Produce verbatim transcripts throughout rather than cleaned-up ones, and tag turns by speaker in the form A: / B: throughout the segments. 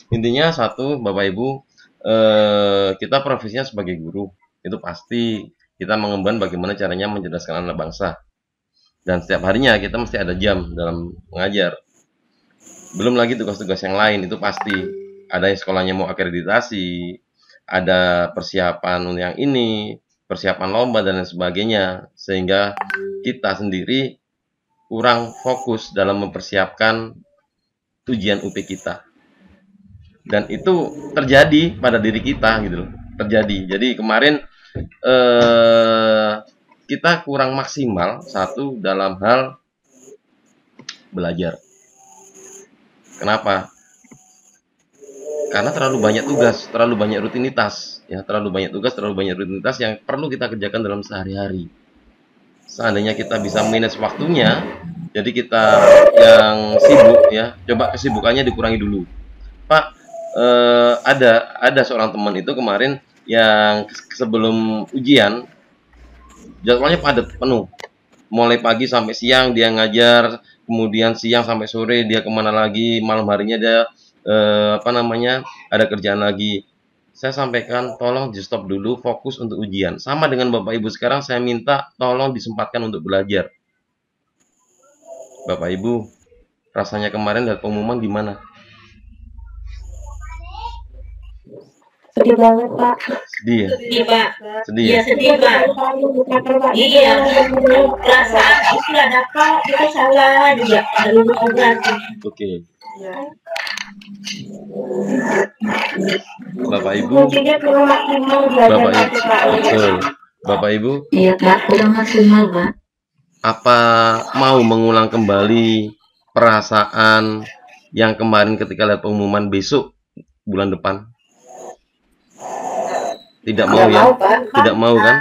A: Intinya satu, Bapak Ibu, eh, kita profesinya sebagai guru, itu pasti kita mengemban bagaimana caranya mencerdaskan anak bangsa. Dan setiap harinya kita mesti ada jam dalam mengajar. Belum lagi tugas-tugas yang lain, itu pasti. Ada yang sekolahnya mau akreditasi, ada persiapan yang ini, persiapan lomba dan lain sebagainya. Sehingga kita sendiri kurang fokus dalam mempersiapkan ujian U P kita. Dan itu terjadi pada diri kita gitu loh. Terjadi. Jadi kemarin eh, kita kurang maksimal satu dalam hal belajar. Kenapa? Karena terlalu banyak tugas, terlalu banyak rutinitas, ya, terlalu banyak tugas, terlalu banyak rutinitas yang perlu kita kerjakan dalam sehari-hari. Seandainya kita bisa manage waktunya, jadi kita yang sibuk ya, coba kesibukannya dikurangi dulu. Pak, eh, ada ada seorang teman itu kemarin yang sebelum ujian jadwalnya padat penuh, mulai pagi sampai siang dia ngajar, kemudian siang sampai sore dia kemana lagi, malam harinya dia eh, apa namanya ada kerjaan lagi. Saya sampaikan tolong di stop dulu, fokus untuk ujian. Sama dengan Bapak Ibu sekarang, saya minta tolong disempatkan untuk belajar. Bapak Ibu, rasanya kemarin dari pengumuman gimana?
B: Sedih banget, Pak.
A: Sedih ya?
C: Sedih, Pak.
A: Sedih
C: Iya,
A: ya?
C: sedih, Pak. Iya, perasaan itu nggak dapat, kita salah juga, nggak lulus juga.
A: Oke.
C: Ya.
A: Bapak Ibu,
B: Mungkin kurang maksimal belajar
A: Bapak Ibu,
B: Pak, Pak.
A: betul. Bapak Ibu,
B: Iya, Pak, kurang maksimal, Pak.
A: apa mau mengulang kembali perasaan yang kemarin ketika lihat pengumuman besok bulan depan? Tidak mau ya? Tidak mau kan?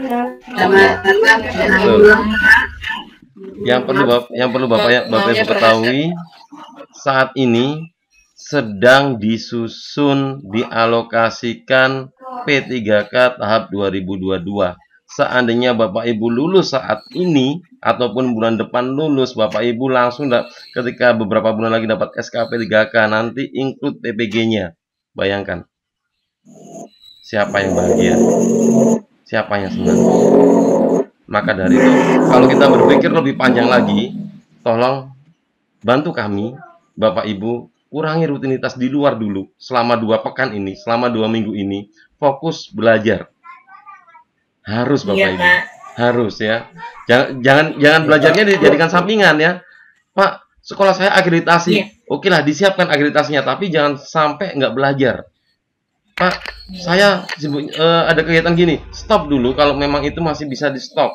A: Betul. Yang perlu Bapak, yang perlu Bapak ya, Bapak Ibu ketahui, saat ini sedang disusun dialokasikan P tiga K tahap dua ribu dua puluh dua. Seandainya Bapak Ibu lulus saat ini ataupun bulan depan lulus, Bapak Ibu langsung ketika beberapa bulan lagi dapat S K P tiga K, nanti include P P G-nya. Bayangkan. Siapa yang bahagia? Siapa yang senang? Maka dari itu, kalau kita berpikir lebih panjang lagi, tolong bantu kami, Bapak Ibu, kurangi rutinitas di luar dulu selama dua pekan ini, selama dua minggu ini, fokus belajar. Harus Bapak Ibu, harus ya. Jangan jangan jangan belajarnya dijadikan sampingan ya, Pak. Sekolah saya akreditasi, oke lah disiapkan akreditasinya, tapi jangan sampai nggak belajar. Pak, saya sibuk, uh, ada kegiatan gini, stop dulu kalau memang itu masih bisa di stop.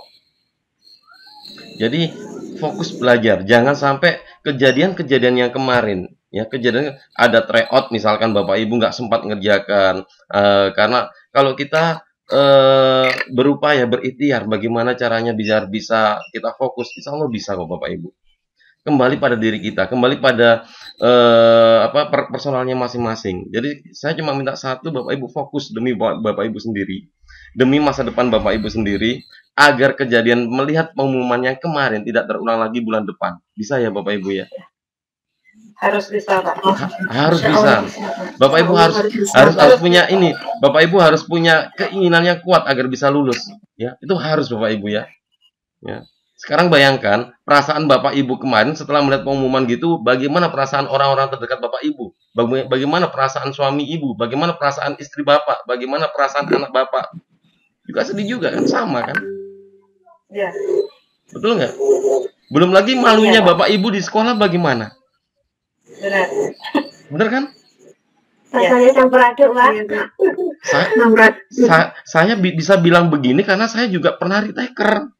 A: Jadi fokus belajar, jangan sampai kejadian-kejadian yang kemarin, ya kejadian ada tryout misalkan Bapak Ibu nggak sempat ngerjakan, uh, karena kalau kita uh, berupaya berikhtiar bagaimana caranya biar bisa kita fokus, insya Allah bisa kok Bapak Ibu. Kembali pada diri kita, kembali pada eh, apa personalnya masing-masing. Jadi saya cuma minta satu, Bapak Ibu fokus demi Bapak Ibu sendiri, demi masa depan Bapak Ibu sendiri, agar kejadian melihat pengumuman yang kemarin tidak terulang lagi bulan depan. Bisa ya Bapak Ibu ya?
C: Harus bisa, Pak.
A: Ha harus bisa. Bapak Ibu harus harus harus punya ini. Bapak Ibu harus punya keinginan yang kuat agar bisa lulus. Ya, itu harus Bapak Ibu ya. Ya. Sekarang bayangkan perasaan Bapak Ibu kemarin setelah melihat pengumuman gitu, bagaimana perasaan orang-orang terdekat Bapak Ibu, bagaimana perasaan suami Ibu, bagaimana perasaan istri Bapak, bagaimana perasaan anak Bapak, juga sedih juga kan, sama kan?
C: Ya.
A: Betul nggak? Belum lagi malunya Bapak Ibu di sekolah bagaimana?
C: Benar.
A: Benar kan?
B: Rasanya campur aduk, Pak.
A: Saya, saya, saya bisa bilang begini karena saya juga pernah retaker.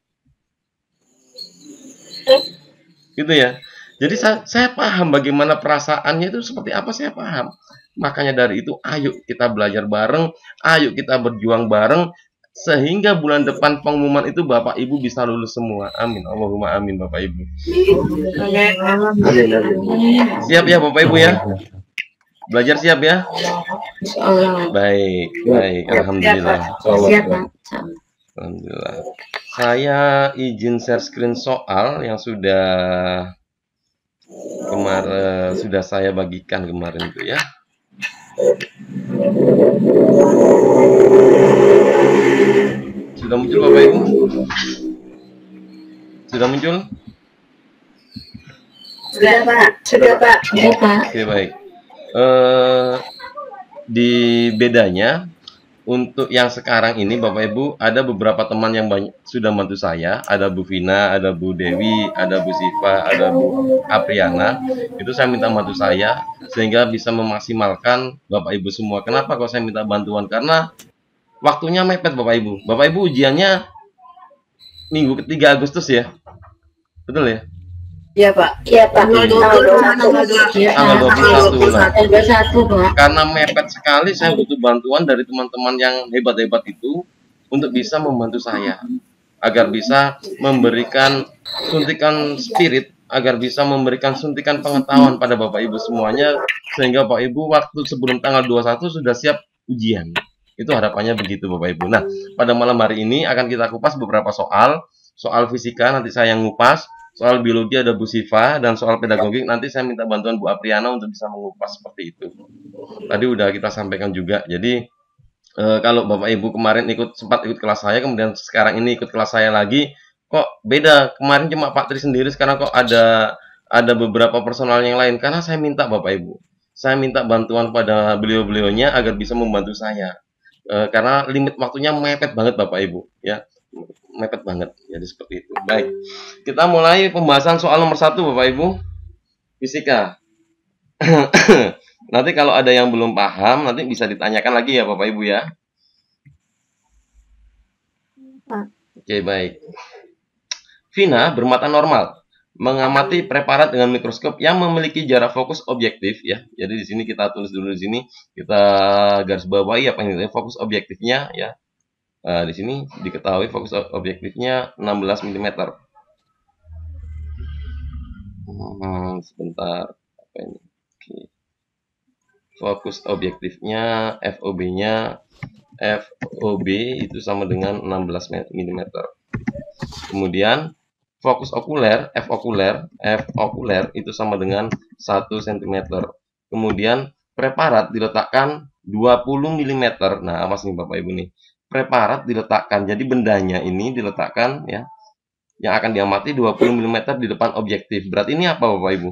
A: Gitu ya. Jadi saya, saya paham bagaimana perasaannya itu seperti apa, saya paham. Makanya dari itu ayo kita belajar bareng, ayo kita berjuang bareng sehingga bulan depan pengumuman itu Bapak Ibu bisa lulus semua. Amin. Allahumma amin Bapak Ibu. Siap ya Bapak Ibu ya? Belajar siap ya? Baik, baik. Alhamdulillah. Alhamdulillah. Saya izin share screen soal yang sudah kemarin sudah saya bagikan kemarin itu ya. Sudah muncul Bapak Ibu? Sudah muncul?
C: Sudah Pak, sudah Pak.
B: Iya, Pak.
A: Oke, baik. Eh, di bedanya untuk yang sekarang ini Bapak Ibu, ada beberapa teman yang banyak sudah bantu saya. Ada Bu Vina, ada Bu Dewi, ada Bu Siva, ada Bu Apriana. Itu saya minta bantu saya sehingga bisa memaksimalkan Bapak Ibu semua. Kenapa kok saya minta bantuan? Karena waktunya mepet Bapak Ibu. Bapak Ibu ujiannya minggu ketiga Agustus ya. Betul ya?
C: Iya Pak.
B: Iya, Pak.
C: Tanggal dua puluh lima, tanggal dua puluh
B: Iya,
A: Tanggal dua puluh satu. Nah,
B: tanggal dua puluh satu, Pak.
A: karena mepet sekali, saya butuh bantuan dari teman-teman yang hebat-hebat itu untuk bisa membantu saya agar bisa memberikan suntikan spirit, agar bisa memberikan suntikan pengetahuan pada Bapak Ibu semuanya, sehingga Bapak Ibu waktu sebelum tanggal dua puluh satu sudah siap ujian. Itu harapannya begitu Bapak Ibu. Nah, pada malam hari ini akan kita kupas beberapa soal. Soal fisika nanti saya yang ngupas, soal biologi ada Bu Siva, dan soal pedagogik nanti saya minta bantuan Bu Apriana untuk bisa mengupas seperti itu. Tadi udah kita sampaikan juga. Jadi e, kalau Bapak Ibu kemarin ikut sempat ikut kelas saya, kemudian sekarang ini ikut kelas saya lagi, kok beda? Kemarin cuma Pak Tri sendiri, sekarang kok ada ada beberapa personal yang lain. Karena saya minta Bapak Ibu, saya minta bantuan pada beliau-beliaunya agar bisa membantu saya. E, karena limit waktunya mepet banget Bapak Ibu, ya. Mepet banget, jadi seperti itu. Baik, kita mulai pembahasan soal nomor satu Bapak Ibu, fisika. Nanti kalau ada yang belum paham nanti bisa ditanyakan lagi ya Bapak Ibu ya.
B: Pak.
A: Oke, baik. Vina bermata normal mengamati preparat dengan mikroskop yang memiliki jarak fokus objektif ya. Jadi di sini kita tulis dulu, di sini kita garis bawahi apa ini fokus objektifnya ya. Nah, di sini diketahui fokus objektifnya enam belas milimeter. Hmm, sebentar, apa ini? Oke. Fokus objektifnya F O B-nya F O B itu sama dengan enam belas milimeter. Kemudian fokus okuler F okuler F okuler itu sama dengan satu sentimeter. Kemudian preparat diletakkan dua puluh milimeter. Nah, awas nih Bapak Ibu nih. Preparat diletakkan, jadi bendanya ini diletakkan ya, yang akan diamati dua puluh milimeter di depan objektif. Berarti ini apa Bapak Ibu?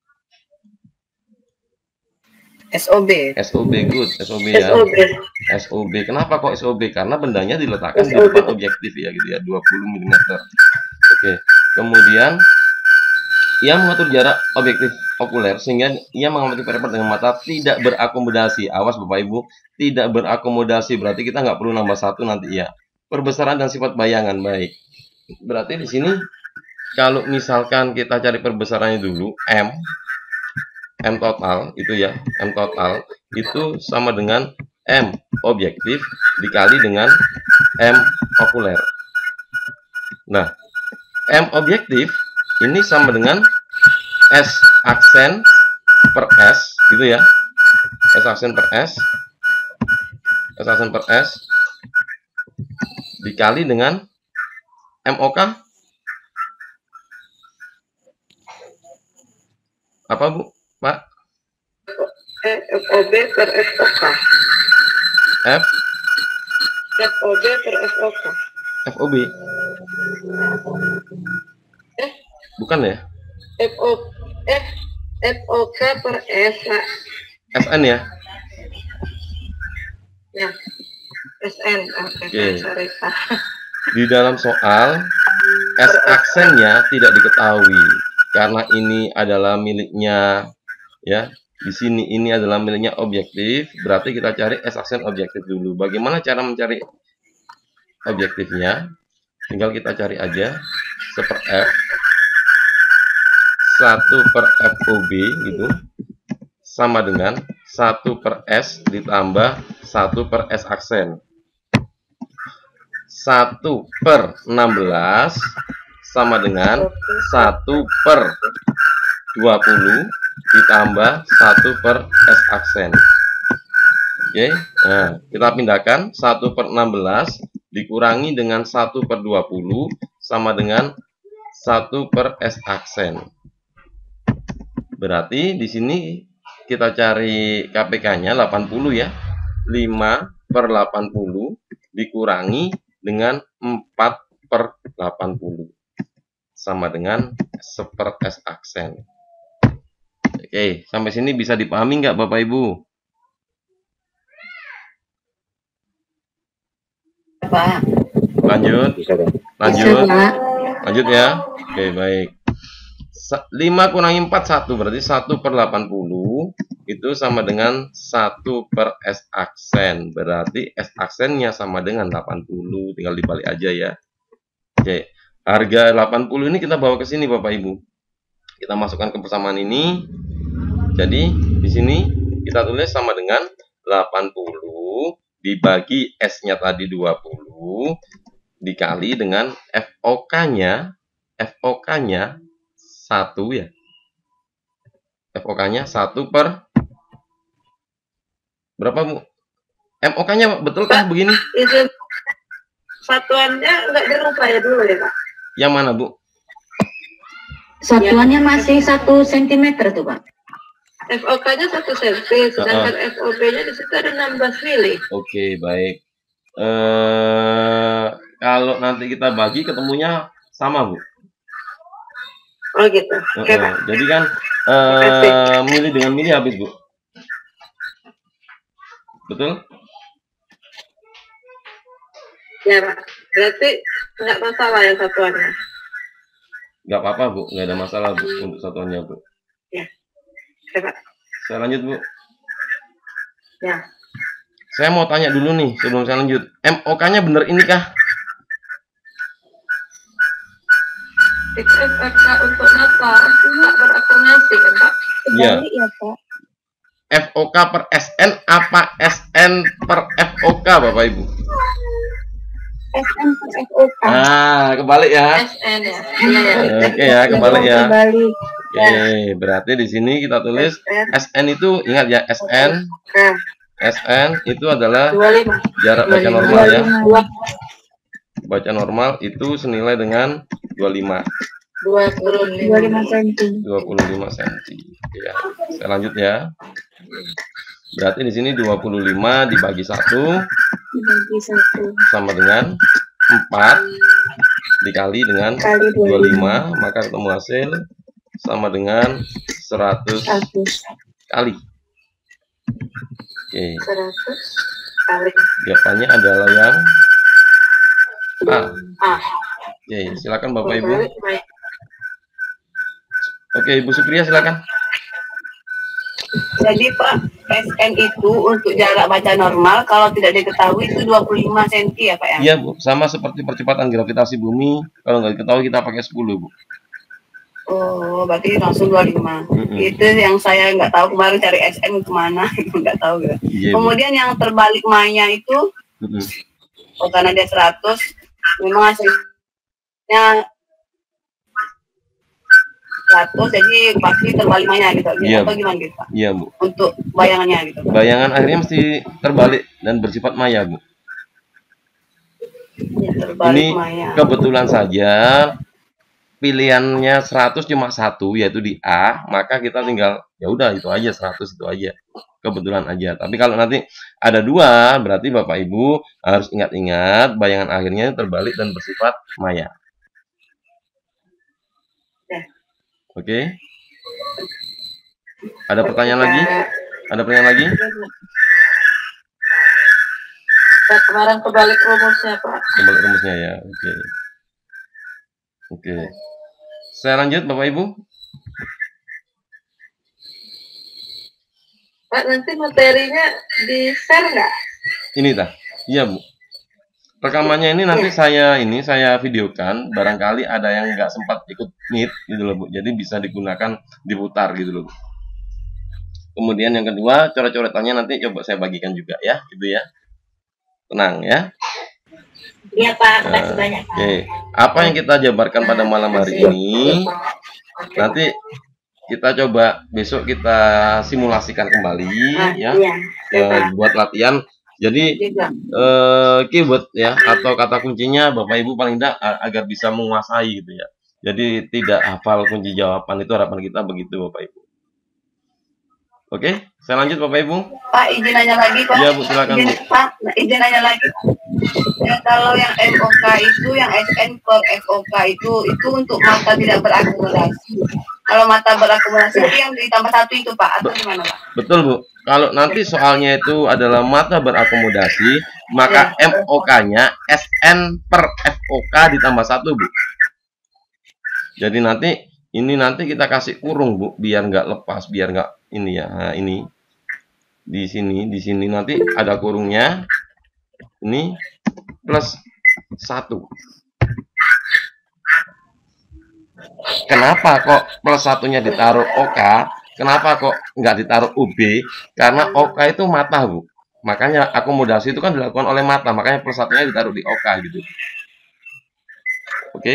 C: S O B.
A: S O B, good. S O B ya.
C: S O B.
A: S O B. Kenapa kok S O B? Karena bendanya diletakkan di depan objektif ya, gitu ya, dua puluh milimeter. Oke. Kemudian ia mengatur jarak objektif okuler sehingga ia mengamati preparat dengan mata tidak berakomodasi. Awas Bapak Ibu, tidak berakomodasi berarti kita nggak perlu nambah satu nanti ya. Perbesaran dan sifat bayangan, baik. Berarti di sini kalau misalkan kita cari perbesarannya dulu, M M total itu ya, M total itu sama dengan M objektif dikali dengan M okuler. Nah, M objektif ini sama dengan S aksen per S gitu ya. S aksen per S. S aksen per S dikali dengan M O K. Apa Bu? Pak?
C: F O B per F O K.
A: F
C: F O B per F O K.
A: F O B.
C: Eh,
A: bukan ya?
C: F O F F O K per S.
A: S N ya?
C: Ya. S N. Oke,
A: Oke.
C: sorry Pak.
A: Di dalam soal S aksennya tidak diketahui karena ini adalah miliknya ya. Di sini ini adalah miliknya objektif, berarti kita cari S aksen objektif dulu. Bagaimana cara mencari objektifnya? Tinggal kita cari aja seper F satu per F O B gitu sama dengan satu per S ditambah satu per S aksen. satu per enam belas sama dengan satu per dua puluh ditambah satu per S aksen. Oke, nah kita pindahkan satu per enam belas dikurangi dengan satu per dua puluh sama dengan satu per S aksen. Berarti di sini kita cari K P K-nya delapan puluh ya. lima per delapan puluh dikurangi dengan empat per delapan puluh sama dengan seper S aksen. Oke, sampai sini bisa dipahami nggak Bapak Ibu?
B: Pak.
A: Lanjut.
D: Bisa dong.
A: Lanjut.
B: Bisa, Pak.
A: Lanjut ya. Oke, baik. lima kurangi empat, satu. Berarti satu per delapan puluh itu sama dengan satu per S aksen. Berarti S aksennya sama dengan delapan puluh. Tinggal dibalik aja ya. Oke. Harga delapan puluh ini kita bawa ke sini Bapak Ibu. Kita masukkan ke persamaan ini. Jadi di sini kita tulis sama dengan delapan puluh dibagi S-nya tadi dua puluh dikali dengan F O K-nya. F O K-nya satu ya. F O K-nya satu per berapa Bu? M O K-nya betulkah begini?
C: Itu satuannya enggak dirubah ya dulu ya Pak?
A: Yang mana Bu?
B: Satuannya masih satu sentimeter tuh Pak.
C: F O K-nya satu senti, sedangkan F O B-nya di situ ada enam belas mili.
A: Oke, baik. Eh, kalau nanti kita bagi ketemunya sama Bu.
C: Oh gitu.
A: Eh,
C: Oke
A: eh,
C: Pak.
A: jadi kan eh, mili dengan mili habis Bu. Betul?
C: Ya Pak. Berarti nggak masalah yang satuannya.
A: Nggak apa-apa Bu, nggak ada masalah Bu untuk satuannya Bu.
C: Ya. Oke Pak.
A: Saya lanjut Bu.
C: Ya.
A: Saya mau tanya dulu nih sebelum saya lanjut. M O K-nya bener ini kah?
C: Itu F O K untuk Natal nggak berakumulasi kan Pak?
A: Iya.
B: Kembali ya Pak.
A: F O K per S N apa S N per F O K Bapak Ibu?
B: S N per F O K.
A: Ah, kebalik ya.
C: S N ya. Iya ya.
A: Oke ya, kebalik ya.
B: Kembali.
A: Oke, berarti di sini kita tulis S N itu ingat ya S N.
C: Nah,
A: S N itu adalah
C: dua puluh lima.
A: jarak baca normal ya.
C: Dua
A: Baca normal itu senilai dengan dua puluh lima.
C: dua puluh
B: dua puluh lima
C: lima.
B: senti.
A: dua puluh lima senti. Oke ya. Saya lanjut ya. Berarti di sini dua puluh lima dibagi satu
B: Dibagi satu.
A: sama dengan empat dikali dengan
B: Kali
A: dua puluh lima, maka ketemu hasil sama dengan seratus
B: Seratus.
A: kali. Oke,
C: Seratus kali.
A: jawabannya adalah yang A.
C: Ah.
A: Oke, silakan Bapak Ibu.
C: Balik, baik.
A: Oke, Ibu Supriya silakan.
E: Jadi Pak, S N itu untuk jarak baca normal kalau tidak diketahui itu dua puluh lima senti ya Pak ya?
A: Iya Bu, sama seperti percepatan gravitasi bumi. Kalau nggak diketahui kita pakai sepuluh Bu.
E: Oh, berarti langsung dua puluh lima.
A: Mm-mm.
E: Itu yang saya nggak tahu kemarin cari S N kemana, itu nggak tahu ya.
A: Iya Bu.
E: Kemudian yang terbalik Maya itu,
A: Mm-mm.
E: oh, karena dia seratus, memang hasilnya seratus, jadi pasti terbalik Maya gitu.
A: Iya,
E: Atau
A: Bu.
E: gimana gitu Pak?
A: Iya Bu.
E: Untuk bayangannya gitu. Pak.
A: Bayangan akhirnya mesti terbalik dan bersifat maya Bu.
E: Ya, terbalik
A: Ini
E: Maya.
A: kebetulan saja pilihannya seratus cuma satu yaitu di A, maka kita tinggal ya udah itu aja seratus itu aja. Kebetulan aja. Tapi kalau nanti ada dua, berarti Bapak Ibu harus ingat-ingat bayangan akhirnya terbalik dan bersifat maya.
E: Ya.
A: Oke. Ada pertanyaan lagi? Ada pertanyaan lagi?
C: Pak, kemarin kebalik rumusnya Pak.
A: Kembali rumusnya ya. Oke. Oke. Saya lanjut Bapak Ibu.
C: Pak, nanti materinya di share nggak?
A: Ini tah. Iya Bu. Rekamannya ini nanti saya ini saya videokan. Barangkali ada yang nggak sempat ikut meet gitu loh Bu. Jadi bisa digunakan diputar gitu loh Bu. Kemudian yang kedua coret-coretannya nanti coba saya bagikan juga ya, gitu ya. Tenang ya.
C: Iya Pak,
A: Nah,
C: makasih banyak Pak.
A: Oke. Apa yang kita jabarkan pada malam hari ini nanti kita coba besok kita simulasikan kembali ya,
C: Iya.
A: eh, buat latihan. Jadi
E: Juga.
A: eh, keyword ya atau kata kuncinya Bapak Ibu paling tidak a- agar bisa menguasai gitu ya. Jadi tidak hafal kunci jawaban, itu harapan kita begitu Bapak Ibu. Oke, saya lanjut Bapak Ibu.
E: Pak, izin nanya lagi, Pak.
A: Iya, Bu, silakan,
E: izin,
A: Bu.
E: Pak, izin nanya lagi. Ya, kalau yang M O K itu, yang S N per F O K itu, itu untuk mata tidak berakumulasi. Kalau mata berakumulasi itu yang ditambah satu itu, Pak, atau gimana, Pak?
A: Betul, Bu. Kalau nanti soalnya itu adalah mata berakomodasi, maka M O K-nya S N per F O K ditambah satu, Bu. Jadi nanti ini nanti kita kasih kurung, Bu, biar nggak lepas, biar nggak ini ya. Nah, ini di sini, di sini nanti ada kurungnya. Ini plus satu. Kenapa kok plus satunya ditaruh O K? Kenapa kok nggak ditaruh U B? Karena O K itu mata, Bu. Makanya akomodasi itu kan dilakukan oleh mata. Makanya plus satunya ditaruh di O K gitu. Oke?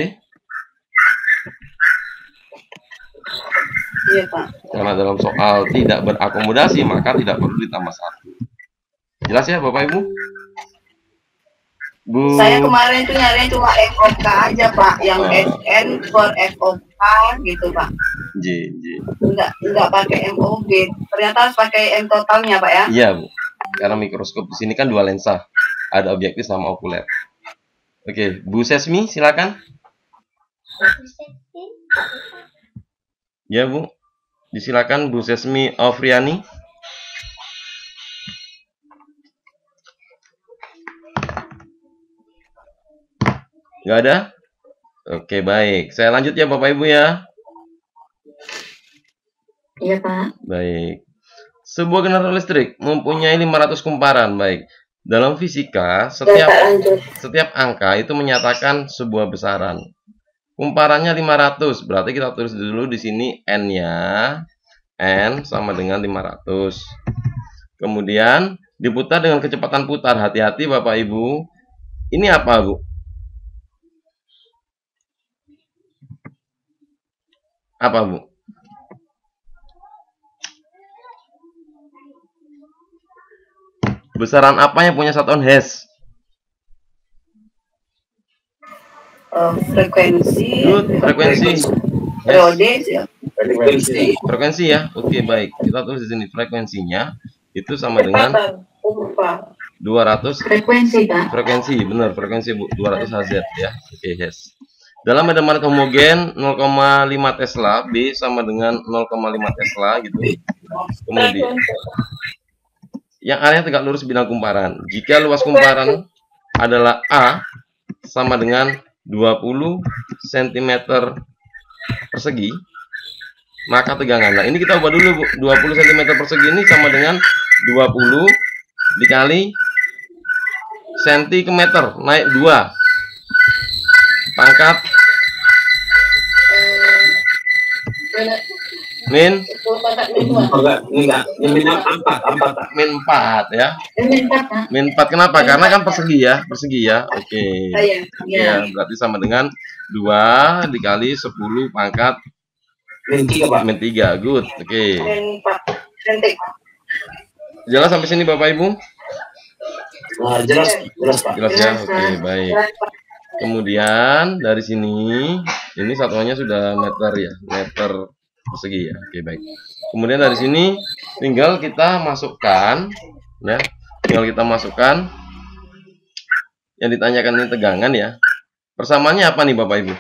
E: Iya, Pak.
A: Karena dalam soal tidak berakomodasi, maka tidak perlu ditambah satu. Jelas ya, Bapak Ibu? Bu.
E: Saya kemarin itu nyarinya cuma F O K aja, Pak. Yang
A: Oh.
E: S N per F O K gitu, Pak.
A: J, J.
E: Enggak, enggak pakai M O B. Ternyata harus pakai M totalnya, Pak ya.
A: Iya, Bu. Karena mikroskop di sini kan dua lensa. Ada objektif sama okuler. Oke, Bu Sesmi, silakan. Ya, Bu. Disilakan Bu Sesmi Ofriani. Nggak ada? Oke, baik. Saya lanjut ya, Bapak Ibu ya.
B: Iya, Pak.
A: Baik. Sebuah generator listrik mempunyai lima ratus kumparan. Baik. Dalam fisika, setiap setiap angka itu menyatakan sebuah besaran. Kumparannya lima ratus, berarti kita tulis dulu di sini N-nya. N sama dengan lima ratus. Kemudian diputar dengan kecepatan putar. Hati-hati Bapak Ibu. Ini apa, Bu? Apa, Bu? Besaran apa yang punya satuan Hz?
E: Uh, frekuensi.
A: Good, frekuensi.
E: Periode ya.
A: Frekuensi. Frekuensi ya. Oke, baik. Kita tulis di sini frekuensinya itu sama dengan dua ratus
B: Frekuensi, Pak.
A: frekuensi, benar, frekuensi, Bu. dua ratus Hz ya. Oke, Hz. Dalam medan homogen nol koma lima Tesla, B sama dengan nol koma lima Tesla gitu. Kemudian yang area tegak lurus bidang kumparan. Jika luas kumparan adalah A sama dengan dua puluh sentimeter persegi, maka tegangan. Nah, ini kita ubah dulu, Bu. dua puluh sentimeter persegi ini sama dengan dua puluh dikali senti ke meter, naik dua. Pangkat min min empat ya. Min empat kenapa? Karena kan persegi ya, persegi ya. Oke. Ya, berarti sama dengan dua dikali sepuluh pangkat min tiga, Pak. Min tiga. Good. Oke. Jelas sampai sini Bapak Ibu?
D: Nah, jelas, jelas Pak.
A: Jelas ya. Oke, baik. Kemudian dari sini ini satuannya sudah meter ya, meter persegi ya. Oke, baik. Kemudian dari sini tinggal kita masukkan ya, tinggal kita masukkan yang ditanyakan ini tegangan ya. Persamaannya apa nih Bapak Ibu?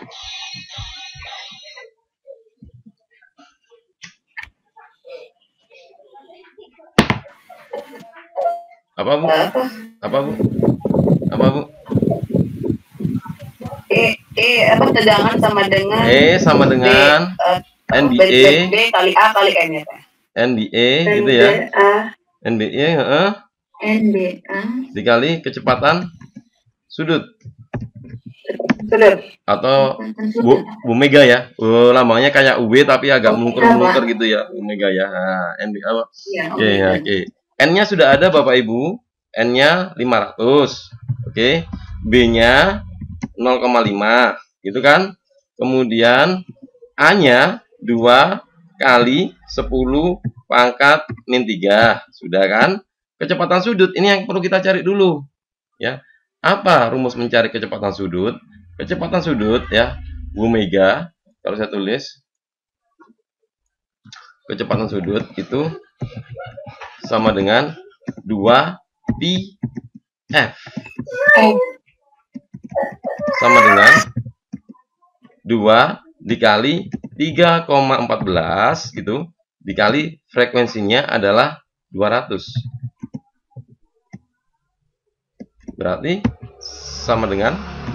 A: Apa Bu? Apa Bu? Apa Bu?
E: E, E apa tegangan sama dengan
A: E sama dengan
E: B, uh,
A: N B A
E: B kali A kali N ya, Pak.
A: N B A gitu ya. N B A heeh.
B: N B A
A: Dikali kecepatan sudut
E: Sudut.
A: atau Bu, Bu Mega ya. Oh, lambangnya kayak U B tapi agak melungker-melungker gitu ya, Bu Mega ya. Nah, N B A.
E: Iya.
A: Oke, ya, oke. N-nya sudah ada Bapak Ibu. N-nya lima ratus. Oke. B-nya nol koma lima, gitu kan? Kemudian A-nya dua kali sepuluh pangkat min tiga. Sudah kan? Kecepatan sudut ini yang perlu kita cari dulu. Ya. Apa rumus mencari kecepatan sudut? Kecepatan sudut ya, omega, kalau saya tulis kecepatan sudut itu sama dengan dua pi f. Sama dengan dua dikali tiga koma satu empat gitu, dikali frekuensinya adalah dua ratus. Berarti sama dengan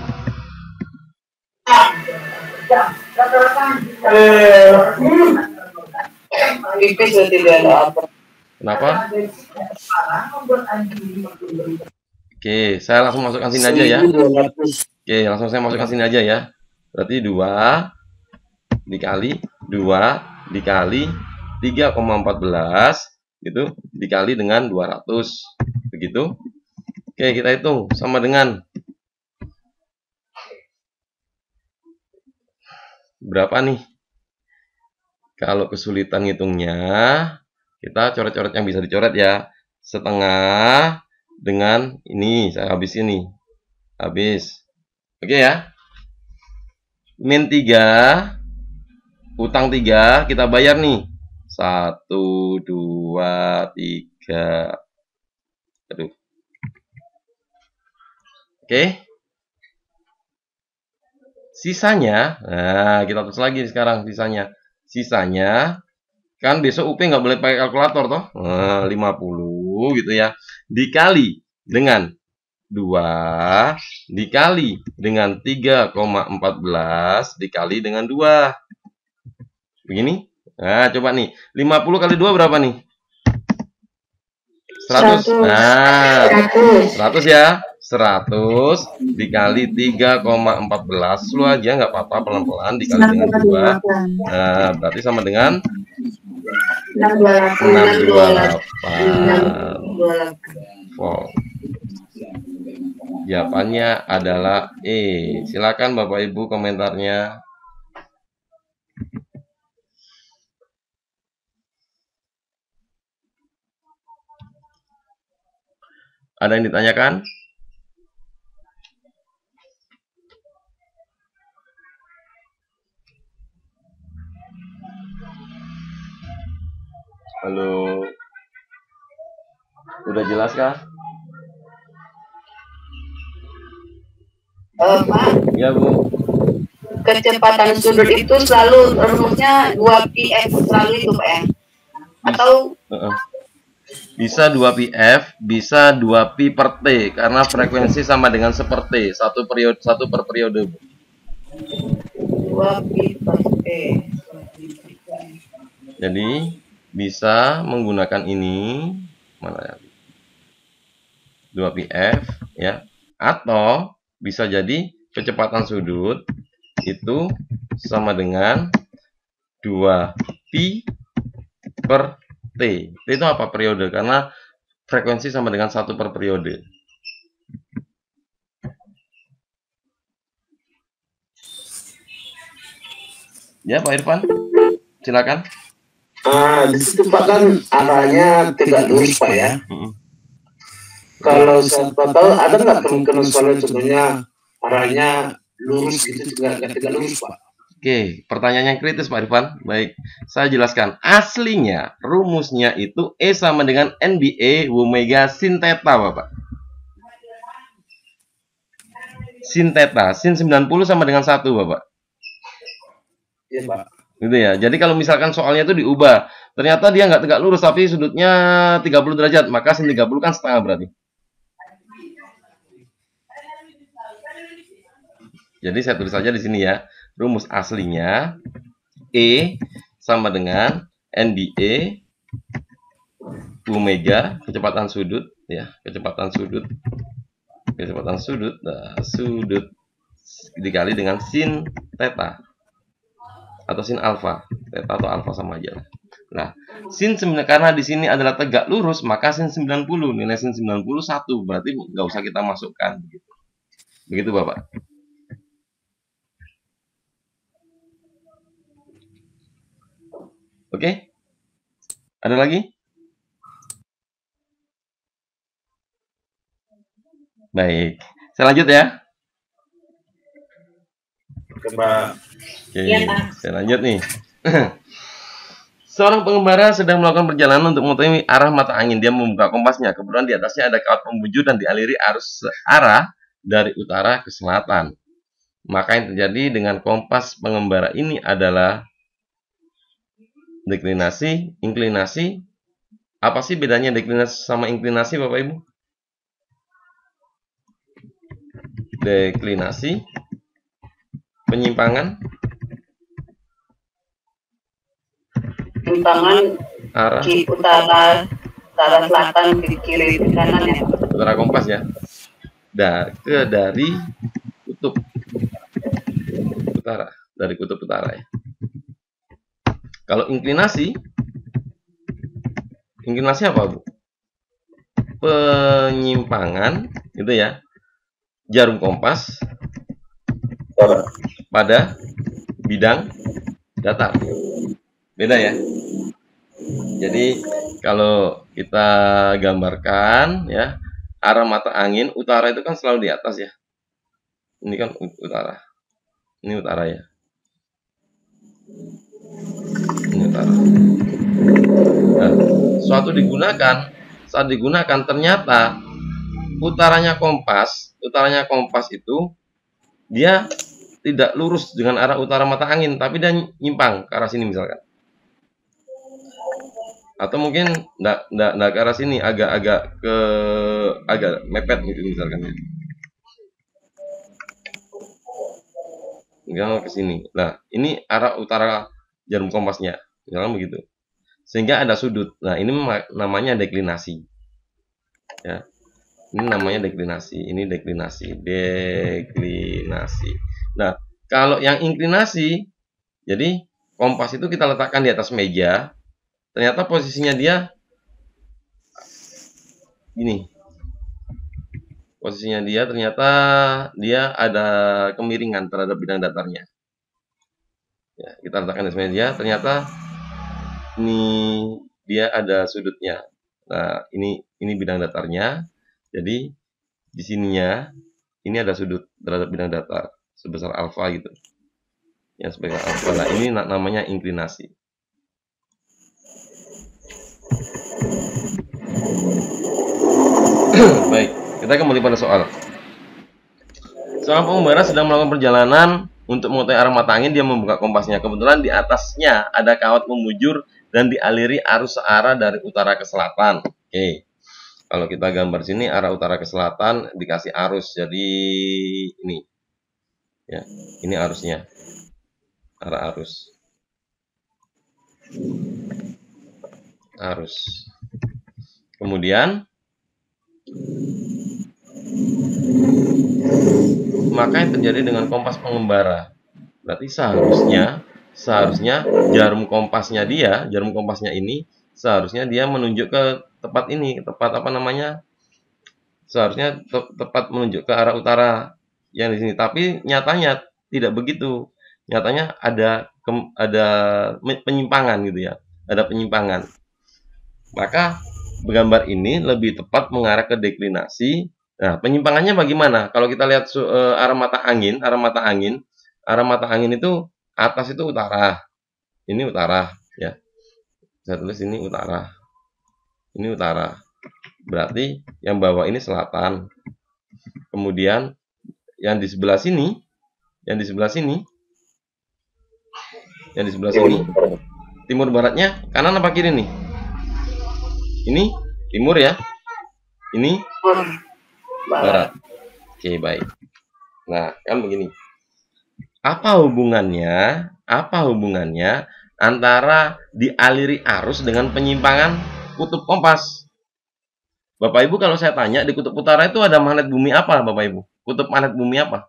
E: Pipis sudah tidak ada apa.
A: kenapa? Oke, saya langsung masukkan sini aja ya. Oke, langsung saya masukkan sini aja ya. Berarti dua dikali dua dikali tiga koma satu empat gitu dikali dengan dua ratus. Begitu. Oke, kita hitung sama dengan berapa nih? Kalau kesulitan ngitungnya, kita coret-coret yang bisa dicoret ya. Setengah dengan ini, saya habis ini. Habis. Oke ya. Min tiga, utang tiga, kita bayar nih. satu, dua, tiga. Aduh. Oke. Sisanya, nah kita tulis lagi sekarang sisanya. Sisanya, kan besok U P nggak boleh pakai kalkulator toh. Nah, lima puluh gitu ya. Dikali dengan dua, dikali dengan tiga koma satu empat, dikali dengan dua. Begini. Nah, coba nih. lima puluh kali dua berapa nih? seratus. Nah, seratus ya. seratus dikali tiga koma satu empat, lu aja nggak apa-apa, pelan-pelan dikali dengan dua. Nah, berarti sama dengan
B: enam
A: enam dua delapan volt. Jawabannya adalah E. Silakan Bapak Ibu komentarnya. Ada yang ditanyakan? Halo, udah jelas kah?
E: Uh, Pak,
A: Ya Bu.
E: kecepatan sudut itu selalu rumusnya dua pi f selalu itu Pak ya? Atau
A: Uh-uh. Bisa dua pi f, bisa dua pi per t, karena frekuensi sama dengan seper t, satu periode satu per periode.
E: dua pi per t.
A: Jadi bisa menggunakan ini mana ya? dua pi f ya, atau bisa jadi kecepatan sudut itu sama dengan dua pi per t. T itu apa? Periode, karena frekuensi sama dengan satu per periode. Ya Pak Irfan, silakan.
D: Ah, di situ Pak kan arahnya tegak lurus Pak ya.
A: Mm-mm.
D: Kalau siapa tahu ada nggak kemungkinan soalnya contohnya arahnya lurus gitu juga nggak tegak lurus Pak.
A: Oke, pertanyaan yang kritis Pak Irfan. Baik, saya jelaskan. Aslinya rumusnya itu E sama dengan N B A omega sin theta Bapak. Sin theta, sin sembilan puluh sama dengan satu Bapak.
D: Iya Pak.
A: Gitu ya. Jadi kalau misalkan soalnya itu diubah, ternyata dia nggak tegak lurus tapi sudutnya tiga puluh derajat, maka sin tiga puluh kan setengah berarti. Jadi saya tulis saja di sini ya. Rumus aslinya E sama dengan N B A omega kecepatan sudut ya, kecepatan sudut. Kecepatan sudut, nah, sudut dikali dengan sin theta atau sin alfa. Theta atau alfa sama aja. Nah, sin sembilan, karena di sini adalah tegak lurus, maka sin sembilan puluh, nilai sin sembilan puluh satu, berarti nggak usah kita masukkan. Begitu Bapak. Oke? Ada lagi? Baik. Saya lanjut ya.
D: Oke Pak.
A: Oke,
C: Iya, Pak.
A: saya lanjut nih. Seorang pengembara sedang melakukan perjalanan untuk mengetahui arah mata angin. Dia membuka kompasnya. Kebetulan di atasnya ada kawat pembujur dan dialiri arus searah dari utara ke selatan. Maka yang terjadi dengan kompas pengembara ini adalah deklinasi, inklinasi. Apa sih bedanya deklinasi sama inklinasi, Bapak Ibu? Deklinasi, penyimpangan,
E: penyimpangan
A: arah
E: di utara, utara selatan, di kiri, di kanan ya.
A: utara kompas ya. Da, ke dari kutub utara, dari kutub utara ya. Kalau inklinasi, inklinasi apa, Bu? Penyimpangan, gitu ya. Jarum kompas pada bidang datar. Beda ya. Jadi kalau kita gambarkan ya, arah mata angin utara itu kan selalu di atas ya. Ini kan utara. Ini utara ya. Ini utara. Nah, suatu digunakan, saat digunakan ternyata utaranya kompas, utaranya kompas itu dia tidak lurus dengan arah utara mata angin, tapi dia nyimpang ke arah sini misalkan. Atau mungkin enggak enggak enggak ke arah sini, agak-agak ke agak mepet gitu misalkan ya. Enggak ke sini. Nah, ini arah utara jarum kompasnya. Misalkan begitu. Sehingga ada sudut. Nah, ini namanya deklinasi. Ya. Ini namanya deklinasi. Ini deklinasi. Deklinasi. Nah, kalau yang inklinasi, jadi kompas itu kita letakkan di atas meja. Ternyata posisinya dia gini. Posisinya dia ternyata dia ada kemiringan terhadap bidang datarnya. Ya, kita letakkan di atas meja. Ternyata ini dia ada sudutnya. Nah, ini ini bidang datarnya. Jadi di sininya ini ada sudut terhadap bidang datar sebesar alfa gitu. Ya, sebesar alfa. Nah, ini namanya inklinasi. Baik, kita kembali pada soal. Seorang pengembara sedang melakukan perjalanan untuk mengetahui arah mata angin. Dia membuka kompasnya. Kebetulan di atasnya ada kawat pembujur dan dialiri arus searah dari utara ke selatan. Oke. Kalau kita gambar sini arah utara ke selatan dikasih arus. Jadi ini. Ya, ini arusnya. Arah arus. Arus. Kemudian maka yang terjadi dengan kompas pengembara? Berarti seharusnya seharusnya jarum kompasnya dia, jarum kompasnya ini seharusnya dia menunjuk ke tempat ini, tepat apa namanya? Seharusnya te tepat menunjuk ke arah utara yang di sini. Tapi nyatanya tidak begitu. Nyatanya ada ke, ada penyimpangan gitu ya. Ada penyimpangan. Maka gambar ini lebih tepat mengarah ke deklinasi. Nah, penyimpangannya bagaimana? Kalau kita lihat uh, arah mata angin, arah mata angin, arah mata angin itu atas itu utara. Ini utara, ya. Saya tulis ini utara. Ini utara. Berarti yang bawah ini selatan. Kemudian yang di sebelah sini, yang di sebelah sini, yang di sebelah sini, timur baratnya kanan apa kiri nih? Ini timur ya. Ini barat. Oke, baik. Nah, kan begini. Apa hubungannya? Apa hubungannya antara dialiri arus dengan penyimpangan kutub kompas? Bapak Ibu, kalau saya tanya di kutub utara itu ada magnet bumi apa, Bapak Ibu? Kutub magnet bumi apa?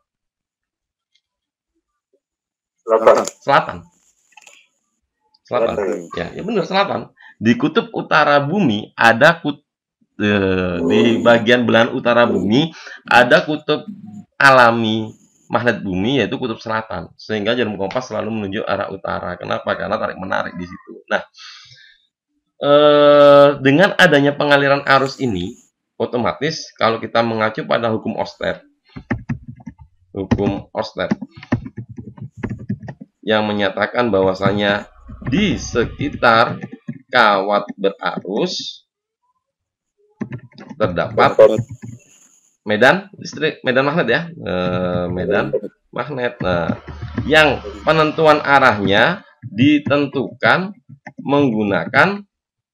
D: Selatan.
A: Selatan. Selatan. Ya, ya benar, selatan. Di kutub utara bumi ada kut eh, di bagian belahan utara bumi ada kutub alami magnet bumi, yaitu kutub selatan. Sehingga jarum kompas selalu menunjuk arah utara. Kenapa? Karena tarik menarik di situ. Nah, eh, dengan adanya pengaliran arus ini, otomatis kalau kita mengacu pada hukum Oersted, hukum Oersted yang menyatakan bahwasanya di sekitar kawat berarus terdapat medan listrik, medan magnet ya, e, medan magnet. Nah, yang penentuan arahnya ditentukan menggunakan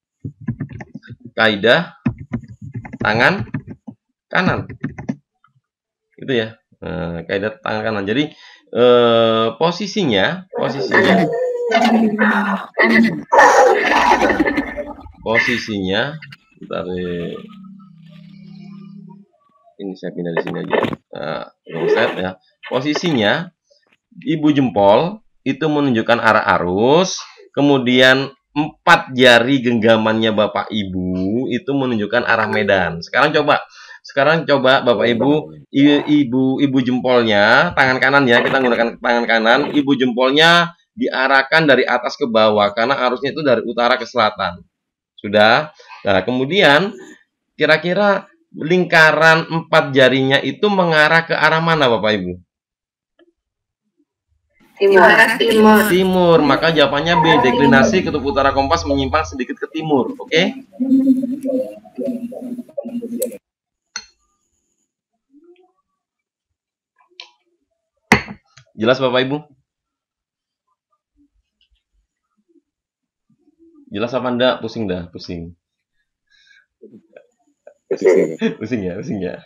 A: kaidah tangan kanan, itu ya, e, kaidah tangan kanan. Jadi e, posisinya, posisinya, posisinya, bentar deh. Ini saya pindah di sini aja. Nah, set ya. Posisinya ibu jempol itu menunjukkan arah arus, kemudian empat jari genggamannya Bapak Ibu itu menunjukkan arah medan. Sekarang coba, sekarang coba Bapak Ibu, ibu ibu jempolnya tangan kanan ya, kita menggunakan tangan kanan, ibu jempolnya diarahkan dari atas ke bawah karena arusnya itu dari utara ke selatan. Sudah. Nah, kemudian kira-kira lingkaran empat jarinya itu mengarah ke arah mana Bapak Ibu?
E: Timur.
C: Timur.
A: Timur. Maka jawabannya B, deklinasi kutub utara kompas menyimpang sedikit ke timur. Oke? Okay? Jelas Bapak Ibu? Jelas apa enggak? Pusing dah, pusing. Pusing ya, pusing ya.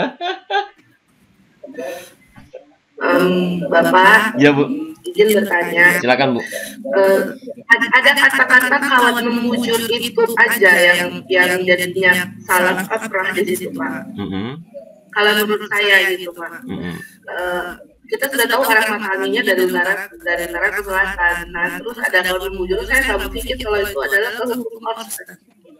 B: Um, Bapak,
A: Ya Bu.
B: izin bertanya.
A: Silakan Bu.
B: Uh, ada kata-kata kawat memujur itu aja yang yang jadinya salah kaprah di situ Pak.
A: Mm -hmm.
B: Kalau menurut saya gitu Pak.
A: Mm -hmm.
B: uh, kita sudah tahu arah mata anginnya dari utara dari utara ke selatan. Nah terus ada kawat memujur, saya nggak berpikir kalau itu adalah ke hukum offset.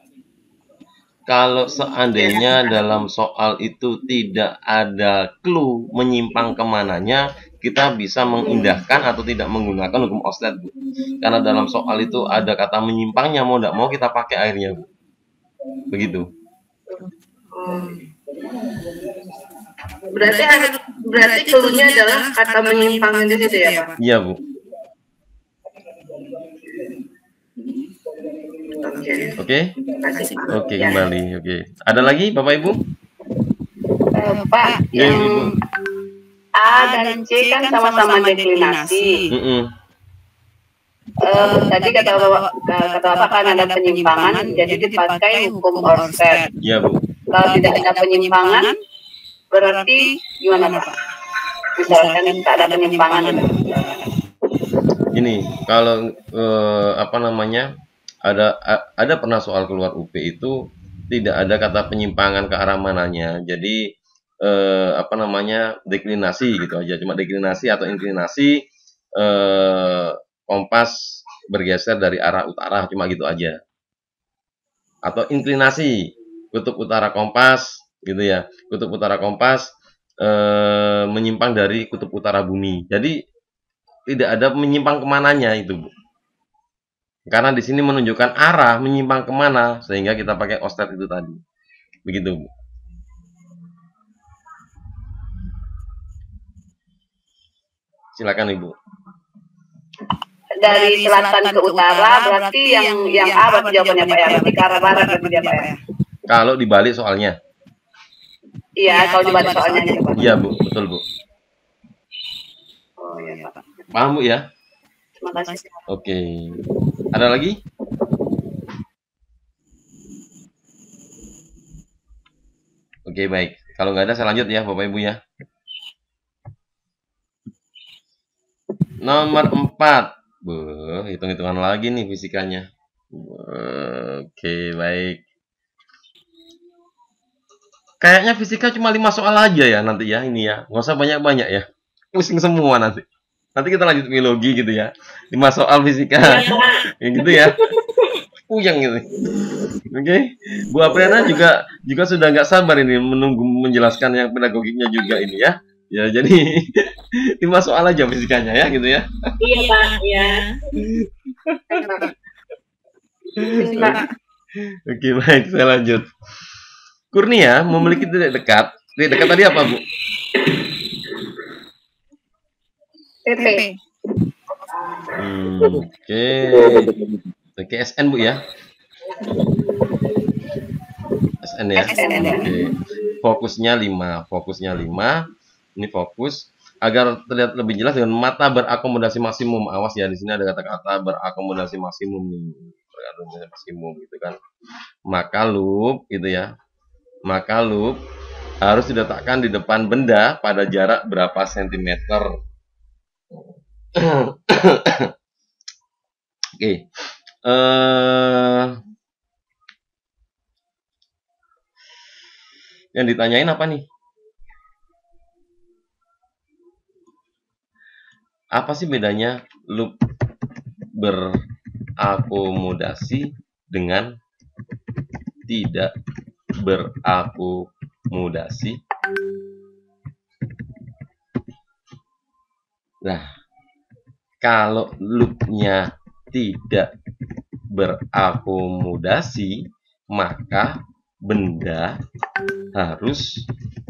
A: Kalau seandainya dalam soal itu tidak ada clue menyimpang kemananya, kita bisa mengindahkan atau tidak menggunakan hukum offset, Bu. Karena dalam soal itu ada kata menyimpangnya, mau tidak mau kita pakai akhirnya, Bu. Begitu.
B: Hmm. Berarti berarti clue-nya adalah kata menyimpang di situ ya, Pak?
A: Iya, Bu.
B: Oke.
A: Oke.
B: Okay.
A: Oke, kembali. Oke. Ada lagi Bapak Ibu?
E: Eh, Pak,
A: Ya,
E: yang
A: Ibu.
E: A dan C kan sama-sama deklinasi.
A: Mm -mm.
E: Eh, tadi kata Bapak, kata Bapak kan ada penyimpangan, jadi dipakai hukum offset.
A: Iya, Bu.
E: Kalau tidak ada penyimpangan, berarti gimana Pak? Misalkan tak ada penyimpangan.
A: Ini kalau eh, apa namanya? Ada ada pernah soal keluar U P itu tidak ada kata penyimpangan ke arah mananya. Jadi eh, apa namanya? Deklinasi gitu aja, cuma deklinasi atau inklinasi eh, kompas bergeser dari arah utara, cuma gitu aja. Atau inklinasi kutub utara kompas gitu ya. Kutub utara kompas eh, menyimpang dari kutub utara bumi. Jadi tidak ada menyimpang kemananya itu, Bu. Karena di sini menunjukkan arah menyimpang kemana, sehingga kita pakai offset itu tadi. Begitu, Bu. Silakan Ibu.
E: Dari selatan ke utara, berarti yang yang A berarti jawabannya Pak ya. Berarti ke arah barat berarti dia Pak ya.
A: Kalau dibalik soalnya.
E: Iya, kalau dibalik soalnya gitu Pak.
A: Iya, Bu, betul, Bu.
E: Oh iya Pak.
A: Paham, Bu ya?
E: Terima kasih.
A: Oke. Ada lagi? Oke, baik. Kalau nggak ada, saya lanjut ya, Bapak Ibu ya. Nomor empat. Buh, hitung-hitungan lagi nih fisikanya. Oke, baik. Kayaknya fisika cuma lima soal aja ya nanti ya, ini ya. Nggak usah banyak-banyak ya. Pusing semua nanti. Nanti kita lanjut biologi gitu ya. lima soal fisika. Ya gitu ya. Puyeng gitu. Oke. Okay. Bu Apriana juga juga sudah nggak sabar ini menunggu menjelaskan yang pedagogiknya juga ini ya. Ya jadi lima soal aja fisikanya ya gitu ya.
C: Iya Pak, ya.
A: Oke, baik, saya lanjut. Kurnia memiliki titik dekat. Titik dekat tadi apa, Bu?
E: P P.
A: Hmm, Oke. Oke, S N Bu ya. S N ya.
E: S N ya.
A: Oke. Fokusnya lima, fokusnya lima. Ini fokus agar terlihat lebih jelas dengan mata berakomodasi maksimum. Awas ya, di sini ada kata-kata berakomodasi maksimum nih. Berakomodasi maksimum gitu kan. Maka loop gitu ya. Maka loop harus diletakkan di depan benda pada jarak berapa sentimeter. Oke. Eh yang ditanyain apa nih? Apa sih bedanya loop berakomodasi dengan tidak berakomodasi? Nah, kalau loopnya tidak berakomodasi, maka benda harus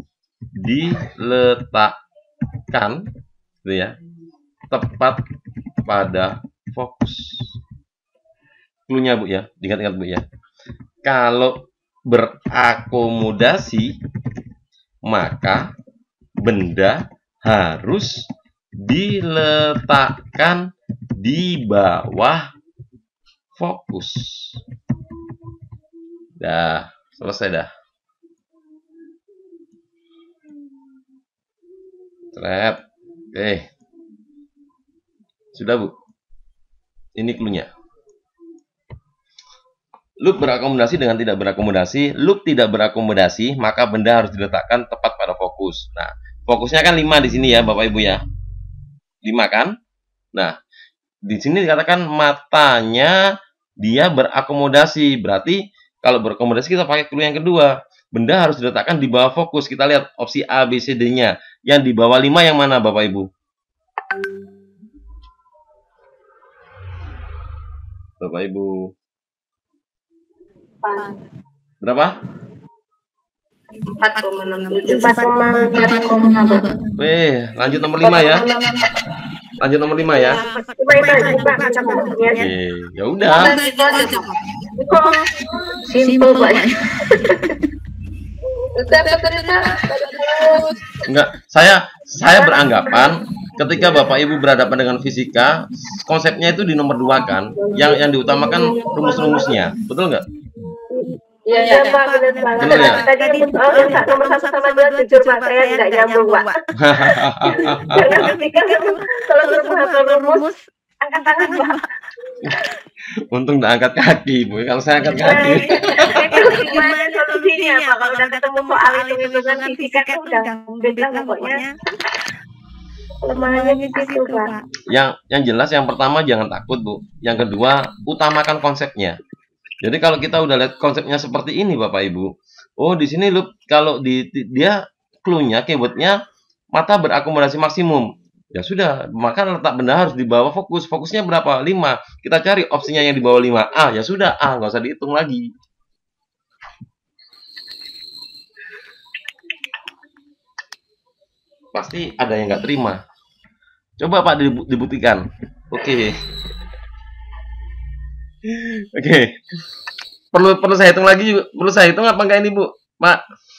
A: diletakkan gitu ya, tepat pada fokus. Cluenya Bu ya, diingat-ingat Bu ya. Kalau berakomodasi, maka benda harus diletakkan di bawah fokus. Dah, selesai dah. Trap. Oke. Sudah, Bu. Ini cluenya. Loop berakomodasi dengan tidak berakomodasi. Loop tidak berakomodasi, maka benda harus diletakkan tepat pada fokus. Nah, fokusnya kan lima di sini ya, Bapak Ibu ya. lima kan? Nah, di sini dikatakan matanya dia berakomodasi. Berarti kalau berakomodasi kita pakai clue yang kedua. Benda harus diletakkan di bawah fokus. Kita lihat opsi A, B, C, D-nya. Yang di bawah lima yang mana, Bapak Ibu? Bapak Ibu. Berapa?
B: empat koma enam tujuh.
C: empat koma enam.
A: Weh, lanjut nomor lima ya. Lanjut nomor lima ya.
C: Cuma itu aja Pak, mencakupannya.
A: Oke, ya udah.
B: Itu aja, Pak.
C: Simple Pak.
B: Udah, Pak, tadi, Pak. Terus.
A: Enggak, saya saya beranggapan ketika Bapak Ibu berhadapan dengan fisika, konsepnya itu di nomor dua kan, yang yang diutamakan rumus-rumusnya, betul nggak?
B: Iya,
C: Iya Pak, benar banget.
A: Benar ya?
C: Tadi oh, yang tak- nomor satu sama dua jujur Pak, saya nggak nyambung Pak. Karena ketika kalau suruh hafal rumus, angkat tangan Pak.
A: Untung udah angkat kaki, Bu. Kalau saya angkat
C: Nah,
A: kaki.
C: gimana solusinya Pak? Kalau udah ketemu soal hitung-hitungan fisika tuh udah bilang pokoknya kelemahannya di situ Pak.
A: Yang yang jelas yang pertama jangan takut, Bu. Yang kedua, utamakan konsepnya. Jadi kalau kita udah lihat konsepnya seperti ini, Bapak Ibu. Oh, di sini loop kalau di di- dia clue-nya, keyword-nya mata berakomodasi maksimum. Ya sudah, maka letak benda harus di bawah fokus. Fokusnya berapa? lima. Kita cari opsinya yang di bawah lima. Ah, ya sudah, ah, nggak usah dihitung lagi. Pasti ada yang nggak terima. Coba Pak dibu- dibuktikan. Oke. Oke. Perlu perlu saya hitung lagi juga. Perlu saya hitung apa enggak ini, Bu? Pak.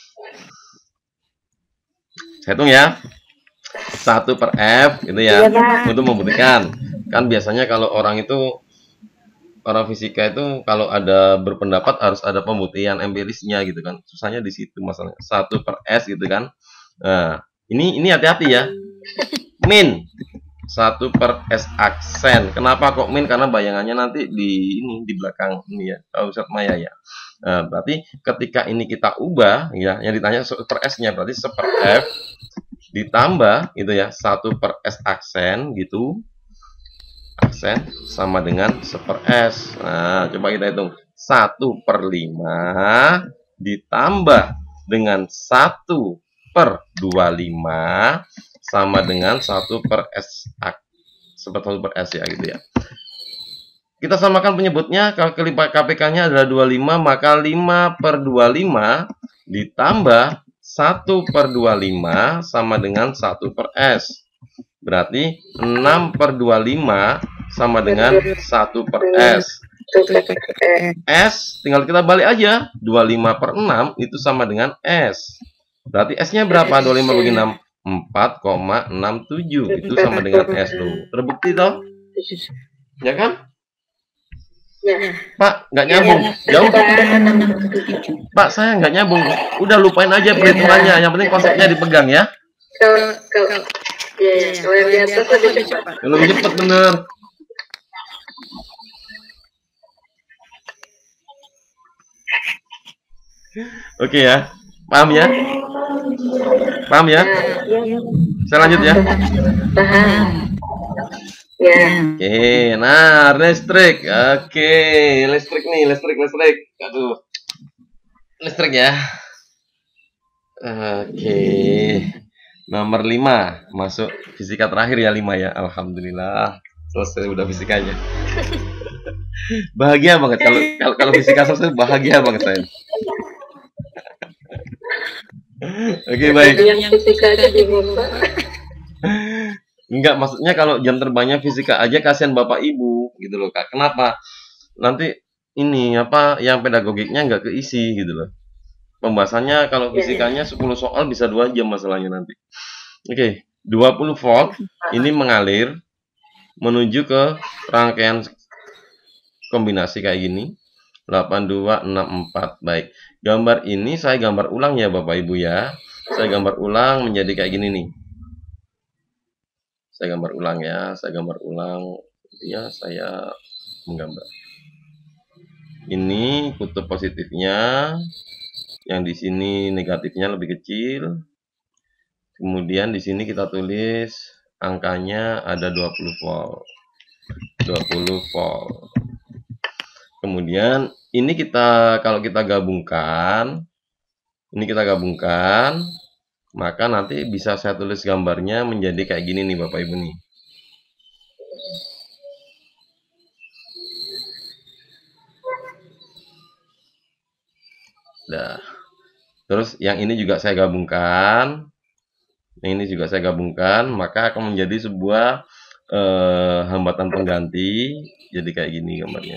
A: Saya hitung ya. satu per F gitu ya.
C: Iya, Pak.
A: Untuk membuktikan. Kan biasanya kalau orang itu orang fisika itu kalau ada berpendapat harus ada pembuktian empirisnya gitu kan. Susahnya di situ masalahnya. satu per S gitu kan. Nah, ini ini hati-hati ya. Min satu per S aksen. Kenapa kok min? Karena bayangannya nanti di ini di belakang ini ya. Tahu Ustaz Maya ya. Nah, berarti ketika ini kita ubah ya, yang ditanya per S-nya berarti seper F ditambah gitu ya, satu per S aksen gitu. Aksen sama dengan seper S. Nah, coba kita hitung. satu per lima ditambah dengan satu per dua puluh lima sama dengan satu per S ak- seperti satu per S ya gitu ya. Kita samakan penyebutnya. Kalau K P K-nya adalah dua puluh lima, maka lima per dua puluh lima ditambah satu per dua puluh lima sama dengan satu per S. Berarti enam per dua puluh lima sama dengan satu per S. S tinggal kita balik aja. dua puluh lima per enam itu sama dengan S. Berarti S-nya berapa? dua puluh lima bagi enam. empat koma enam tujuh. Itu sama dengan S loh. Terbukti toh? Ya kan?
C: Ya.
A: Pak, nggak nyambung. Jauh. Pak, saya nggak nyambung. Udah lupain aja perhitungannya. Yang penting konsepnya dipegang ya.
C: Kalau kalau ya, ya, kalau yang di atas lebih cepat.
A: Lebih cepat bener. Oke ya. Paham ya? Paham ya? Saya lanjut ya.
C: Paham. Ya.
A: Oke, nah listrik. Oke, listrik nih, listrik, listrik. Aduh, listrik ya. Oke, nomor lima masuk fisika terakhir ya lima ya. Alhamdulillah selesai udah fisikanya. Bahagia banget kalau kalau kalau fisika selesai, bahagia banget saya. Oke baik.
C: Yang fisika aja bingung, Pak.
A: Enggak, maksudnya kalau jam terbangnya fisika aja kasihan Bapak Ibu gitu loh Kak. Kenapa? Nanti ini apa yang pedagogiknya nggak keisi gitu loh. Pembahasannya kalau fisikanya sepuluh soal bisa dua jam masalahnya nanti. Oke, dua puluh volt ini mengalir menuju ke rangkaian kombinasi kayak gini. delapan dua enam empat. Baik. Gambar ini saya gambar ulang ya Bapak Ibu ya. Saya gambar ulang menjadi kayak gini nih. Saya gambar ulang ya, saya gambar ulang ya, saya menggambar. Ini kutub positifnya, yang di sini negatifnya lebih kecil. Kemudian di sini kita tulis angkanya ada dua puluh volt. dua puluh volt. Kemudian ini kita kalau kita gabungkan, ini kita gabungkan, maka nanti bisa saya tulis gambarnya menjadi kayak gini nih Bapak Ibu nih. Nah, terus yang ini juga saya gabungkan, yang ini juga saya gabungkan, maka akan menjadi sebuah eh, hambatan pengganti, jadi kayak gini gambarnya.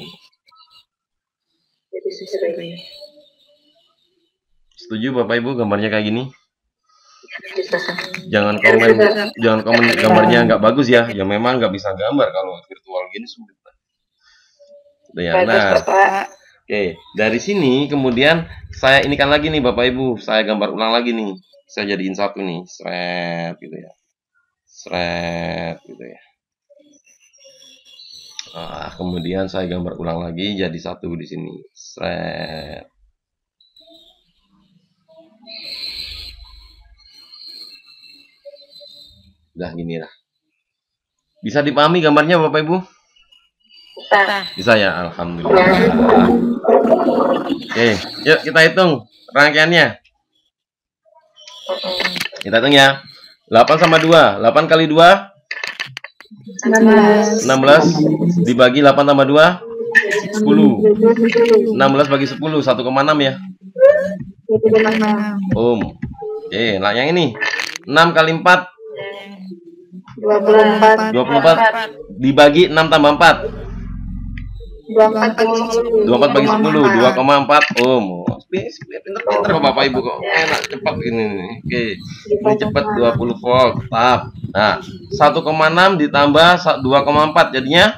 A: Setuju Bapak Ibu gambarnya kayak gini? Jangan komen, jangan komen gambarnya nggak bagus ya. Ya memang nggak bisa gambar kalau virtual gini sulit. Ya, nah, oke, dari sini kemudian saya inikan lagi nih Bapak Ibu, saya gambar ulang lagi nih. Saya jadiin satu nih, seret gitu ya, seret gitu ya. Nah, kemudian saya gambar ulang lagi jadi satu di sini, seret. Udah gini lah. Bisa dipahami gambarnya Bapak Ibu?
C: Bisa.
A: Bisa ya, alhamdulillah. Oke, yuk kita hitung rangkaiannya. Kita hitung ya. delapan sama dua. delapan kali dua? enam belas. Dibagi delapan tambah dua? sepuluh. enam belas bagi sepuluh, satu koma enam ya? Ohm. Oke, nah yang ini. enam kali empat?
C: dua puluh empat.
A: dua puluh empat dibagi enam tambah empat.
C: dua puluh empat bagi
A: dua puluh empat bagi sepuluh, dua koma empat ohm. Pinter-pinter Bapak Ibu kok. Enak, cepat ini nih. Oke. Ini cepat dua puluh volt, tetap. Nah, satu koma enam ditambah dua koma empat jadinya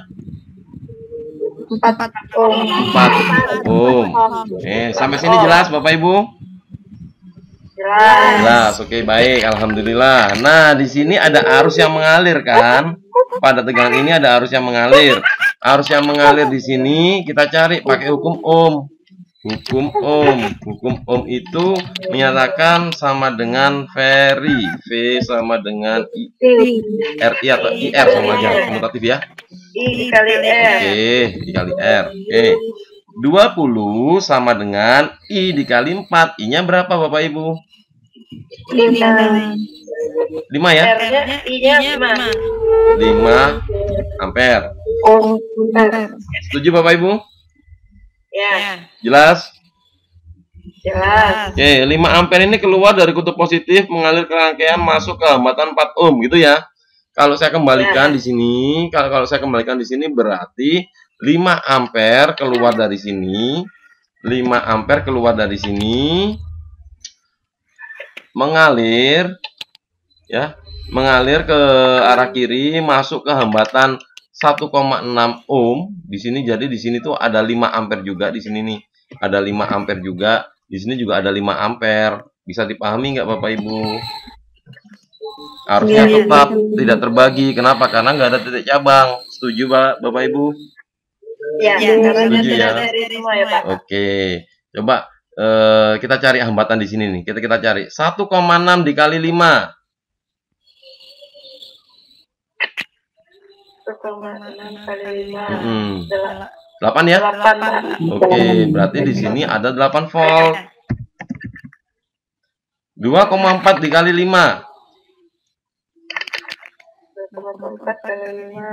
C: empat ohm.
A: empat ohm. Oke, sampai sini jelas Bapak Ibu?
C: Jelas.
A: Jelas, oke baik, alhamdulillah. Nah, di sini ada arus yang mengalir kan? Pada tegangan ini ada arus yang mengalir. Arus yang mengalir di sini kita cari pakai hukum ohm. Hukum ohm. Hukum ohm itu menyatakan sama dengan Ferri. V sama dengan I. R I atau I R sama aja, komutatif ya.
C: I dikali R.
A: Oke, dikali R. Oke. dua puluh sama dengan I dikali empat. I-nya berapa Bapak Ibu?
C: lima.
A: lima ya?
C: R-nya I-nya lima.
A: lima ampere.
C: Ohm. Bentar.
A: Setuju Bapak Ibu?
C: Ya.
A: Jelas?
C: Jelas.
A: Oke, lima ampere ini keluar dari kutub positif mengalir ke rangkaian masuk ke hambatan empat ohm gitu ya. Kalau saya kembalikan di sini, kalau kalau saya kembalikan di sini berarti lima ampere keluar dari sini. lima ampere keluar dari sini. Mengalir ya, mengalir ke arah kiri, masuk ke hambatan satu koma enam ohm di sini. Jadi di sini tuh ada lima ampere juga di sini nih. Ada lima ampere juga. Di sini juga ada lima ampere. Bisa dipahami nggak Bapak Ibu? Arusnya tetap tidak terbagi. Kenapa? Karena nggak ada titik cabang. Setuju Bapak Ibu?
C: Ya,
A: Setuju ya?
C: ya Pak.
A: Oke. Coba eh, kita cari hambatan di sini nih. Kita kita cari satu koma enam dikali lima.
C: satu koma enam kali lima.
A: Hmm. delapan ya?
C: delapan, Pak.
A: Oke, berarti di sini ada delapan volt. dua koma empat dikali lima.
C: dua koma empat kali lima.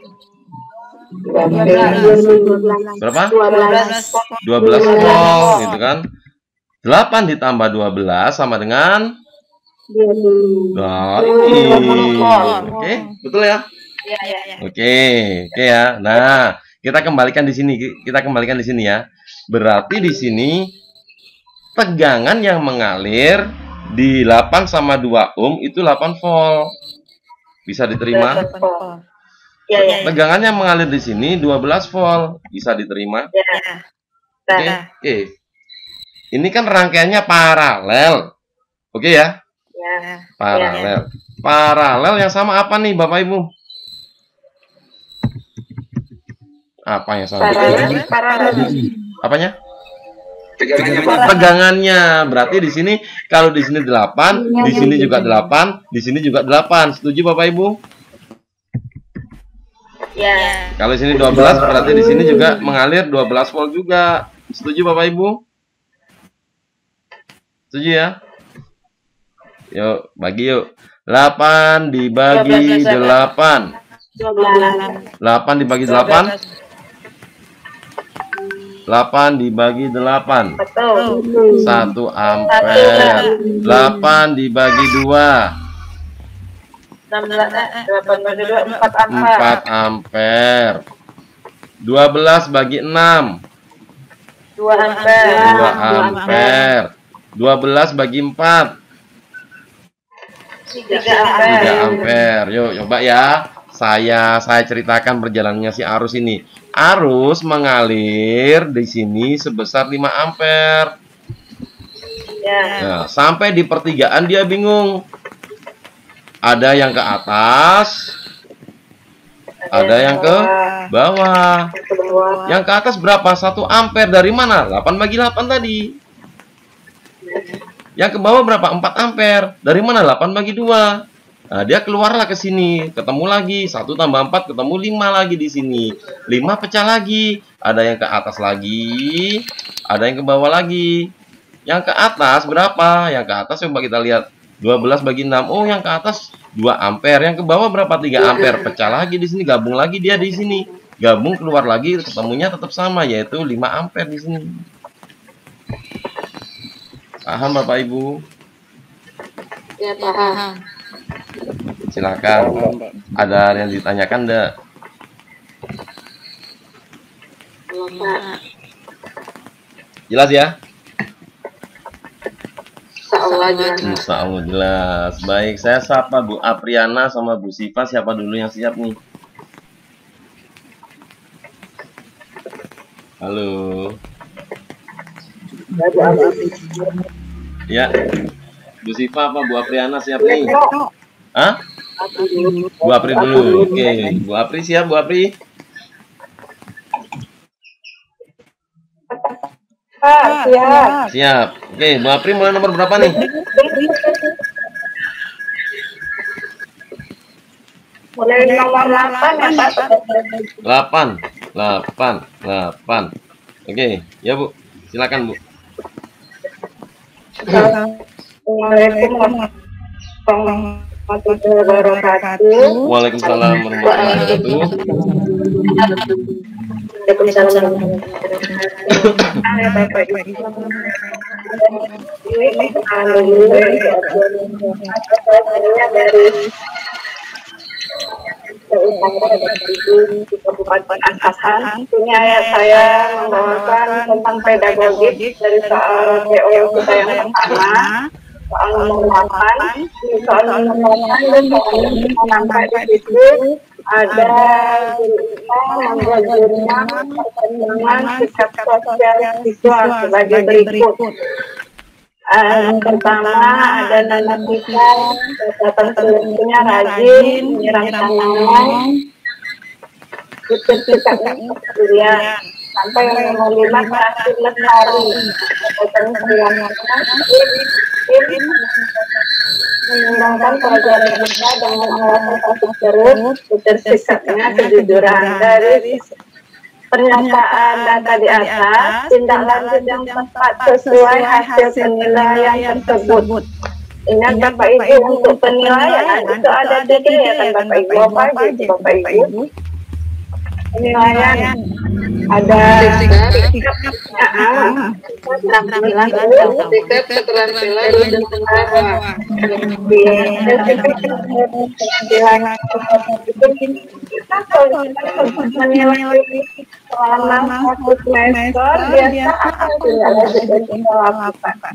A: Berapa?
C: dua belas.
A: dua belas volt gitu kan. delapan ditambah dua belas sama dengan nah ini. Oke, betul ya?
C: Ya, ya, ya.
A: Oke, oke ya. Nah, kita kembalikan di sini. Kita kembalikan di sini ya. Berarti di sini tegangan yang mengalir di delapan sama dua ohm itu delapan volt. Bisa diterima?
C: Ya, ya.
A: Tegangan yang mengalir di sini dua belas volt. Bisa diterima?
C: Ya.
A: Oke. Oke. Ini kan rangkaiannya paralel. Oke ya?
C: Ya.
A: Paralel. Paralel yang sama apa nih Bapak Ibu? Apa yang sama?
C: Paralel, paralel.
A: Apanya?
D: Tegangannya
A: Tegangannya. Berarti di sini kalau di sini delapan, di sini juga delapan, di sini juga delapan. Setuju Bapak Ibu?
C: Ya.
A: Kalau di sini dua belas berarti di sini juga mengalir dua belas volt juga. Setuju Bapak Ibu? Setuju ya? Yuk, bagi yuk. delapan dibagi delapan.
C: dua belas.
A: delapan dibagi delapan. delapan dibagi delapan.
C: Betul.
A: satu ampere. delapan dibagi dua.
C: enam belas, delapan bagi dua, empat ampere.
A: empat ampere. dua belas bagi enam.
C: dua ampere.
A: dua ampere. dua belas bagi empat.
C: tiga
A: tiga
C: ampere.
A: ampere. Yuk, coba ya. Saya saya ceritakan perjalanannya si arus ini. Arus mengalir di sini sebesar lima ampere.
C: Ya.
A: Nah, sampai di pertigaan dia bingung. Ada yang ke atas, ada yang ke bawah.
C: Ke bawah.
A: Yang ke atas berapa? satu ampere dari mana? delapan bagi delapan tadi. Yang ke bawah berapa? empat ampere. Dari mana? delapan bagi dua. Nah, dia keluarlah ke sini, ketemu lagi satu tambah empat, ketemu lima lagi di sini. lima pecah lagi. Ada yang ke atas lagi, ada yang ke bawah lagi. Yang ke atas berapa? Yang ke atas coba kita lihat. dua belas bagi enam. Oh, yang ke atas dua ampere. Yang ke bawah berapa? tiga ampere. Pecah lagi di sini, gabung lagi dia di sini. Gabung keluar lagi, ketemunya tetap sama yaitu lima ampere di sini. Paham Bapak Ibu?
C: Ya, paham.
A: Silakan. Ada yang ditanyakan enggak? Jelas ya?
C: Insya Allah jelas.
A: Insya Allah jelas. Baik, saya sapa Bu Apriana sama Bu Siva. Siapa dulu yang siap nih? Halo. Ya. Bu Siva apa Bu Apriana siap nih? Hah? Bu Apri dulu. Oke, Bu Apri siap, Bu Apri?
C: Pak, siap.
A: Siap. Oke, Bu Apri mulai nomor berapa nih?
C: Mulai nomor delapan ya, Pak.
A: delapan. delapan. delapan. Oke, ya Bu. Silakan Bu.
C: Assalamualaikum warahmatullahi wabarakatuh.
A: Waalaikumsalam warahmatullahi wabarakatuh.
C: Waalaikumsalam warahmatullahi wabarakatuh. Dari Kabupaten di Kabupaten Asahan. Ini ayat saya membawakan tentang pedagogik dari soal P O kita yang pertama, soal nomor delapan. Di soal nomor delapan dan soal sampai di situ ada kita membelajarnya perkembangan sikap sosial siswa sebagai berikut. Uh, yang pertama ada nana kita datang sebelumnya rajin menyerang tanaman, sikapnya kepedulian. Sampai yang nomor lima terakhir lestari, datang sebelumnya mengembangkan pelajaran kita dengan alasan kasus terus, bersikapnya kejujuran. Dari pernyataan data di atas, tindak lanjut yang tepat sesuai hasil penilaian tersebut. Ingat Bapak Ibu, untuk penilaian itu ada tiga ya kan Bapak Ibu, apa aja Bapak Ibu? Penilaian ada sikap, keterampilan,
B: sikap, keterampilan, dan pengetahuan.
C: Kita kalau menilai selama satu semester biasa apa tidak lanjut kita lakukan.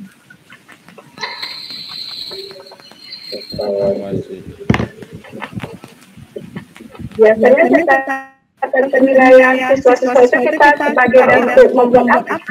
C: Biasanya kita akan penilaian siswa-siswa itu kita sebagai untuk membuat apa?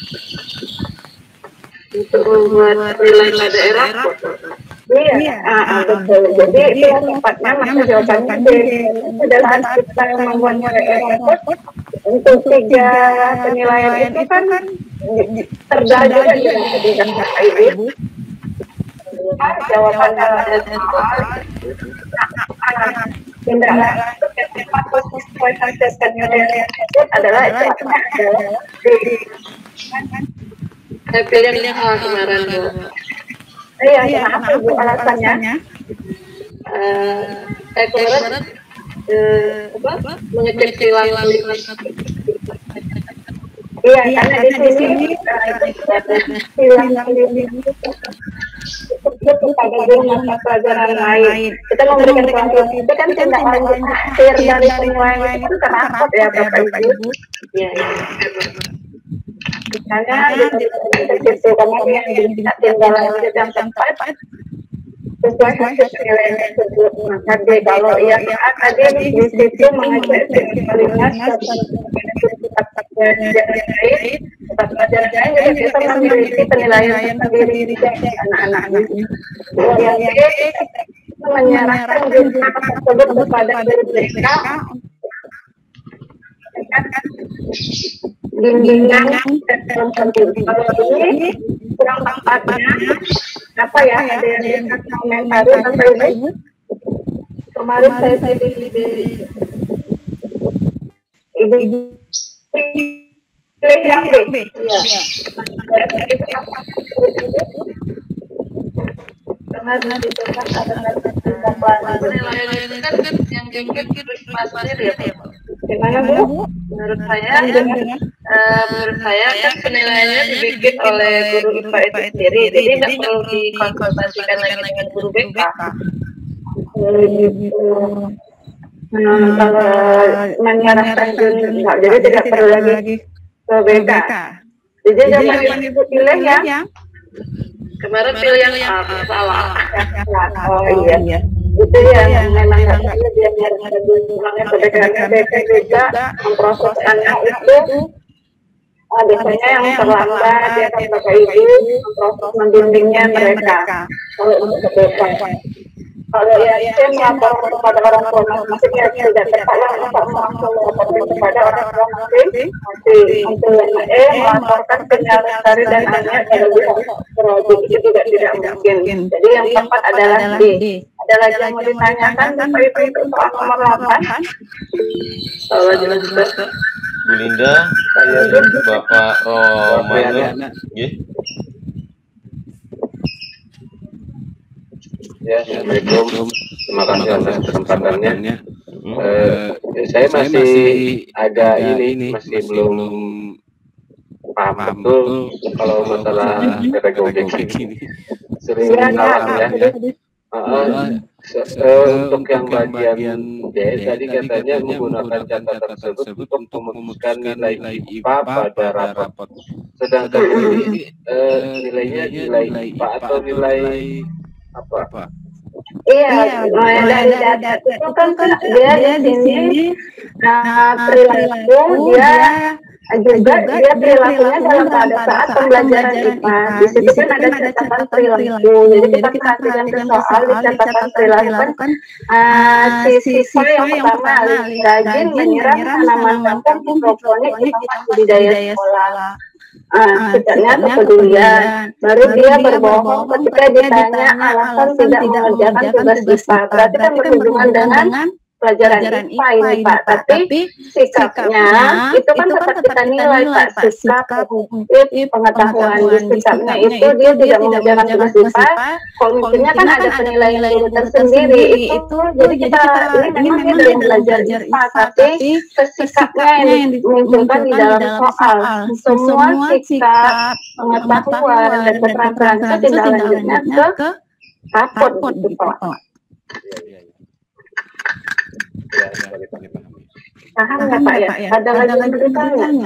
B: Untuk membuat nilai daerah.
C: Iya, ah, betul. Jadi itu yang tepatnya maka jawabannya D. Sedangkan kita yang membuat nilai rapor untuk tiga penilaian itu kan terdaftar juga di Bapak Ibu. Jawaban ada tindak lanjut yang tepat sesuai hasil penilaian tersebut adalah itu adalah D.
B: Saya pilih yang A kemarin, Bu.
C: Iya, kenapa Bu alasannya?
B: Uh, saya kemarin uh, apa? Mengecek silang.
C: Iya, karena di sini silang itu pada mata pelajaran lain. Kita memberikan pelajaran itu kan tindak lanjut akhir dari penilaian itu kan rapor ya Bapak Ibu.
B: Iya.
C: Misalnya di situ kemudian kita tindak lanjut yang tepat sesuai hasil penilaian tersebut. Maka D kalau ia tadi di situ mengecek penilaian tetap pelajaran lain, tetap pelajaran lain juga kita memiliki penilaian sendiri dari anak-anak. Yang D menyerahkan jumlah tersebut kepada guru mereka bimbingan dan dalam sendiri. Kalau ini kurang tepatnya apa ya? Ada yang komentari Bapak Ibu? Kemarin saya pilih di ibu pilih yang B. Iya. Karena itu kan ada
B: Penilaian itu kan yang dibikin pasir ya, Pak.
C: Gimana Bu?
B: Menurut saya, uh, menurut saya kan penilaiannya dibikin oleh guru I P A itu sendiri, jadi nggak perlu dikonsultasikan lagi dengan guru B K.
C: Hmm, kalau menyerahkan jurnal, jadi tidak perlu lagi ke B K. Jadi jangan Ibu pilih ya.
B: Kemarin pilih yang A, salah.
C: Oh iya. Itu ya memang nggak perlu dia menyerahkan jurnalnya ke B K. B K juga memproses anak itu. Nah, biasanya yang terlambat ya kan Bapak Ibu memproses membimbingnya mereka. Kalau untuk B K. Kalau ya saya melaporkan kepada orang tua masing-masing ya tidak tepat lah untuk langsung melaporkan kepada orang tua masing-masing. Untuk yang E melaporkan penyalahstari dan hanya pada pihak projek itu juga tidak mungkin. Jadi yang tepat adalah D. Ada lagi yang mau ditanyakan Bapak Ibu untuk soal nomor delapan?
B: Salah jelas juga.
A: Bu Linda, Bapak Romano,
D: Ya, Assalamualaikum. Terima kasih atas kesempatannya. Uh, saya masih agak ini, masih belum paham betul kalau masalah pedagogik ini. Sering salah ya. Uh, Uh, untuk yang bagian D tadi katanya menggunakan catatan tersebut untuk memutuskan nilai I P A pada rapat. Sedangkan ini uh, nilainya nilai I P A atau nilai apa?
C: Iya, mulai dari data itu kan dia di sini uh, perilaku dia juga dia perilakunya dalam pada saat pembelajaran I P A. Di situ kan ada catatan perilaku. Jadi kita perhatikan ke soal di catatan perilaku kan uh, si siswa yang pertama rajin menyiram tanaman kampung hidroponik di tempat budidaya sekolah. Ah, sebenarnya kepedulian. Baru dia berbohong ketika ditanya alasan tidak mengerjakan tugas I P A. Berarti kan berhubungan dengan pelajaran I P A ini, Pak. Tapi sikapnya itu kan tetap kita nilai, Pak. Sikap, kognitif, pengetahuan di sikapnya itu dia tidak mengerjakan tugas I P A. Kognitifnya kan ada penilaian guru tersendiri itu. Jadi kita ini memang dia belum belajar I P A, tapi kesikapnya yang dimunculkan di dalam soal. Semua sikap, pengetahuan, dan keterampilan itu tindak lanjutnya ke rapot gitu, Pak.
D: Ya, boleh paham.
C: Paham nggak Pak ya? Ada lagi yang bertanya?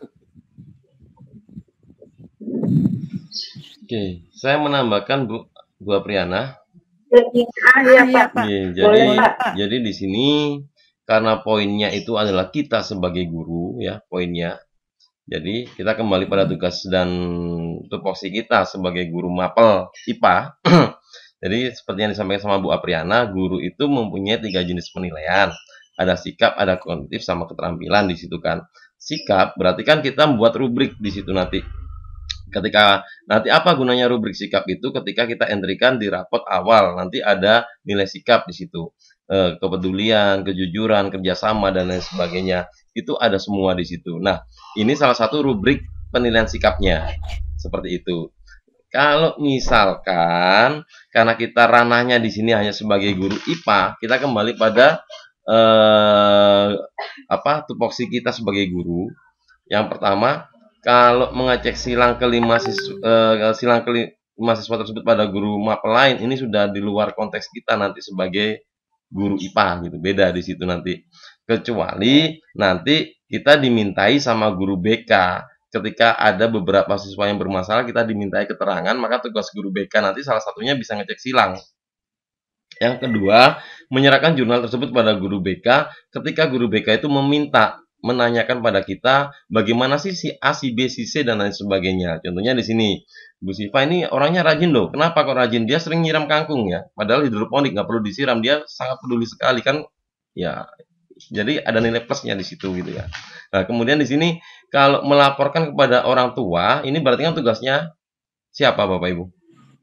A: Oke, saya menambahkan Bu Bu Apriana.
C: Ah, iya Pak.
A: Oke, jadi
C: Boleh, Pak.
A: jadi di sini karena poinnya itu adalah kita sebagai guru ya, poinnya. Jadi kita kembali pada tugas dan tupoksi kita sebagai guru mapel I P A. Jadi seperti yang disampaikan sama Bu Apriana, guru itu mempunyai tiga jenis penilaian. Ada sikap, ada kognitif, sama keterampilan di situ kan. Sikap berarti kan kita membuat rubrik di situ nanti. Ketika nanti apa gunanya rubrik sikap itu? Ketika kita entrikan di rapot awal, nanti ada nilai sikap di situ. E, kepedulian, kejujuran, kerjasama dan lain sebagainya. Itu ada semua di situ. Nah, ini salah satu rubrik penilaian sikapnya. Seperti itu. Kalau misalkan karena kita ranahnya di sini hanya sebagai guru I P A, kita kembali pada eh, apa tupoksi kita sebagai guru. Yang pertama, kalau mengecek silang kelima siswa, eh, silang kelima siswa tersebut pada guru mapel lain, ini sudah di luar konteks kita nanti sebagai guru I P A gitu. Beda di situ nanti. Kecuali nanti kita dimintai sama guru B K. Ketika ada beberapa siswa yang bermasalah, kita dimintai keterangan, maka tugas guru B K nanti salah satunya bisa ngecek silang. Yang kedua, menyerahkan jurnal tersebut pada guru B K ketika guru B K itu meminta, menanyakan pada kita bagaimana sih si A, si B, si C, dan lain sebagainya. Contohnya di sini, Bu Siva ini orangnya rajin loh. Kenapa kok rajin? Dia sering nyiram kangkung ya. Padahal hidroponik nggak perlu disiram, dia sangat peduli sekali kan. Ya, jadi ada nilai plusnya di situ gitu ya. Nah, kemudian di sini kalau melaporkan kepada orang tua, ini berarti kan tugasnya siapa Bapak Ibu?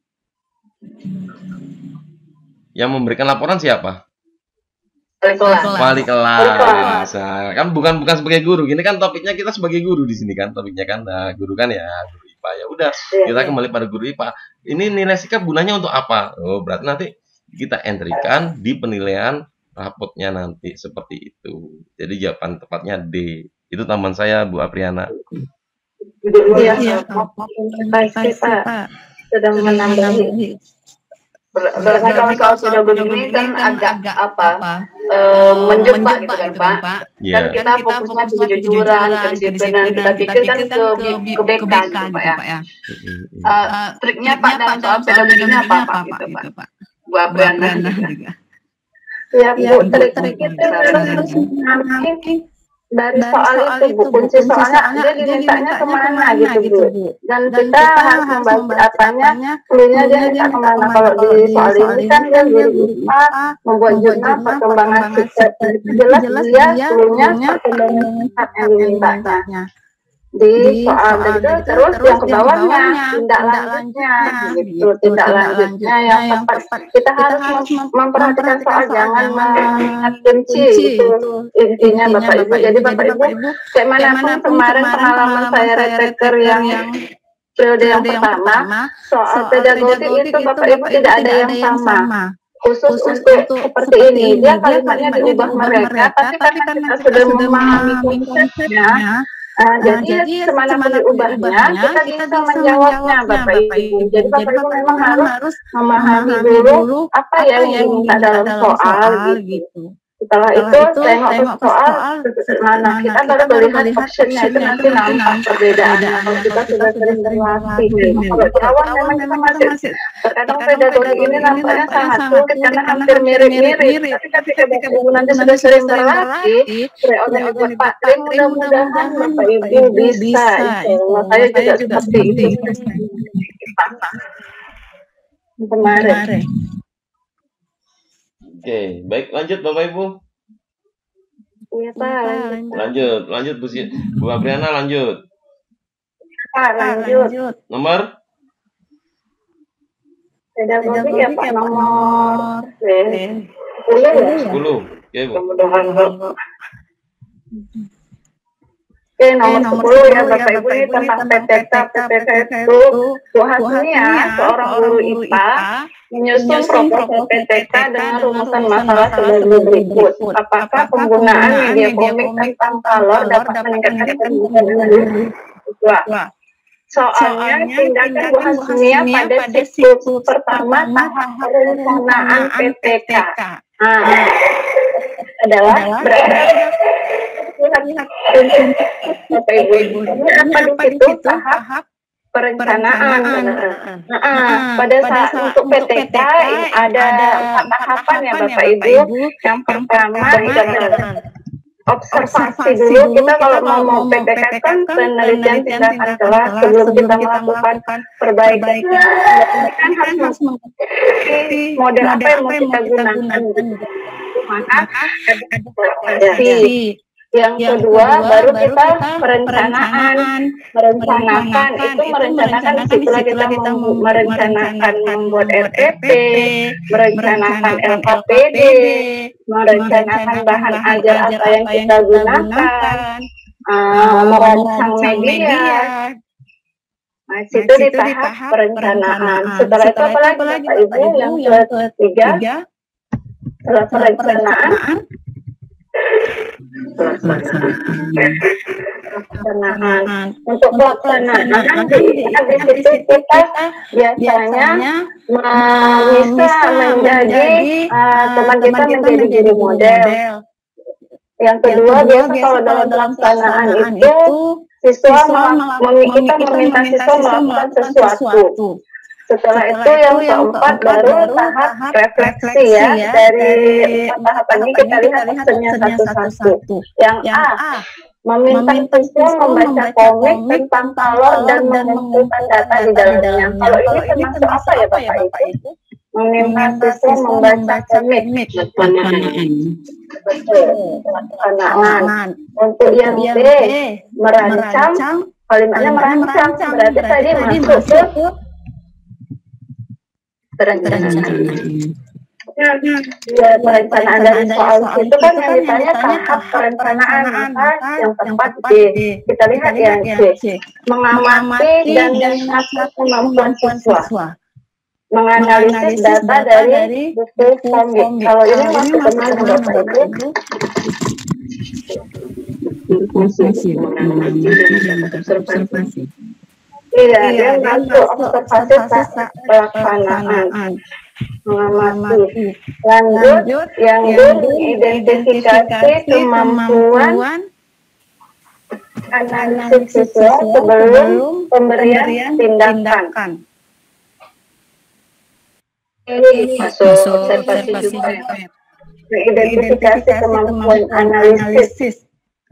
A: Yang memberikan laporan siapa?
C: Wali kelas.
A: Wali kelas. Nah, kan bukan bukan sebagai guru. Gini kan topiknya kita sebagai guru di sini kan topiknya kan. Nah, guru kan ya, guru I P A ya. Udah, kita kembali pada guru I P A. Ini nilai sikap gunanya untuk apa? Oh, berarti nanti kita entrikan di penilaian rapotnya nanti seperti itu. Jadi jawaban tepatnya D. Itu tambahan saya Bu Apriana.
C: Iya, iya. Terima kasih Pak. Sudah menambahi. Berarti kalau soal sudah begini kan agak apa? Menjebak gitu kan Pak. Kan kita fokusnya ke kejujuran, kedisiplinan. Kita pikir kan ke ke B K gitu Pak ya. Triknya Pak dalam soal pedagogi ini apa Pak gitu Pak? Bu Apriana. Ya Bu, trik itu harus mengamati dari soal itu Bu, kunci soalnya dia dimintanya kemana gitu Bu, dan kita harus membaca apanya, cluenya dia minta kemana. Kalau di soal ini kan dia guru I P A membuat jurnal perkembangan sikap, itu jelas dia cluenya perkembangan sikap yang dimintanya di soal dan itu terus yang ke bawahnya tindak lanjutnya gitu, tindak lanjutnya yang tepat. Kita harus memperhatikan soal, jangan mengingat kunci itu intinya Bapak Ibu. Jadi Bapak Ibu kayak manapun kemarin pengalaman saya reteker yang periode yang pertama soal pedagogi itu Bapak Ibu tidak ada yang sama khusus untuk seperti ini. Dia kalimatnya diubah mereka, tapi karena kita sudah memahami konsepnya, Uh, jadi, jadi semanapun diubahnya, kita bisa menjawabnya, Bapak Ibu. Jadi Bapak Ibu memang harus memahami dulu apa yang diminta dalam soal gitu. Setelah itu tengok ke soal, mana kita baru melihat optionnya itu nanti nampak perbedaannya. Kalau kita sudah sering berlatih, kalau di awal memang kita masih terkadang pedagogi ini nampaknya sangat sulit karena hampir mirip-mirip. Tapi ketika Bapak Ibu nanti sudah sering berlatih, Freon yang dibuat Pak Tri, mudah-mudahan Bapak Ibu bisa. Insya saya juga seperti itu. Kemarin.
A: Oke, baik, lanjut Bapak Ibu.
C: Iya Pak, lanjut.
A: Lanjut, lanjut Bu, Bu Apriana, lanjut.
C: Pak, lanjut.
A: Nomor?
C: Pedagogi ya Pak, nomor sepuluh ya?
A: sepuluh, oke Bu.
C: Kemudahan Bapak. Oke, nomor sepuluh ya Bapak Ibu, ini tentang P T K. P T K itu Bu Hasnia, seorang guru I P A, menyusun proposal P T K dengan rumusan masalah sebagai berikut. Apakah penggunaan media komik tentang kalor dapat meningkatkan kemampuan siswa? Soalnya tindakan Bu Hasnia pada siklus pertama tahap perencanaan P T K. Nah, adalah berarti Bapak Ibu, ini apa di situ tahap perencanaan. Nah, pada saat untuk P T K ada empat tahapan ya Bapak Ibu. Yang pertama observasi dulu. Kita kalau mau P T K kan penelitian tindakan kelas sebelum kita melakukan perbaikan. Kan harus mengerti model apa yang mau kita gunakan. Maka observasi. Yang, yang kedua, kedua baru kita, kita perencanaan. Merencanakan itu merencanakan disitulah kita, kita merencanakan membuat R P P, merencanakan L K P D, merencanakan bahan ajar apa yang kita gunakan, uh, merancang media. Nah, situ di tahap perencanaan. Setelah itu apa lagi Bapak Ibu? Yang ketiga, setelah perencanaan, pelaksanaan. Untuk pelaksanaan di situ kita biasanya bisa menjadi teman kita menjadi guru model. Yang kedua, biasa kalau dalam pelaksanaan itu siswa kita meminta siswa melakukan sesuatu. Setelah itu yang keempat baru tahap refleksi ya. Dari tahapan ini kita lihat opsinya satu-satu. Yang A, meminta siswa membaca komik tentang kalor dan mengumpulkan data di dalamnya. Kalau ini termasuk apa ya Bapak Ibu? Meminta siswa membaca komik. Pelaksanaan. Untuk yang B, merancang. Kalimatnya merancang. Berarti tadi masuk ke perencanaan. Ya, perencanaan dari soal itu kan yang ditanya tahap perencanaan, maka yang tepat D. Kita lihat yang C. Mengamati dan mengasah kemampuan siswa. Menganalisis data dari buku komik. Kalau ini masuk ke mana Bapak Ibu? Observasi. Iya, yang masuk observasi pelaksanaan. Mengamati. Lanjut, yang D, identifikasi kemampuan analisis siswa sebelum pemberian tindakan. Ini masuk observasi juga. Identifikasi kemampuan analisis.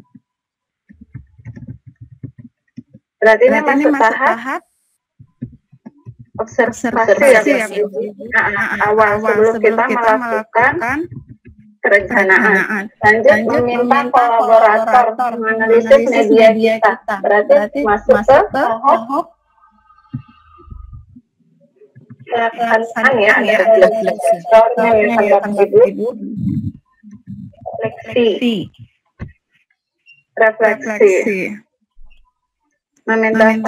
C: Berarti ini masuk tahap observasi ya, nah, awal sebelum kita melakukan perencanaan. Lanjut meminta kolaborator menganalisis media kita. Berarti masuk ke tahap pelaksanaan ya, ada refleksinya ya Bapak Ibu. Refleksi. Refleksi. Meminta.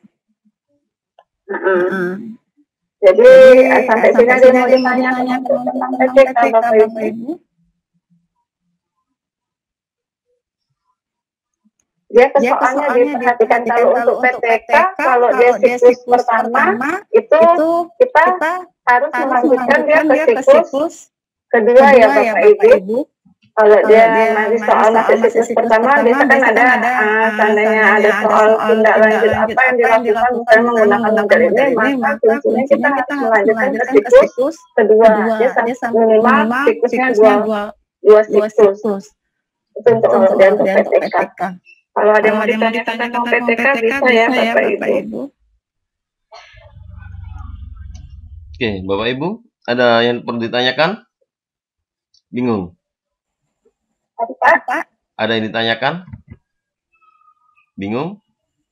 C: Uh -uh. Jadi, Jadi sampai sini ada yang mau ditanyakan tentang P T K Bapak Ibu. Dia persoalannya diperhatikan kalau untuk P T K, kalau dia siklus pertama itu kita harus melanjutkan dia ke siklus kedua ya Bapak Ibu. Kalau dia masih soal masih siklus pertama, biasa kan ada uh, seandainya ada soal tindak lanjut apa yang dilakukan misalnya menggunakan model ini, maka kuncinya kita harus melanjutkan ke siklus kedua. Dia minimal siklusnya dua dua siklus. Itu untuk dia untuk P T K. Kalau ada yang mau ditanyakan tentang P T K bisa ya Bapak Ibu.
A: Oke, Bapak Ibu, ada yang perlu ditanyakan? Bingung?
C: Apa?
A: Ada yang ditanyakan? Bingung?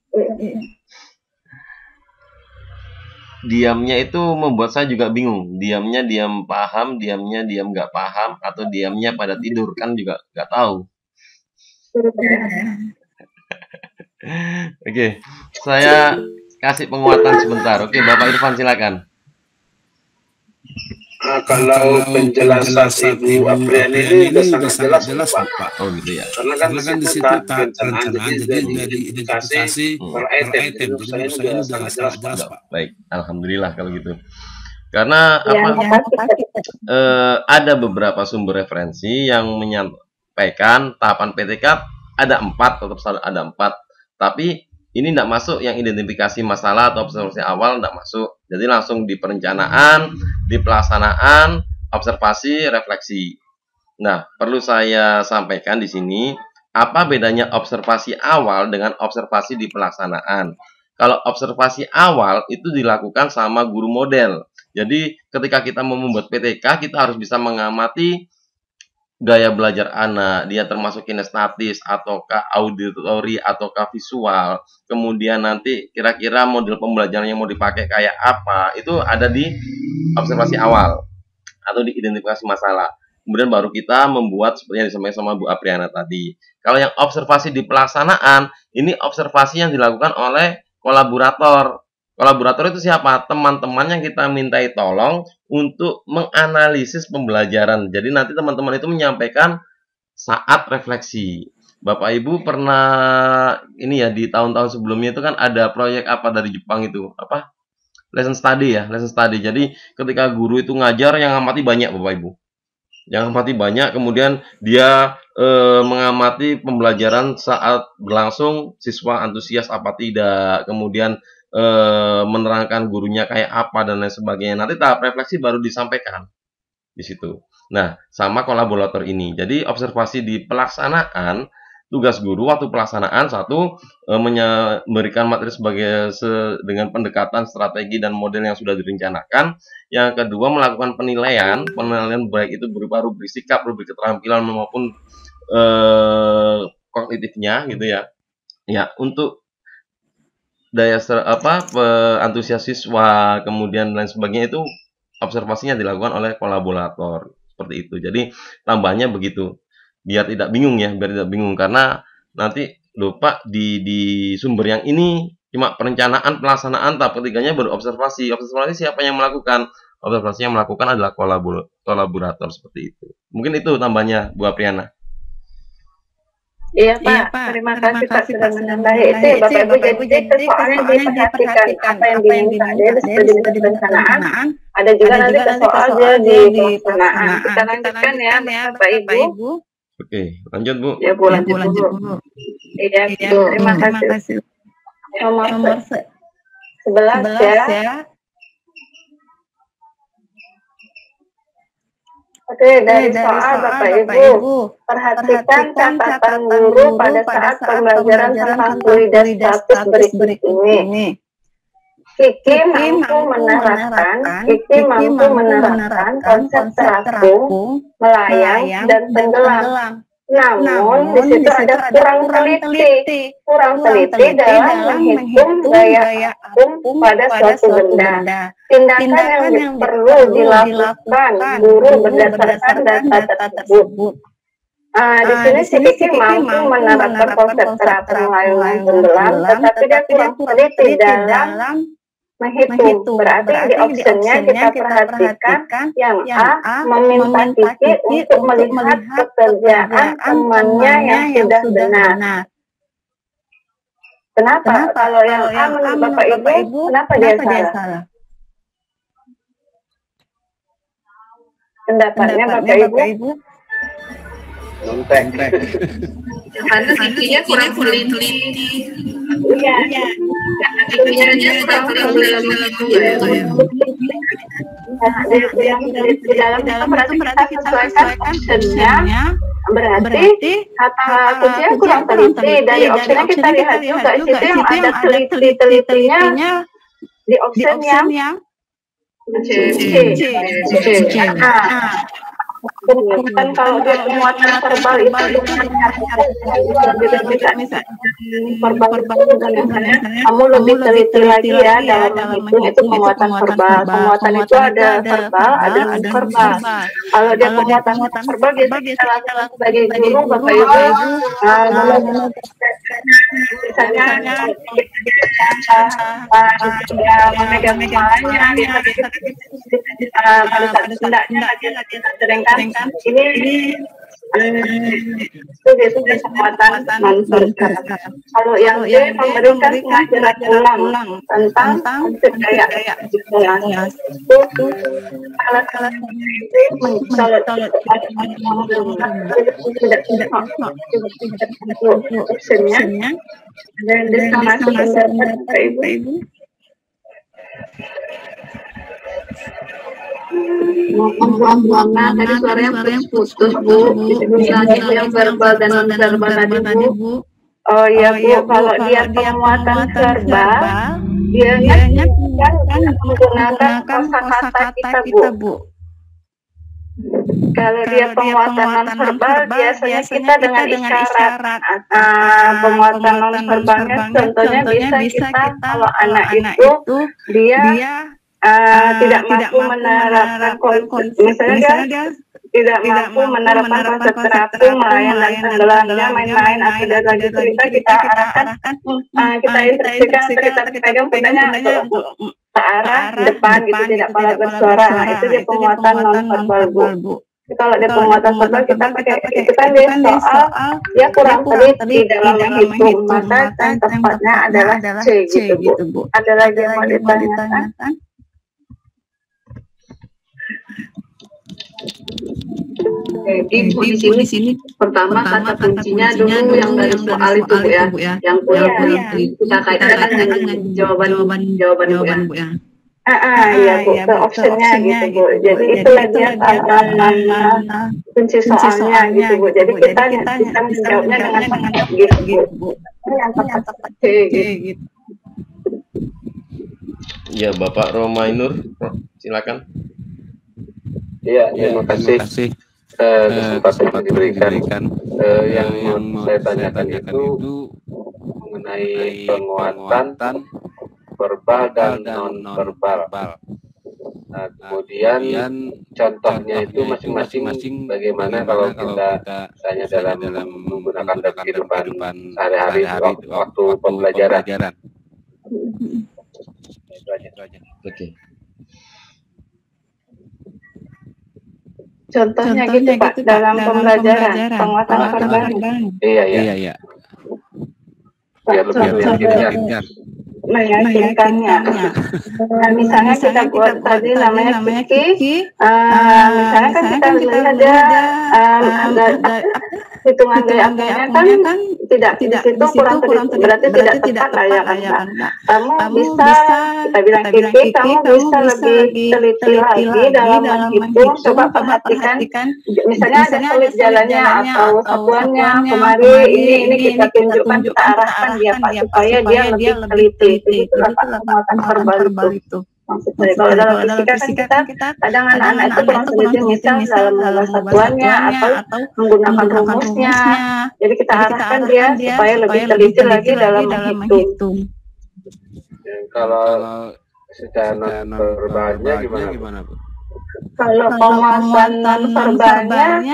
A: Diamnya itu membuat saya juga bingung. Diamnya diam paham, diamnya diam nggak paham, atau diamnya pada tidur, kan juga nggak tahu. Oke, saya kasih penguatan sebentar. Oke, Bapak Irfan silakan.
D: Nah, kalau penjelasan Ibu Apriani ini sudah sangat jelas, Pak.
A: Oh gitu ya.
D: Karena kan di situ perencanaan, jadi sudah diidentifikasi per item. Jadi saya sudah sangat jelas, Pak.
A: Baik, alhamdulillah kalau gitu. Karena apa? Eh, ada beberapa sumber referensi yang menyampaikan tahapan P T K ada empat, tetap ada empat. Tapi ini tidak masuk yang identifikasi masalah atau observasi awal, tidak masuk. Jadi langsung di perencanaan, di pelaksanaan, observasi, refleksi. Nah, perlu saya sampaikan di sini, apa bedanya observasi awal dengan observasi di pelaksanaan. Kalau observasi awal itu dilakukan sama guru model. Jadi ketika kita mau membuat P T K, kita harus bisa mengamati gaya belajar anak, dia termasuk kinestatis, ataukah auditory, ataukah visual. Kemudian nanti kira-kira model pembelajaran yang mau dipakai kayak apa, itu ada di observasi awal atau di identifikasi masalah. Kemudian baru kita membuat seperti yang disampaikan sama Bu Apriana tadi. Kalau yang observasi di pelaksanaan, ini observasi yang dilakukan oleh kolaborator. Kolaborator itu siapa? Teman-teman yang kita mintai tolong untuk menganalisis pembelajaran. Jadi nanti teman-teman itu menyampaikan saat refleksi. Bapak Ibu pernah ini ya di tahun-tahun sebelumnya itu kan ada proyek apa dari Jepang itu? Apa? Lesson study ya, lesson study. Jadi ketika guru itu ngajar yang ngamati banyak Bapak Ibu. Yang ngamati banyak, kemudian dia eh, mengamati pembelajaran saat berlangsung, siswa antusias apa tidak, kemudian E, menerangkan gurunya kayak apa dan lain sebagainya. Nanti tahap refleksi baru disampaikan di situ. Nah, sama kolaborator ini. Jadi observasi di pelaksanaan, tugas guru waktu pelaksanaan satu e, memberikan materi sebagai se, dengan pendekatan strategi dan model yang sudah direncanakan. Yang kedua melakukan penilaian, penilaian baik itu berupa rubrik sikap, rubrik keterampilan maupun e, kognitifnya gitu ya. Ya, untuk daya ser, apa antusias siswa kemudian lain sebagainya itu observasinya dilakukan oleh kolaborator seperti itu. Jadi tambahnya begitu biar tidak bingung ya, biar tidak bingung karena nanti lupa di di sumber yang ini cuma perencanaan pelaksanaan, tahap ketiganya baru observasi. Observasi siapa yang melakukan? Observasi yang melakukan adalah kolabor, kolaborator seperti itu. Mungkin itu tambahnya Bu Apriana.
C: Iya Pak, iya, Pak. Terima, terima kasih Pak sudah menambahi itu ya Bapak Ibu. Jadi soalnya diperhatikan apa yang diminta dia seperti di perencanaan. Ada juga nanti ke soal dia di pelaksanaan. Kita lanjutkan ya Bapak Ibu.
A: Oke, lanjut Bu.
C: Ya Bu, lanjut dulu. Iya Bu, terima kasih. Nomor sebelas ya. Oke, dari soal Bapak Ibu, perhatikan catatan guru pada saat pembelajaran tentang fluiditas berikut ini. Kiki mampu menerapkan, Kiki mampu menerapkan konsep terapung, melayang, dan tenggelam. Namun, di situ ada kurang teliti, kurang teliti dalam menghitung gaya apung pada suatu benda. Tindakan yang perlu dilakukan guru berdasarkan data tersebut. Uh, di sini si Kiki mampu menerapkan konsep terapung, melayang, dan tenggelam, tetapi dia kurang teliti dalam menghitung. Berarti di optionnya kita perhatikan yang A meminta Kiki untuk melihat pekerjaan temannya yang sudah benar. Kenapa? Kenapa? Kalau yang A menurut Bapak Ibu, Ibu kenapa, kenapa dia, salah? dia salah? Pendapatnya, Pendapatnya Bapak, Bapak Ibu?
D: Nontek.
B: Karena fikinya kurang teliti.
C: Iya.
B: Fikirannya kurang teliti.
C: Di dalam itu berarti kita sesuaikan optionnya. Berarti kata kuncinya kurang teliti. Dari optionnya kita lihat juga situ yang ada teliti-telitinya di option yang C. C. Kan kalau dia penguatan verbal itu bisa verbal kamu lebih teliti lagi ya dalam menghitung itu penguatan verbal. Penguatan itu ada verbal, ada non-verbal. Kalau dia penguatan verbal biasanya kita lakukan sebagai guru, Bapak Ibu. Misalnya dia memegang kepalanya, pada saat hendaknya sedangkan ini itu biasanya penguatan non-verbal. Kalau yang D memberikan pengajaran ulang tentang konsep gaya gitu ya. Itu kalau kalau tidak tidak optionnya dan diskresi pendapat Ibu.
B: Buang-buangkan tadi suaranya putus-putus, Bu. Misalnya yang verbal dan non-verbal tadi, Bu.
C: Oh iya, Bu. Kalau dia penguatan verbal, dia kan menggunakan kosakata kita, Bu. Kalau dia penguatan non-verbal, biasanya kita dengan isyarat. Penguatan non-verbalnya contohnya bisa kita, kalau anak itu dia Uh, tidak, tidak mampu menerapkan konsep, misalnya, misalnya dia, dia tidak mampu menerapkan konsep terapung, melayan dan tenggelamnya, main-main atau dan lagi cerita, kita arahkan, uh, kita instruksikan atau kita pegang pedangnya untuk ke arah depan gitu, tidak pala bersuara. Nah, itu dia penguatan non-verbal, Bu. Kalau dia penguatan verbal kita pakai itu kan dia soal dia kurang teliti dalam menghitung, maka dan tempatnya adalah C gitu, Bu. Ada lagi yang mau ditanyakan?
B: Jadi Bu, di sini, di sini pertama kata kuncinya dulu yang dari soal itu, Bu ya, yang kurang teliti kita kaitkan dengan jawaban jawaban jawaban Bu ya.
C: Ah, ah ya Bu, ke optionnya gitu, Bu. Jadi itulah dia kunci soalnya gitu, Bu. Jadi kita bisa menjawabnya dengan tepat gitu, Bu. Yang tepat gitu.
A: Ya, Bapak Romainur, silakan.
D: Iya, terima kasih uh, kesempatan yang diberikan. Uh, yang mau saya tanyakan itu mengenai penguatan verbal dan non-verbal. Nah, kemudian contohnya itu masing-masing bagaimana kalau kita misalnya dalam menggunakan kehidupan sehari-hari waktu pembelajaran. Itu aja.
A: Oke.
C: Contohnya, Contohnya gitu, Pak, gitu, dalam, dalam pembelajaran, penguatan verbal.
D: Iya, iya, iya. Biar lebih meyakinkan.
C: Meyakinkannya. Nah, misalnya kita buat tadi namanya Kiki, uh, misalnya kan kita lihat ada ada hitungan gaya akunnya kan tidak tidak di situ kurang teliti, berarti tidak tepat lah ya kan. Kamu bisa kita bilang Kiki, kamu bisa lebih teliti lagi dalam menghitung. Coba perhatikan, misalnya ada sulit jalannya atau satuannya. Kemari ini ini kita tunjukkan, kita arahkan dia Pak supaya dia lebih teliti. Itulah penguatan verbal itu. Maksudnya kalau dalam fisika kan kita kadang anak-anak itu kurang teliti misal dalam membuat satuannya atau menggunakan rumusnya. Jadi kita arahkan dia supaya lebih teliti lagi dalam menghitung.
D: Kalau secara non-verbalnya gimana, Bu?
C: Kalau penguatan non-verbalnya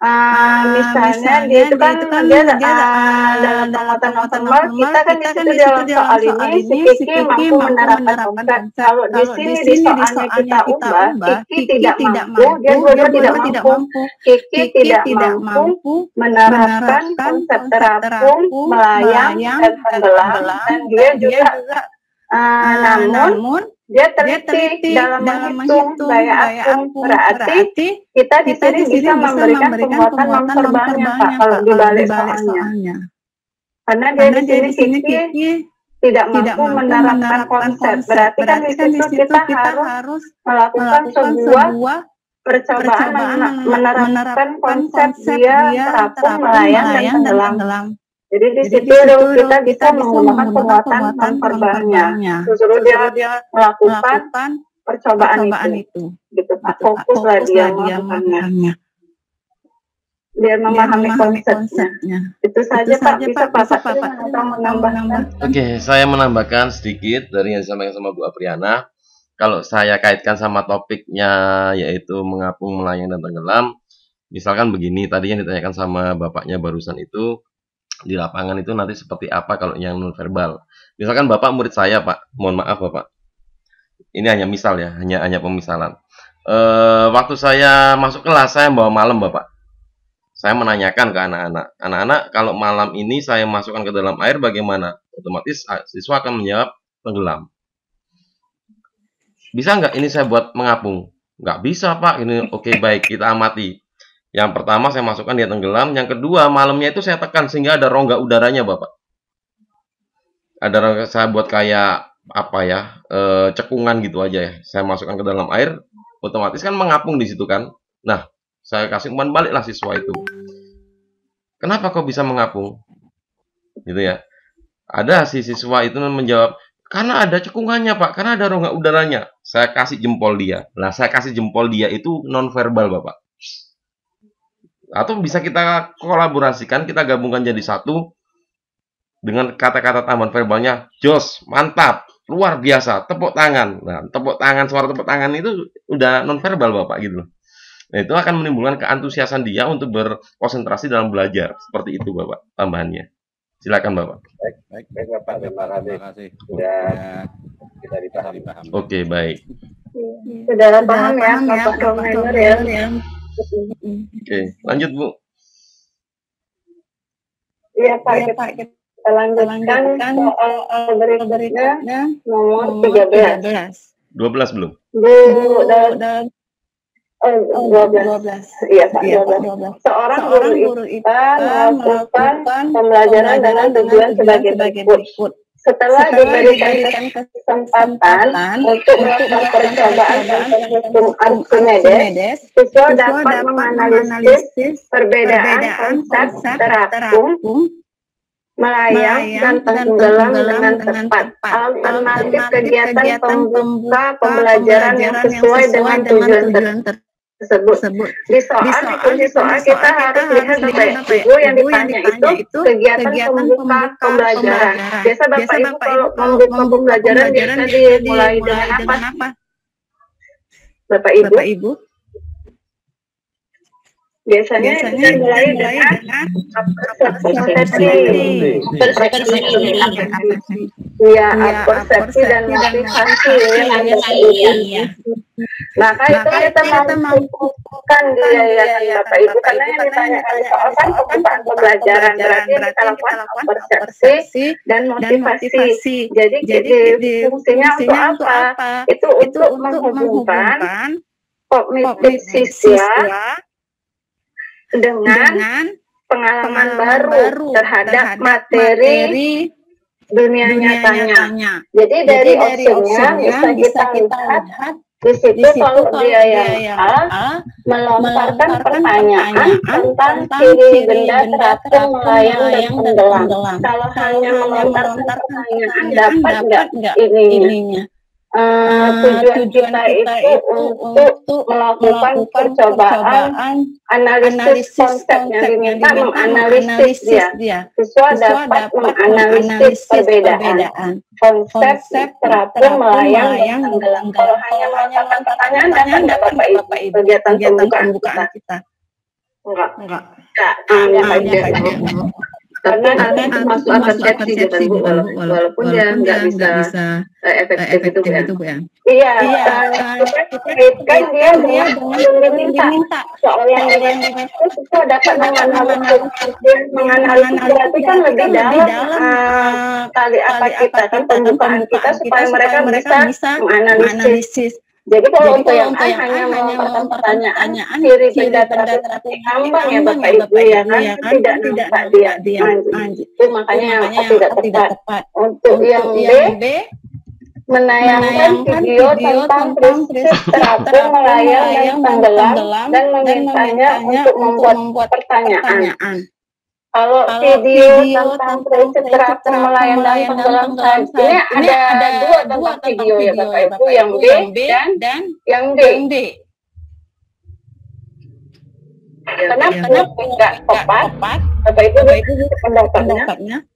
C: Uh, misalnya dia itu kan dia uh, dalam penguatan non-formal kita kan di situ dalam soal ini si Kiki mampu menerapkan konsep. Kalau di sini di soalnya kita ubah, Kiki tidak mampu, dia dua tidak mampu. Kiki tidak mampu menerapkan konsep terapung, melayang, dan tenggelam, dan dia juga uh, namun dia teliti dalam menghitung daya apung. Berarti kita di sini bisa memberikan penguatan non-verbalnya, Pak, kalau dibalik soalnya. Karena dia di sini Kiki tidak mampu menerapkan konsep. Berarti kan di situ kita harus melakukan sebuah percobaan menerapkan konsep dia terapung, melayang, dan tenggelam. Jadi di situ kita bisa menggunakan penguatan non-verbalnya. Suruh dia melakukan percobaan itu. Gitu, Pak. Fokuslah dia melakukannya. Biar memahami konsepnya. Itu saja, Pak. Bisa Pak atau menambahkan?
A: Oke, saya menambahkan sedikit dari yang disampaikan sama Bu Apriana. Kalau saya kaitkan sama topiknya yaitu mengapung, melayang, dan tenggelam, misalkan begini, tadi yang ditanyakan sama bapaknya barusan itu, di lapangan itu nanti seperti apa kalau yang non verbal. Misalkan Bapak murid saya, Pak, mohon maaf Bapak, ini hanya misal ya, hanya hanya pemisalan. E, waktu saya masuk kelas, saya bawa malam Bapak, saya menanyakan ke anak-anak, anak-anak kalau malam ini saya masukkan ke dalam air bagaimana? Otomatis siswa akan menjawab tenggelam. Bisa nggak ini saya buat mengapung? Nggak bisa Pak, ini oke baik, kita amati. Yang pertama saya masukkan dia tenggelam, yang kedua malamnya itu saya tekan sehingga ada rongga udaranya Bapak. Ada rongga, saya buat kayak apa ya, e, cekungan gitu aja ya. Saya masukkan ke dalam air, otomatis kan mengapung di situ kan. Nah, saya kasih umpan baliklah siswa itu. Kenapa kok bisa mengapung? Gitu ya. Ada si siswa itu menjawab, karena ada cekungannya Pak, karena ada rongga udaranya. Saya kasih jempol dia. Nah, saya kasih jempol dia itu non verbal Bapak. Atau bisa kita kolaborasikan, kita gabungkan jadi satu dengan kata-kata tambahan verbalnya, jos, mantap, luar biasa, tepuk tangan. Nah, tepuk tangan, suara tepuk tangan itu udah non verbal Bapak gitu. Nah, itu akan menimbulkan keantusiasan dia untuk berkonsentrasi dalam belajar. Seperti itu Bapak tambahannya. Silakan Bapak.
D: Baik, baik, baik Bapak, terima kasih. Sudah kita dipahami.
A: Oke, baik.
C: Sudah paham ya Bapak Domainer ya.
A: Oke, lanjut Bu.
C: Iya Pak, kita, kita lanjutkan soal berikutnya nomor tiga belas.
A: dua belas belum?
C: Bu, dan oh, dua belas. Iya Pak, dua belas. Seorang guru I P A melakukan pembelajaran dengan tujuan sebagai berikut. Setelah diberikan kesempatan untuk melakukan percobaan dan penghitung Archimedes, siswa dapat menganalisis perbedaan konsep terapung, melayang, dan tenggelam dengan tepat. Alternatif kegiatan pembuka pembelajaran yang sesuai dengan tujuan tersebut. Di soal, di kunci soal kita harus lihat Bapak Ibu yang ditanya itu kegiatan pembuka pembelajaran. Biasa Bapak Ibu kalau membuka pembelajaran biasa dimulai dengan apa? Bapak Ibu? Biasanya kita mulai dengan persepsi, persepsi, ya, persepsi dan motivasi. Maka itu kita mampukan dia ya Bapak Ibu, karena yang ditanyakan soal kan pembukaan pembelajaran, berarti kita lakukan persepsi dan motivasi. Jadi jadi fungsinya untuk apa? Itu untuk menghubungkan kognitif siswa dengan, dengan pengalaman, pengalaman baru, baru terhadap materi, materi dunia, dunia nyatanya. nyatanya. Jadi dari opsinya bisa kita lihat di situ kalau dia yang A melontarkan pertanyaan tentang ciri benda terapung, melayang, dan tenggelam. Kalau hanya melontarkan pertanyaan, dapat nggak ininya? Uh, tujuan, tujuan kita, kita itu untuk, untuk melakukan percobaan analisis konsep yang diminta, menganalisis dia. dia. Siswa dapat menganalisis perbedaan konsep, konsep terapung, melayang, dan tenggelam. Kalau hanya melontarkan pertanyaan, dapat nggak Bapak Ibu kegiatan pembukaan kita? kita. Enggak.
B: Enggak.
C: Enggak.
B: Hanya
C: Hanya
B: saja.
C: saja. Karena nanti masuk persepsi gitu Bu, walaupun, walaupun dia nggak bisa eh, efektif itu Bu ya. Iya, kita kaitkan dia dengan yang diminta. Soal yang diminta itu dapat menganalisis, menganalisis berarti kan lebih dalam uh, kali apa kita kan pembukaan kita supaya mereka bisa menganalisis. Jadi kalau untuk yang A hanya melontarkan pertanyaan, ciri benda terapi ngambang ya Bapak Ibu ya kan, tidak nampak dia. Itu makanya yang tidak tepat. Untuk yang B, menayangkan video tentang prinsip terapung melayang dan tenggelam dan memintanya untuk membuat pertanyaan. Kalau video tentang prinsip terapung melayang dan tenggelam ini ada dua tentang video ya Bapak Ibu, yang B dan yang D. Kenapa nggak tepat? Bapak Ibu pendapatnya?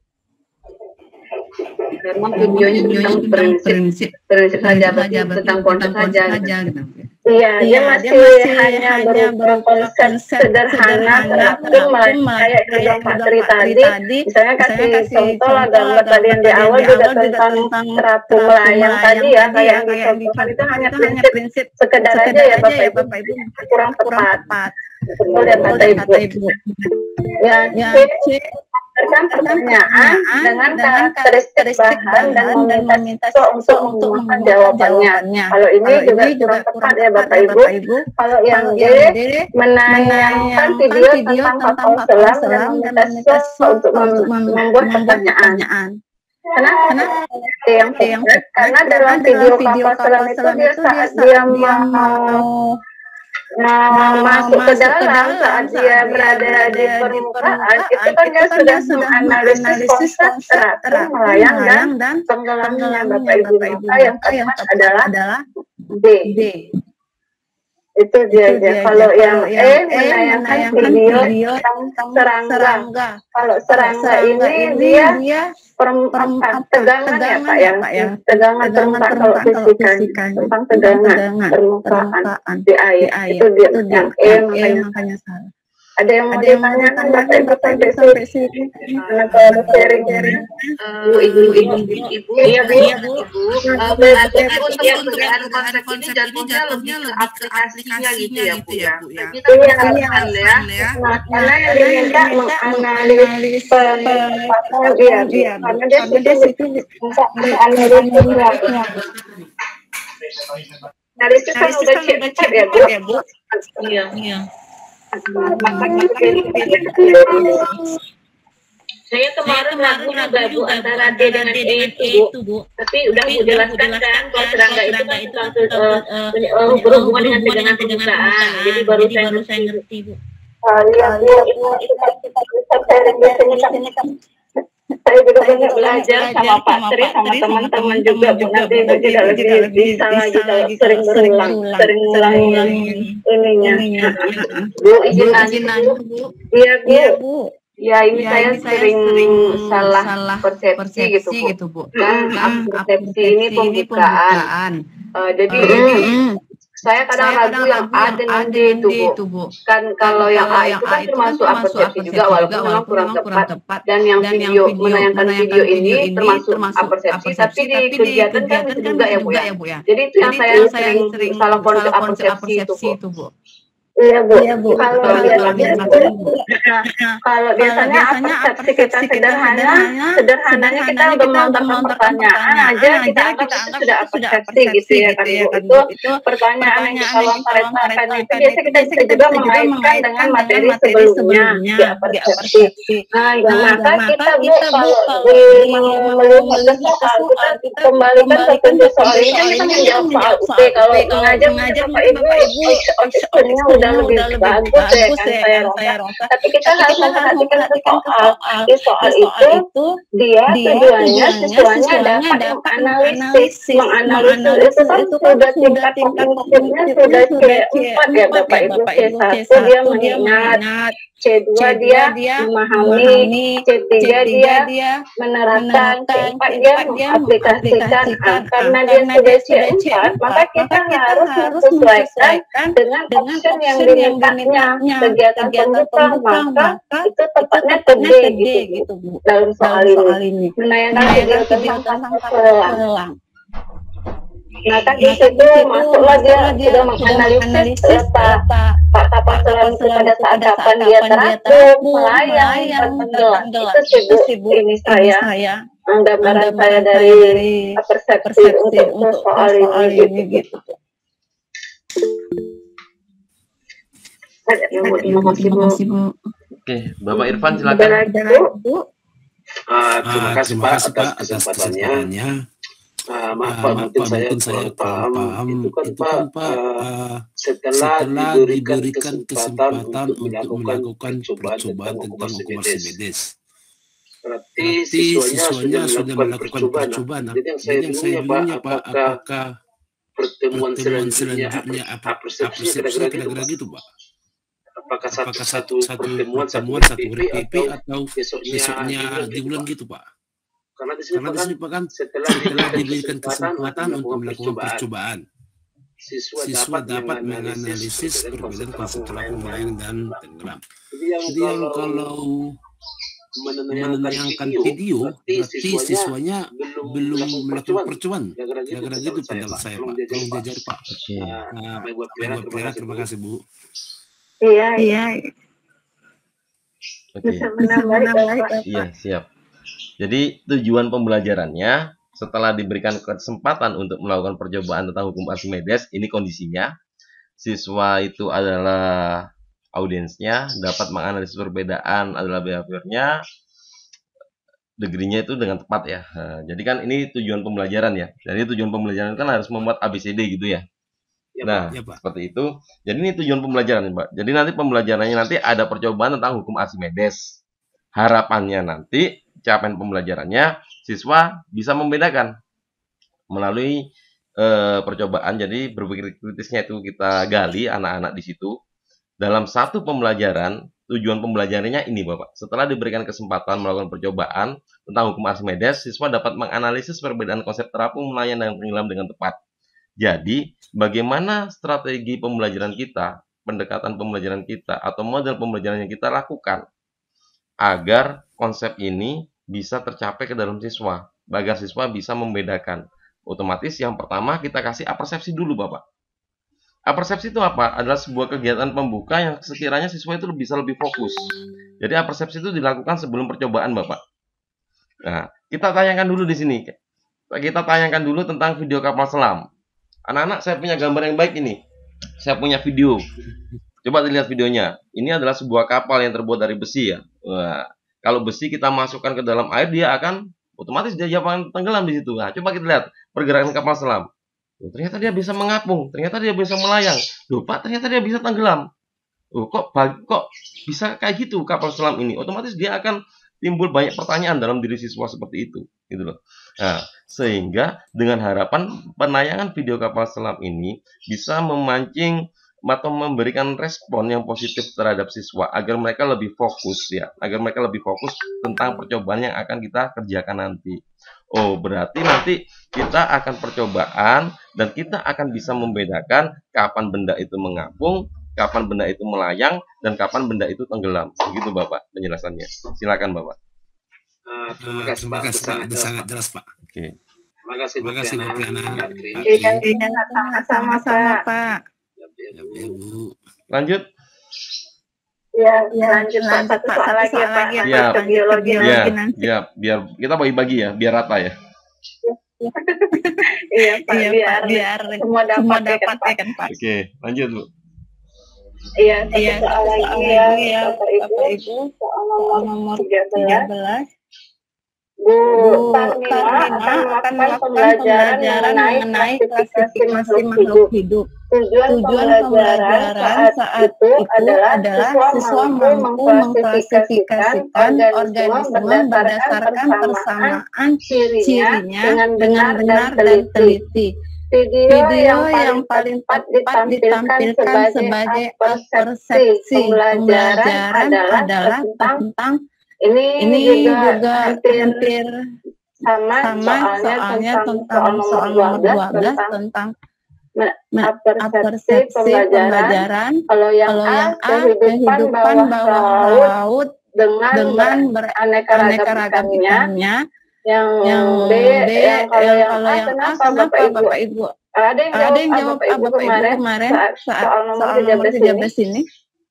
C: Karena videonya tentang prinsip, prinsip saja, tentang konsep saja. Iya, dia masih hanya berupa konsep sederhana terapung melayang kayak yang Pak Tri tadi. Misalnya kasih contoh lah gambar tadi yang di awal juga tentang terapung melayang tadi ya, kayak yang dicontohkan itu hanya prinsip sekedar aja ya Bapak Ibu, kurang tepat. Betul ya kata Ibu. Ya, kan pertanyaan dengan karakteristik bahan dan meminta siswa untuk menggunakan jawabannya. Kalau ini juga kurang tepat ya Bapak Ibu. Kalau yang D, menayangkan video tentang kapal selam dan meminta siswa untuk membuat pertanyaan. Kenapa? Yang tepat karena dalam video kapal selam itu dia saat dia mau Nah, masuk ke dalam saat dia berada di permukaan, itu kan dia sudah menganalisis konsep terapung melayang dan tenggelamnya Bapak Ibu. Maka yang tepat adalah D. Itu dia aja. Kalau yang E menayangkan video tentang serangga. Kalau serangga ini dia perempuan tegangan ya Pak ya, tegangan permukaan kalau fisikan tentang tegangan permukaan di air itu dia yang E makanya salah. Ada yang mau ditanyakan Bapak Ibu sampai sini? Kenapa harus sharing-sharing? Ibu, ibu, ibu, iya Bu, ibu. Berarti untuk perbedaan konsep ini jatuhnya lebih ke aplikasinya gitu ya Bu ya. Iya, ya. Karena yang diminta menganalisis penempatan dia, karena dia situ bisa menganalisisnya. Analisis kan udah cek ya Bu? Iya, iya. Saya kemarin ragu juga Bu antara D dengan E itu Bu, tapi udah Bu jelaskan kan kalau serangga itu kan berhubungan dengan tegangan permukaan, jadi baru saya ngerti Bu. Iya Bu, kita bisa sharing di sini kan. Saya juga banyak belajar sama Pak Tri, sama teman-teman juga Bu, nanti juga lebih bisa lagi kalau sering berulang, sering ulang ininya. Bu, izin nanya Bu. Iya Bu. Ya ini saya sering salah persepsi gitu Bu. Kan persepsi ini pembukaan. Jadi saya kadang ragu yang A dengan D itu Bu. Kan kalau yang A itu kan termasuk persepsi juga walaupun memang kurang tepat. Dan yang video menayangkan video ini termasuk persepsi, tapi di kegiatan kan itu juga ya Bu ya. Jadi itu yang saya sering salah konsep persepsi itu Bu. Iya Bu. Kalau biasanya kalau biasanya persepsi kita sederhana, sederhananya kita udah melontarkan pertanyaan aja kita anggap itu sudah persepsi gitu ya kan Bu. Itu pertanyaan yang kita lontarkan itu biasa kita bisa juga mengaitkan dengan materi sebelumnya di persepsi. Nah, maka kita Bu kalau melihat soal kita kembalikan ke prinsip soal ini kita menjawab soal U T. Kalau mengajar Bapak Ibu sebenarnya udah lebih bagus ya kan saya rasa. Tapi kita harus memperhatikan soal di soal itu dia tujuannya siswanya dapat menganalisis menganalisis itu kan sudah tingkat kognitifnya sudah C empat ya Bapak Ibu. C satu dia mengingat, C dua dia memahami, C tiga dia menerapkan, C empat dia mengaplikasikan. Karena dia sudah C empat maka kita harus menyesuaikan dengan option yang yang dimintanya kegiatan pembuka, maka itu tepatnya ke D gitu Bu dalam soal ini. Menayangkan video tentang lelang. Nah kan di situ masuklah dia sudah menganalisis letak Pak kapal selam itu pada saat kapan dia terapung, melayang, dan tenggelam. Itu sih Bu ini saya, gambaran saya dari persepsi untuk soal ini gitu.
B: Terima kasih Bu.
A: Oke, Bapak Irfan silakan.
D: Uh, terima kasih Pak atas kesempatannya. Uh, maaf Pak, mungkin saya kurang paham. Itu kan Pak, uh, setelah diberikan kesempatan untuk melakukan percobaan tentang hukum Archimedes, berarti siswanya sudah melakukan percobaan. Jadi yang saya bingung Pak, apakah pertemuan selanjutnya apa persepsinya kira-kira gitu Pak? Apakah satu, satu, satu pertemuan, satu P P atau besoknya diulang gitu Pak? Karena di sini, Karena di sini Pak kan setelah, setelah diberikan kesempatan untuk melakukan percobaan, siswa, siswa dapat menganalisis perbedaan konsep terapung, melayang dan tenggelam. Jadi yang kalau menayangkan video, berarti siswanya belum melakukan percobaan. Gara-gara gitu pendapat saya Pak. Tolong diajar Pak. Nah, Pak, terima kasih Bu.
C: Iya, iya.
A: Oke. Iya, siap. Jadi tujuan pembelajarannya setelah diberikan kesempatan untuk melakukan percobaan tentang hukum Archimedes, ini kondisinya siswa itu adalah audiensnya, dapat menganalisis perbedaan adalah behaviornya, degree-nya itu dengan tepat ya. Nah, jadi kan ini tujuan pembelajaran ya. Jadi tujuan pembelajaran kan harus membuat A B C D gitu ya. Nah, ya, seperti itu. Jadi ini tujuan pembelajaran, Pak. Jadi nanti pembelajarannya nanti ada percobaan tentang hukum Archimedes. Harapannya nanti capaian pembelajarannya siswa bisa membedakan melalui eh, percobaan. Jadi berpikir kritisnya itu kita gali anak-anak di situ. Dalam satu pembelajaran, tujuan pembelajarannya ini, Bapak. Setelah diberikan kesempatan melakukan percobaan tentang hukum Archimedes, siswa dapat menganalisis perbedaan konsep terapung, melayang, dan tenggelam dengan tepat. Jadi, bagaimana strategi pembelajaran kita, pendekatan pembelajaran kita, atau model pembelajaran yang kita lakukan agar konsep ini bisa tercapai ke dalam siswa, agar siswa bisa membedakan. Otomatis yang pertama kita kasih apersepsi dulu, Bapak. Apersepsi itu apa? Adalah sebuah kegiatan pembuka yang sekiranya siswa itu bisa lebih fokus. Jadi apersepsi itu dilakukan sebelum percobaan, Bapak. Nah, kita tayangkan dulu di sini. Kita tayangkan dulu tentang video kapal selam. Anak-anak, saya punya gambar yang baik ini. Saya punya video. Coba dilihat videonya. Ini adalah sebuah kapal yang terbuat dari besi ya. Wah, kalau besi kita masukkan ke dalam air, dia akan otomatis dia akan tenggelam di situ. Nah, coba kita lihat pergerakan kapal selam. Oh, ternyata dia bisa mengapung, ternyata dia bisa melayang. Loh, Pak, ternyata dia bisa tenggelam. Oh, kok kok bisa kayak gitu kapal selam ini? Otomatis dia akan timbul banyak pertanyaan dalam diri siswa seperti itu, gitu loh. Nah, sehingga dengan harapan penayangan video kapal selam ini bisa memancing atau memberikan respon yang positif terhadap siswa agar mereka lebih fokus ya, agar mereka lebih fokus tentang percobaan yang akan kita kerjakan nanti. Oh, berarti nanti kita akan percobaan dan kita akan bisa membedakan kapan benda itu mengapung, kapan benda itu melayang, dan kapan benda itu tenggelam. Begitu Bapak penjelasannya. Silakan Bapak.
D: Uh, terima kasih Pak, itu sangat, sangat jelas Pak.
A: Oke. Okay.
D: Terima kasih Bu Tiana.
C: Iya, sama-sama Pak.
D: Ya, Bu.
A: Lanjut.
C: Ya, ya, lanjut Pak. Satu soal lagi ya Pak.
A: Ya, biologi ya, ya, biar kita bagi-bagi ya, biar rata ya.
C: Iya Pak, iya, biar, biar semua dapat, semua dapat ya kan Pak.
A: Oke, lanjut Bu.
C: Iya, iya, soal lagi ya, ya Bapak Ibu, soal nomor, nomor tiga belas. Bu Tarmina akan melakukan pembelajaran mengenai klasifikasi makhluk hidup. Tujuan pembelajaran saat itu adalah siswa mampu mengklasifikasikan organisme berdasarkan persamaan cirinya dengan benar dan teliti. Video yang paling tepat ditampilkan sebagai persepsi pembelajaran adalah tentang Ini, ini juga, juga hampir, hampir sama, sama soalnya, soalnya tentang soal nomor dua belas tentang persepsi pembelajaran. Kalau yang A, kehidupan bawah laut dengan, dengan beraneka ragam ikannya. Yang, yang B, B yang kalau yang, kalau yang A, kenapa, kenapa Bapak, Ibu? Bapak Ibu? Ada yang jawab, ada yang jawab Bapak Ibu, Bapak Ibu kemarin, kemarin saat, saat soal nomor tiga belas ini.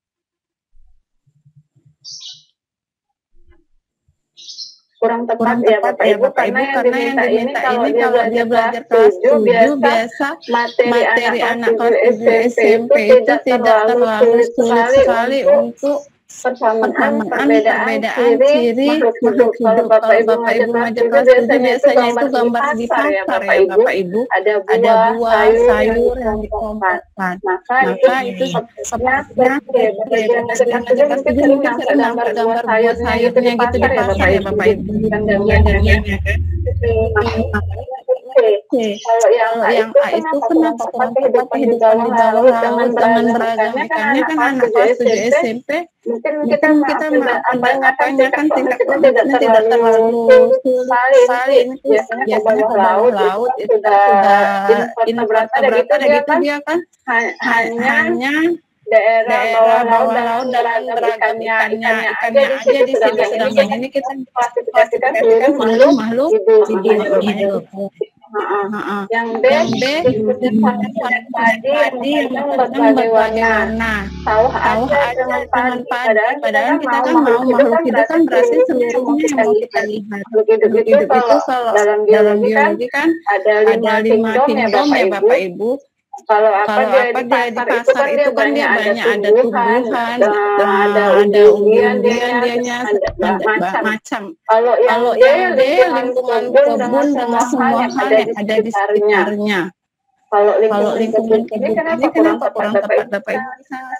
C: Kurang tepat, kurang tepat ya Bapak Ibu, ya, karena, Ibu, karena yang diminta, diminta ini, ini kalau dia belajar kelas tujuh biasa materi, materi anak kelas tujuh S M P itu tidak terlalu sulit sekali untuk persamaan, perbedaan, ciri, makhluk hidup. Kalau Bapak Ibu ngajar kelas tujuh biasanya itu gambar di pasar ya Bapak Ibu. Ada buah, sayur yang dikompakkan. Maka itu sepertinya ngajar kelas tujuh mungkin sering gambar gambar buah sayurnya gitu di pasar ya Bapak Ibu. Kalau yang A itu kenapa kurang tepat kehidupan di bawah laut dengan beragam ikannya kan anak kelas tujuh S M P. Mungkin kita kita apanya kan tingkat tidak terlalu sulit. Ini biasanya ke bawah laut itu sudah invertebrata gitu dia kan hanya daerah bawah laut dan beragam ikannya ikannya aja di sini. Sedangkan ini kita klasifikasikan seluruh makhluk hidup. Uh-uh. Yang B, tadi yang berbagai warna. Tahu aja dengan padi. Padahal kita kan mau makhluk hidup kan berarti seluruhnya yang mau kita lihat. Makhluk hidup itu kalau dalam biologi kan ada lima kingdom ya Bapak Ibu. Kalau apa, kalau dia, apa di dia di pasar itu kan dia banyak ada tumbuhan, ada ada umbian dianya ada macam. Kalau yang D lingkungan kebun dengan semua hal yang ada di sekitarnya. Kalau lingkungan kebun ini kenapa kurang tepat Bapak Ibu?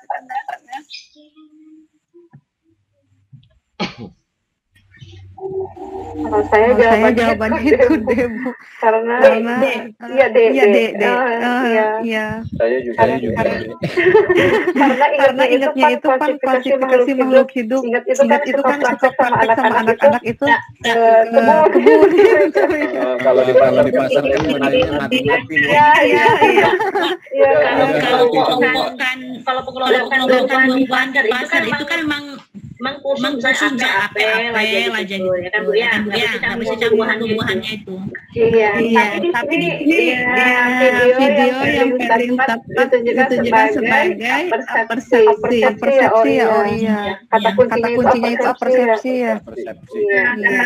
C: Kalau saya jawabannya, saya jawabannya itu D, Bu. Karena karena iya D, iya D, D. Iya.
D: Saya juga
C: karena,
D: juga.
C: Karena, karena ingatnya itu kan klasifikasi makhluk hidup. Ingat itu kan itu kan praktek sama anak-anak itu kebun.
D: Kalau di pasar di pasar kan menanya mati-mati.
C: Iya, iya, iya. Iya,
F: kalau kan kalau pengelolaan lingkungan di pasar itu kan memang memang khusus misalnya apel aja gitu ya kan Bu ya, nggak bisa campuran-campurannya itu.
C: Iya, tapi di sini video yang paling tepat ditunjukkan sebagai persepsi, persepsi ya, oh iya. Kata kuncinya itu persepsi ya. Iya,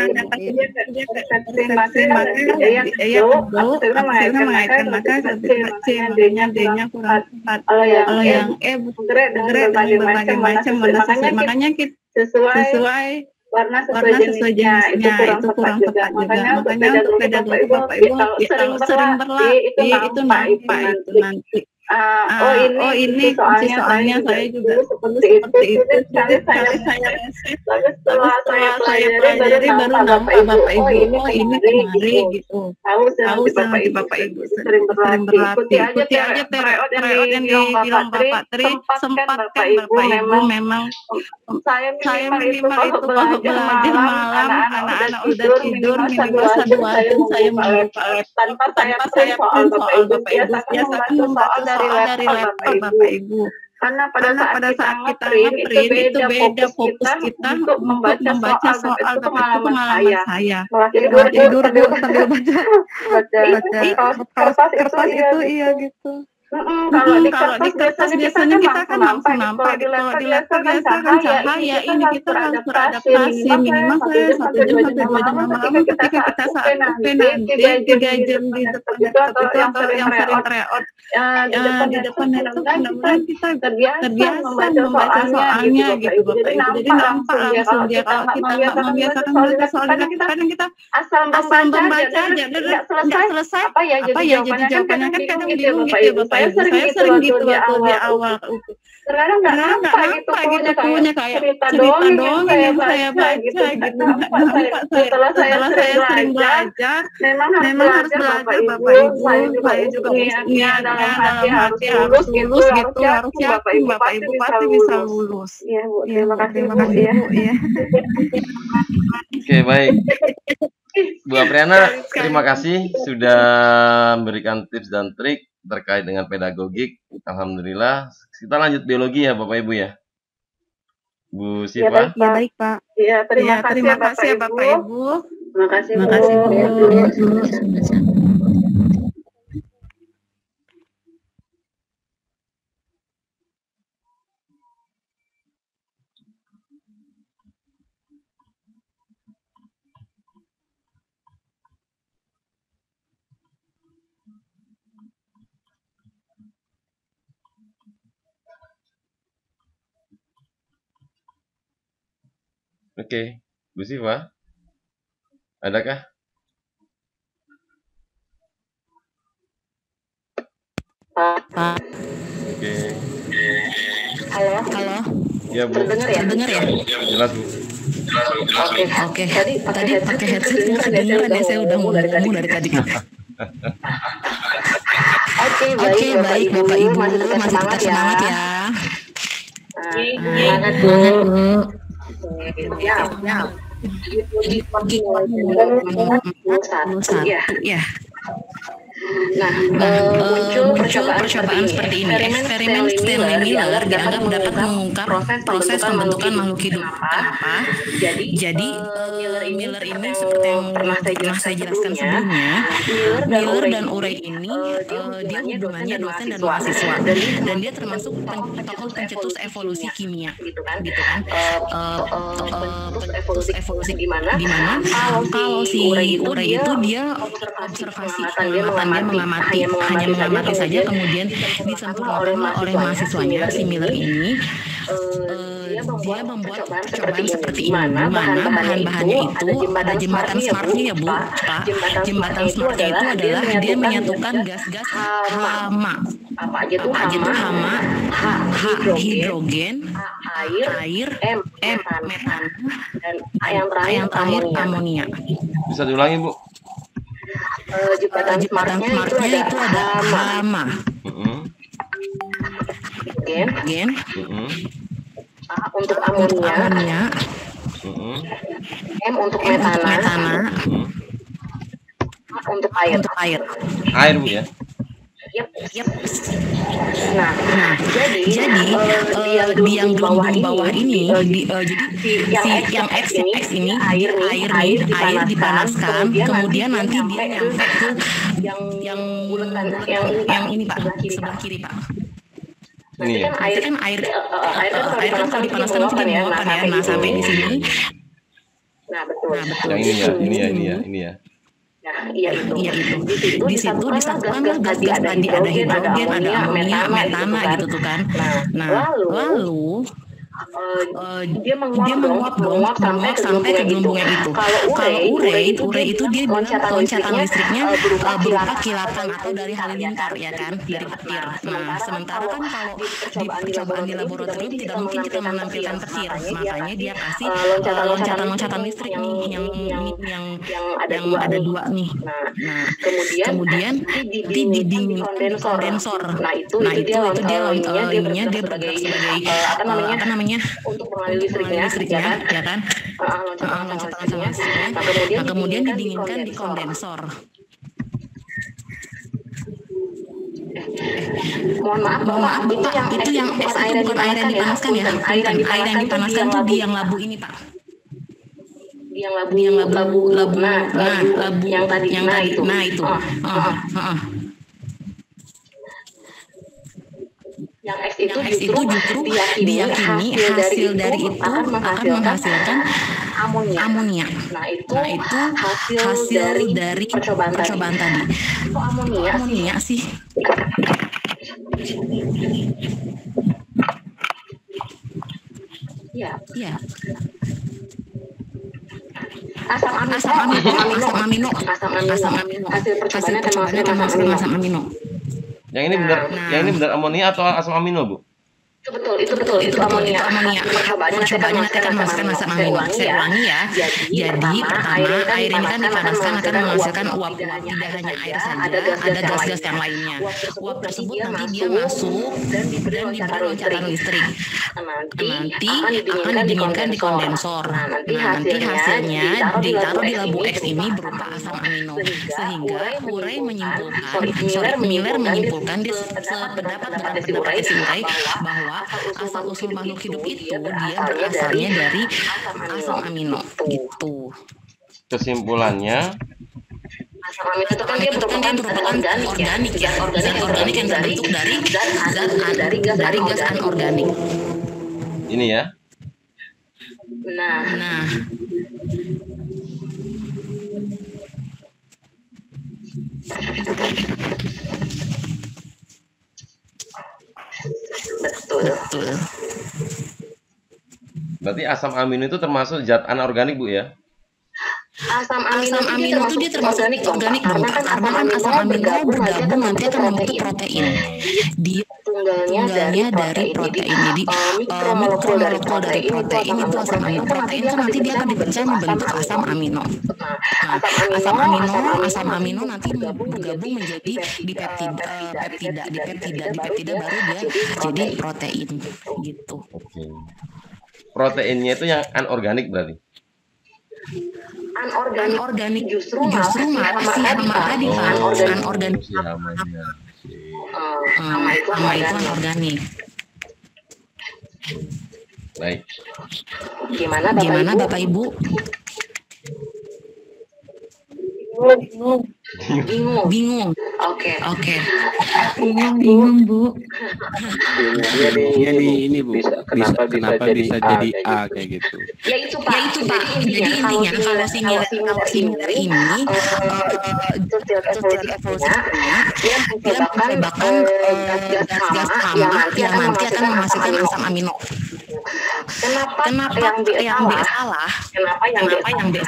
C: persepsi makanya ya akhirnya mengaitkan maka persepsi makanya D-nya kurang tepat. Kalau yang E gerak dengan berbagai macam makanya kita sesuai, sesuai warna sesuai, warna sesuai jenisnya, jenisnya itu kurang, itu kurang tepat, tepat juga. Makanya, makanya untuk pedagogi Bapak Ibu kalau sering berlatih itu nampak itu nanti. Uh, oh ini, oh ini soalnya, soalnya saya juga seperti itu, itu sekali saya saya setelah saya pelajari baru nampak Bapak Ibu, oh ini kemari gitu. Tahu seperti Bapak Ibu sering berlatih, ikuti aja tereot yang dibilang Bapak Tri, sempatkan Bapak Ibu memang saya minimal itu kalau belajar malam anak-anak udah tidur minimal satu jam saya membuka tanpa saya print soal Bapak Ibu biasakan membaca dari dari laptop Bapak Ibu. Karena pada Karena saat, pada saat kita nge-print itu beda fokus kita untuk membaca, membaca soal, soal itu pengalaman saya. saya. Tidur, tidur Bu sambil baca. baca, baca. Kertas, kertas itu iya gitu. Mm-mm, kalau di kertas, di kertas biasanya kita kan langsung nampak, kalau di laptop biasa kan cahaya, ini kita harus beradaptasi minimal saya satu jam sampai dua jam lama-lama ketika kita saat pen nanti tiga jam di depan laptop itu atau yang sering reot di depan laptop mudah-mudahan kita terbiasa membaca soalnya gitu Bapak Ibu. Jadi nampak langsung dia kalau kita nggak membiasakan membaca soalnya kadang kita asal membaca aja nggak selesai apa ya jadi jawabannya kan kadang bingung gitu ya Bapak. Saya sering, saya sering gitu waktu di awal. Terkadang nggak nampak gitu punya kayak cerita doang yang saya baca gitu. Setelah saya sering belajar, memang harus belajar Bapak Ibu. Saya juga punya dalam hati harus lulus gitu, harus yakin Bapak Ibu pasti bisa lulus. Iya Bu, terima kasih Bu ya.
A: Oke baik. Bu Apriana, terima kasih sudah memberikan tips dan trik terkait dengan pedagogik. Alhamdulillah. Kita lanjut biologi ya Bapak Ibu ya. Bu
C: Ya,
A: Siva.
C: baik, Pak. Baik, Pak. Iya, terima, ya, terima kasih ya Bapak Ibu.
B: Terima kasih,
C: Terima kasih, Bu.
B: Bu.
A: Oke, Bu Siva. Adakah?
C: Pak.
A: Oke.
B: Halo.
C: Halo.
A: Ya Bu.
B: Terdengar ya?
C: Terdengar ya?
A: Jelas Bu.
B: Oke.
C: Oke.
B: Tadi
C: Tadi pakai headset nggak kedengeran ya, saya udah ngomong dari tadi.
B: Oke,
C: Oke,
B: baik,
C: baik
B: Bapak
C: Bapak
B: Ibu.
C: Ibu,
B: Masih tetap
C: masih tetap semangat ya.
B: Nah,
F: Yeay,
B: semangat, Bu.
C: Semangat, Bu.
B: Ya.
C: Ya.
B: Satu ya.
C: Ya.
B: Nah,
C: Nah,
B: eh,
C: eh,
B: muncul
C: muncul
B: percobaan,
C: percobaan seperti ini. Eksperimen Stanley Miller dianggap dapat mengungkap proses pembentukan makhluk hidup. Kenapa?
B: Jadi,
C: Jadi
B: eh, Miller ini,
C: Miller ini
B: seperti
C: seperti yang
B: pernah saya
C: pernah saya jelaskan sebelumnya,
B: Miller dan
C: Miller
B: Urey
C: dan Urey ini
B: eh, dia
C: eh, dia
B: hubungannya
C: hubungannya dosen dan
B: mahasiswa.
C: mahasiswa,
B: Dan dia
C: dan dia termasuk pen- tokoh pencetus evolusi kimia,
B: gitu kan.
C: gitu kan.
B: Eh,
C: Eh,
B: eh,
C: eh,
B: pencetus
C: pencetus
B: evolusi
C: evolusi
B: di mana?
C: di mana
B: Kalau si Urey itu,
C: Urey
B: dia
C: itu dia
B: observasi
C: observasi
B: pengamatan, dia
C: pengamatan, dia mengamati hanya mengamati saja, kemudian
B: disempurnakan
C: disempurnakan oleh mahasiswanya si Miller ini.
B: Eh,
C: Eh,
B: dia membuat,
C: dia membuat
B: percobaan
C: percobaan seperti ini,
B: di mana
C: mana bahan-bahannya itu ada jembatan
B: smartnya,
C: smartnya ya Bu,
B: Pak.
C: Pak.
B: Jembatan
C: Jembatan smartnya itu adalah dia menyatukan gas-gas hama.
B: Apa aja tuh
C: Apa aja tuh hama,
B: H,
C: H, hidrogen,
B: A, air,
C: air,
B: M,
C: M,
B: metan,
C: metan,
B: dan A yang terakhir,
C: yang terakhir
B: amonia.
C: amonia.
A: Bisa diulangi Bu?
B: Eh, jembatan,
C: Eh, Jembatan
B: smartnya,
C: smartnya itu ada
B: hama,
C: hama,
A: Mm-mm.
B: gen,
C: gen,
A: Mm-mm.
B: A untuk
C: untuk
B: amonia,
C: amonia,
A: Mm-mm.
B: M untuk
C: M untuk
B: metana,
C: metana,
A: Mm.
B: A untuk air.
C: untuk air.
A: Air Bu ya.
B: Yep.
C: Yep.
B: Nah,
C: Nah,
B: jadi,
C: jadi
B: eh,
C: eh, di yang gelembung bawah ini,
B: eh,
C: di, eh, jadi
B: si
C: si
B: yang X,
C: yang X,
B: ini,
C: X ini
B: air nih,
C: air
B: air
C: nih, air dipanaskan, kemudian nanti dia nyampe ke
B: yang
C: yang
B: bulatan,
C: yang
B: yang
C: yang ini Pak,
B: sebelah kiri,
C: sebelah kiri Pak.
A: Ini ya.
B: kan air,
C: Itu kan air,
B: eh, eh, air kan
C: eh, air kan kalau dipanaskan nanti dia menguapkan ya. Nah, sampai di sini.
B: Nah, betul.
C: Nah, betul.
A: Yang ini ya, ini ya, ini ya, ini ya.
B: Nah, iya itu.
C: Iya itu.
B: Di situ,
C: Di situ disatukanlah gas-gas tadi, ada hidrogen, ada amonia, metana gitu tuh kan.
B: Nah,
C: Nah,
B: lalu,
C: lalu
B: eh,
C: eh,
B: dia menguap,
C: dia menguap dong,
B: menguap sampai ke
C: sampai ke
B: gelembung
C: gelembung
B: yang
C: yang itu.
B: Kalau
C: Kalau
B: urey,
C: urey, urey itu dia bilang
B: loncatan
C: loncatan listriknya
B: listriknya
C: eh,
B: berupa
C: berupa
B: kilatan
C: kilatan atau dari halilintar ya kan, dari petir. Nah, sementara kan kalau di percobaan di laboratorium tidak mungkin kita menampilkan petir, makanya dia kasih
B: eh,
C: eh,
B: loncatan-loncatan
C: loncatan listrik nih yang yang yang
B: yang ada
C: yang
B: dua
C: ada
B: nih.
C: dua nih.
B: Nah,
C: Nah,
B: kemudian,
C: kemudian
B: nanti
C: didinginkan di
B: kondensor.
C: kondensor.
B: Nah, itu,
C: Nah,
B: itu
C: itu
B: dia,
C: itu dia
B: eh,
C: ininya dia
B: ininya dia
C: bergerak
B: bergerak
C: sebagai
B: sebagai,
C: eh,
B: apa namanya,
C: apa namanya
B: untuk mengalir listriknya,
C: listriknya,
B: ya kan?
C: ya kan?
B: Ah,
C: Ah,
B: loncatan
C: loncatan
B: listriknya.
C: listriknya.
B: Nah, kemudian,
C: Nah, kemudian
B: didinginkan
C: didinginkan di kondensor.
B: Mohon maaf,
C: Mohon maaf,
B: Bapak,
C: Bapak, itu yang
B: bukan
C: X
B: air
C: itu
B: yang
C: bukan air yang dipanaskan ya.
B: Punten, air yang
C: Air yang dipanaskan tuh di yang labu ini, Pak.
B: di yang labu,
C: Di yang labu,
B: labu,
C: labu,
B: nah,
C: nah, labu,
B: yang tadi,
C: yang
B: nah
C: tadi,
B: itu,
C: nah itu.
B: Ah,
C: Ah,
B: ah.
C: ah, ah.
B: Yang X itu
C: Yang X itu
B: justru
C: justru
B: diyakini,
C: diyakini
B: hasil dari itu
C: itu
B: akan menghasilkan amonia.
C: amonia.
B: Nah, itu,
C: Nah, itu
B: hasil,
C: hasil
B: dari,
C: dari
B: percobaan,
C: percobaan tadi.
B: Kok amonia,
C: Amonia sih?
B: Iya.
C: Iya.
B: Asam amino,
C: Asam amino, asam amino,
B: asam amino,
C: asam amino.
B: hasil percobaannya akan
C: percobaannya akan
B: menghasilkan
C: menghasilkan
B: asam amino.
C: asam amino.
A: Yang ini benar,
C: Nah.
A: yang ini benar amonia atau asam amino Bu?
B: Itu betul, itu betul, itu amonia.
G: Amonia.
B: Percobaan nanti akan menghasilkan asam amino. Saya ulangi ya.
G: ya. Jadi pertama air ini kan dipanaskan akan menghasilkan uap. Tidak hanya air saja, ada gas-gas yang lainnya. Uap tersebut nanti dia masuk dan diberi loncatan listrik.
B: Nanti
G: akan didinginkan di kondensor. Nah, nanti hasilnya ditaruh di labu X ini berupa asam amino. Sehingga Urey menyimpulkan, sorry, Miller menyimpulkan di sependapat dengan pendapat si Urey bahwa asal usul makhluk hidup itu dia berasalnya dari asam amino gitu.
A: Kesimpulannya,
B: asam amino itu kan dia merupakan organik, organik ya, organik, organik yang terbentuk dari zat dari gas dari gas anorganik.
A: Ini ya.
B: Nah,
G: nah.
B: Betul.
G: Betul.
A: Berarti asam amino itu termasuk zat anorganik, Bu ya?
B: Asam amino,
G: asam amino itu dia termasuk organik, organik dong, karena kan asam amino bergabung nanti akan membentuk protein. Dia tunggalnya dari protein. Jadi mikromolekul dari protein itu asam amino. Protein kan nanti dia akan dipecah membentuk asam amino. Nah, asam amino, asam amino nanti bergabung menjadi dipeptida, peptida, di peptida, di peptida baru dia jadi protein gitu.
A: Oke. Proteinnya itu yang anorganik berarti?
B: Anorganik,
G: organik
B: justru
G: justru malah si hama tadi kan anorganik.
A: Si hamanya.
G: Hama itu hama itu anorganik.
A: Baik.
B: Gimana Bapak
G: Gimana
B: Ibu?
G: Bapak Ibu?
B: Bingung. Bingung.
G: Bingung.
B: Oke.
G: Oke.
F: Bingung, bingung Bu.
D: Jadi
H: Jadi ini Bu,
D: bisa,
H: bisa,
D: kenapa,
H: kenapa bisa
D: A,
H: jadi
D: kayak
H: A
D: gitu?
H: kayak gitu?
B: Ya itu Pak.
G: Ya itu Pak. Jadi intinya kalau si Miller kalau si Miller ini
B: detail evolusinya dia menyebabkan gas-gas hama yang nanti akan menghasilkan asam amino. Kenapa,
G: kenapa
B: yang B
G: yang B
B: salah?
G: salah?
B: Kenapa yang
G: Kenapa
B: B
G: yang B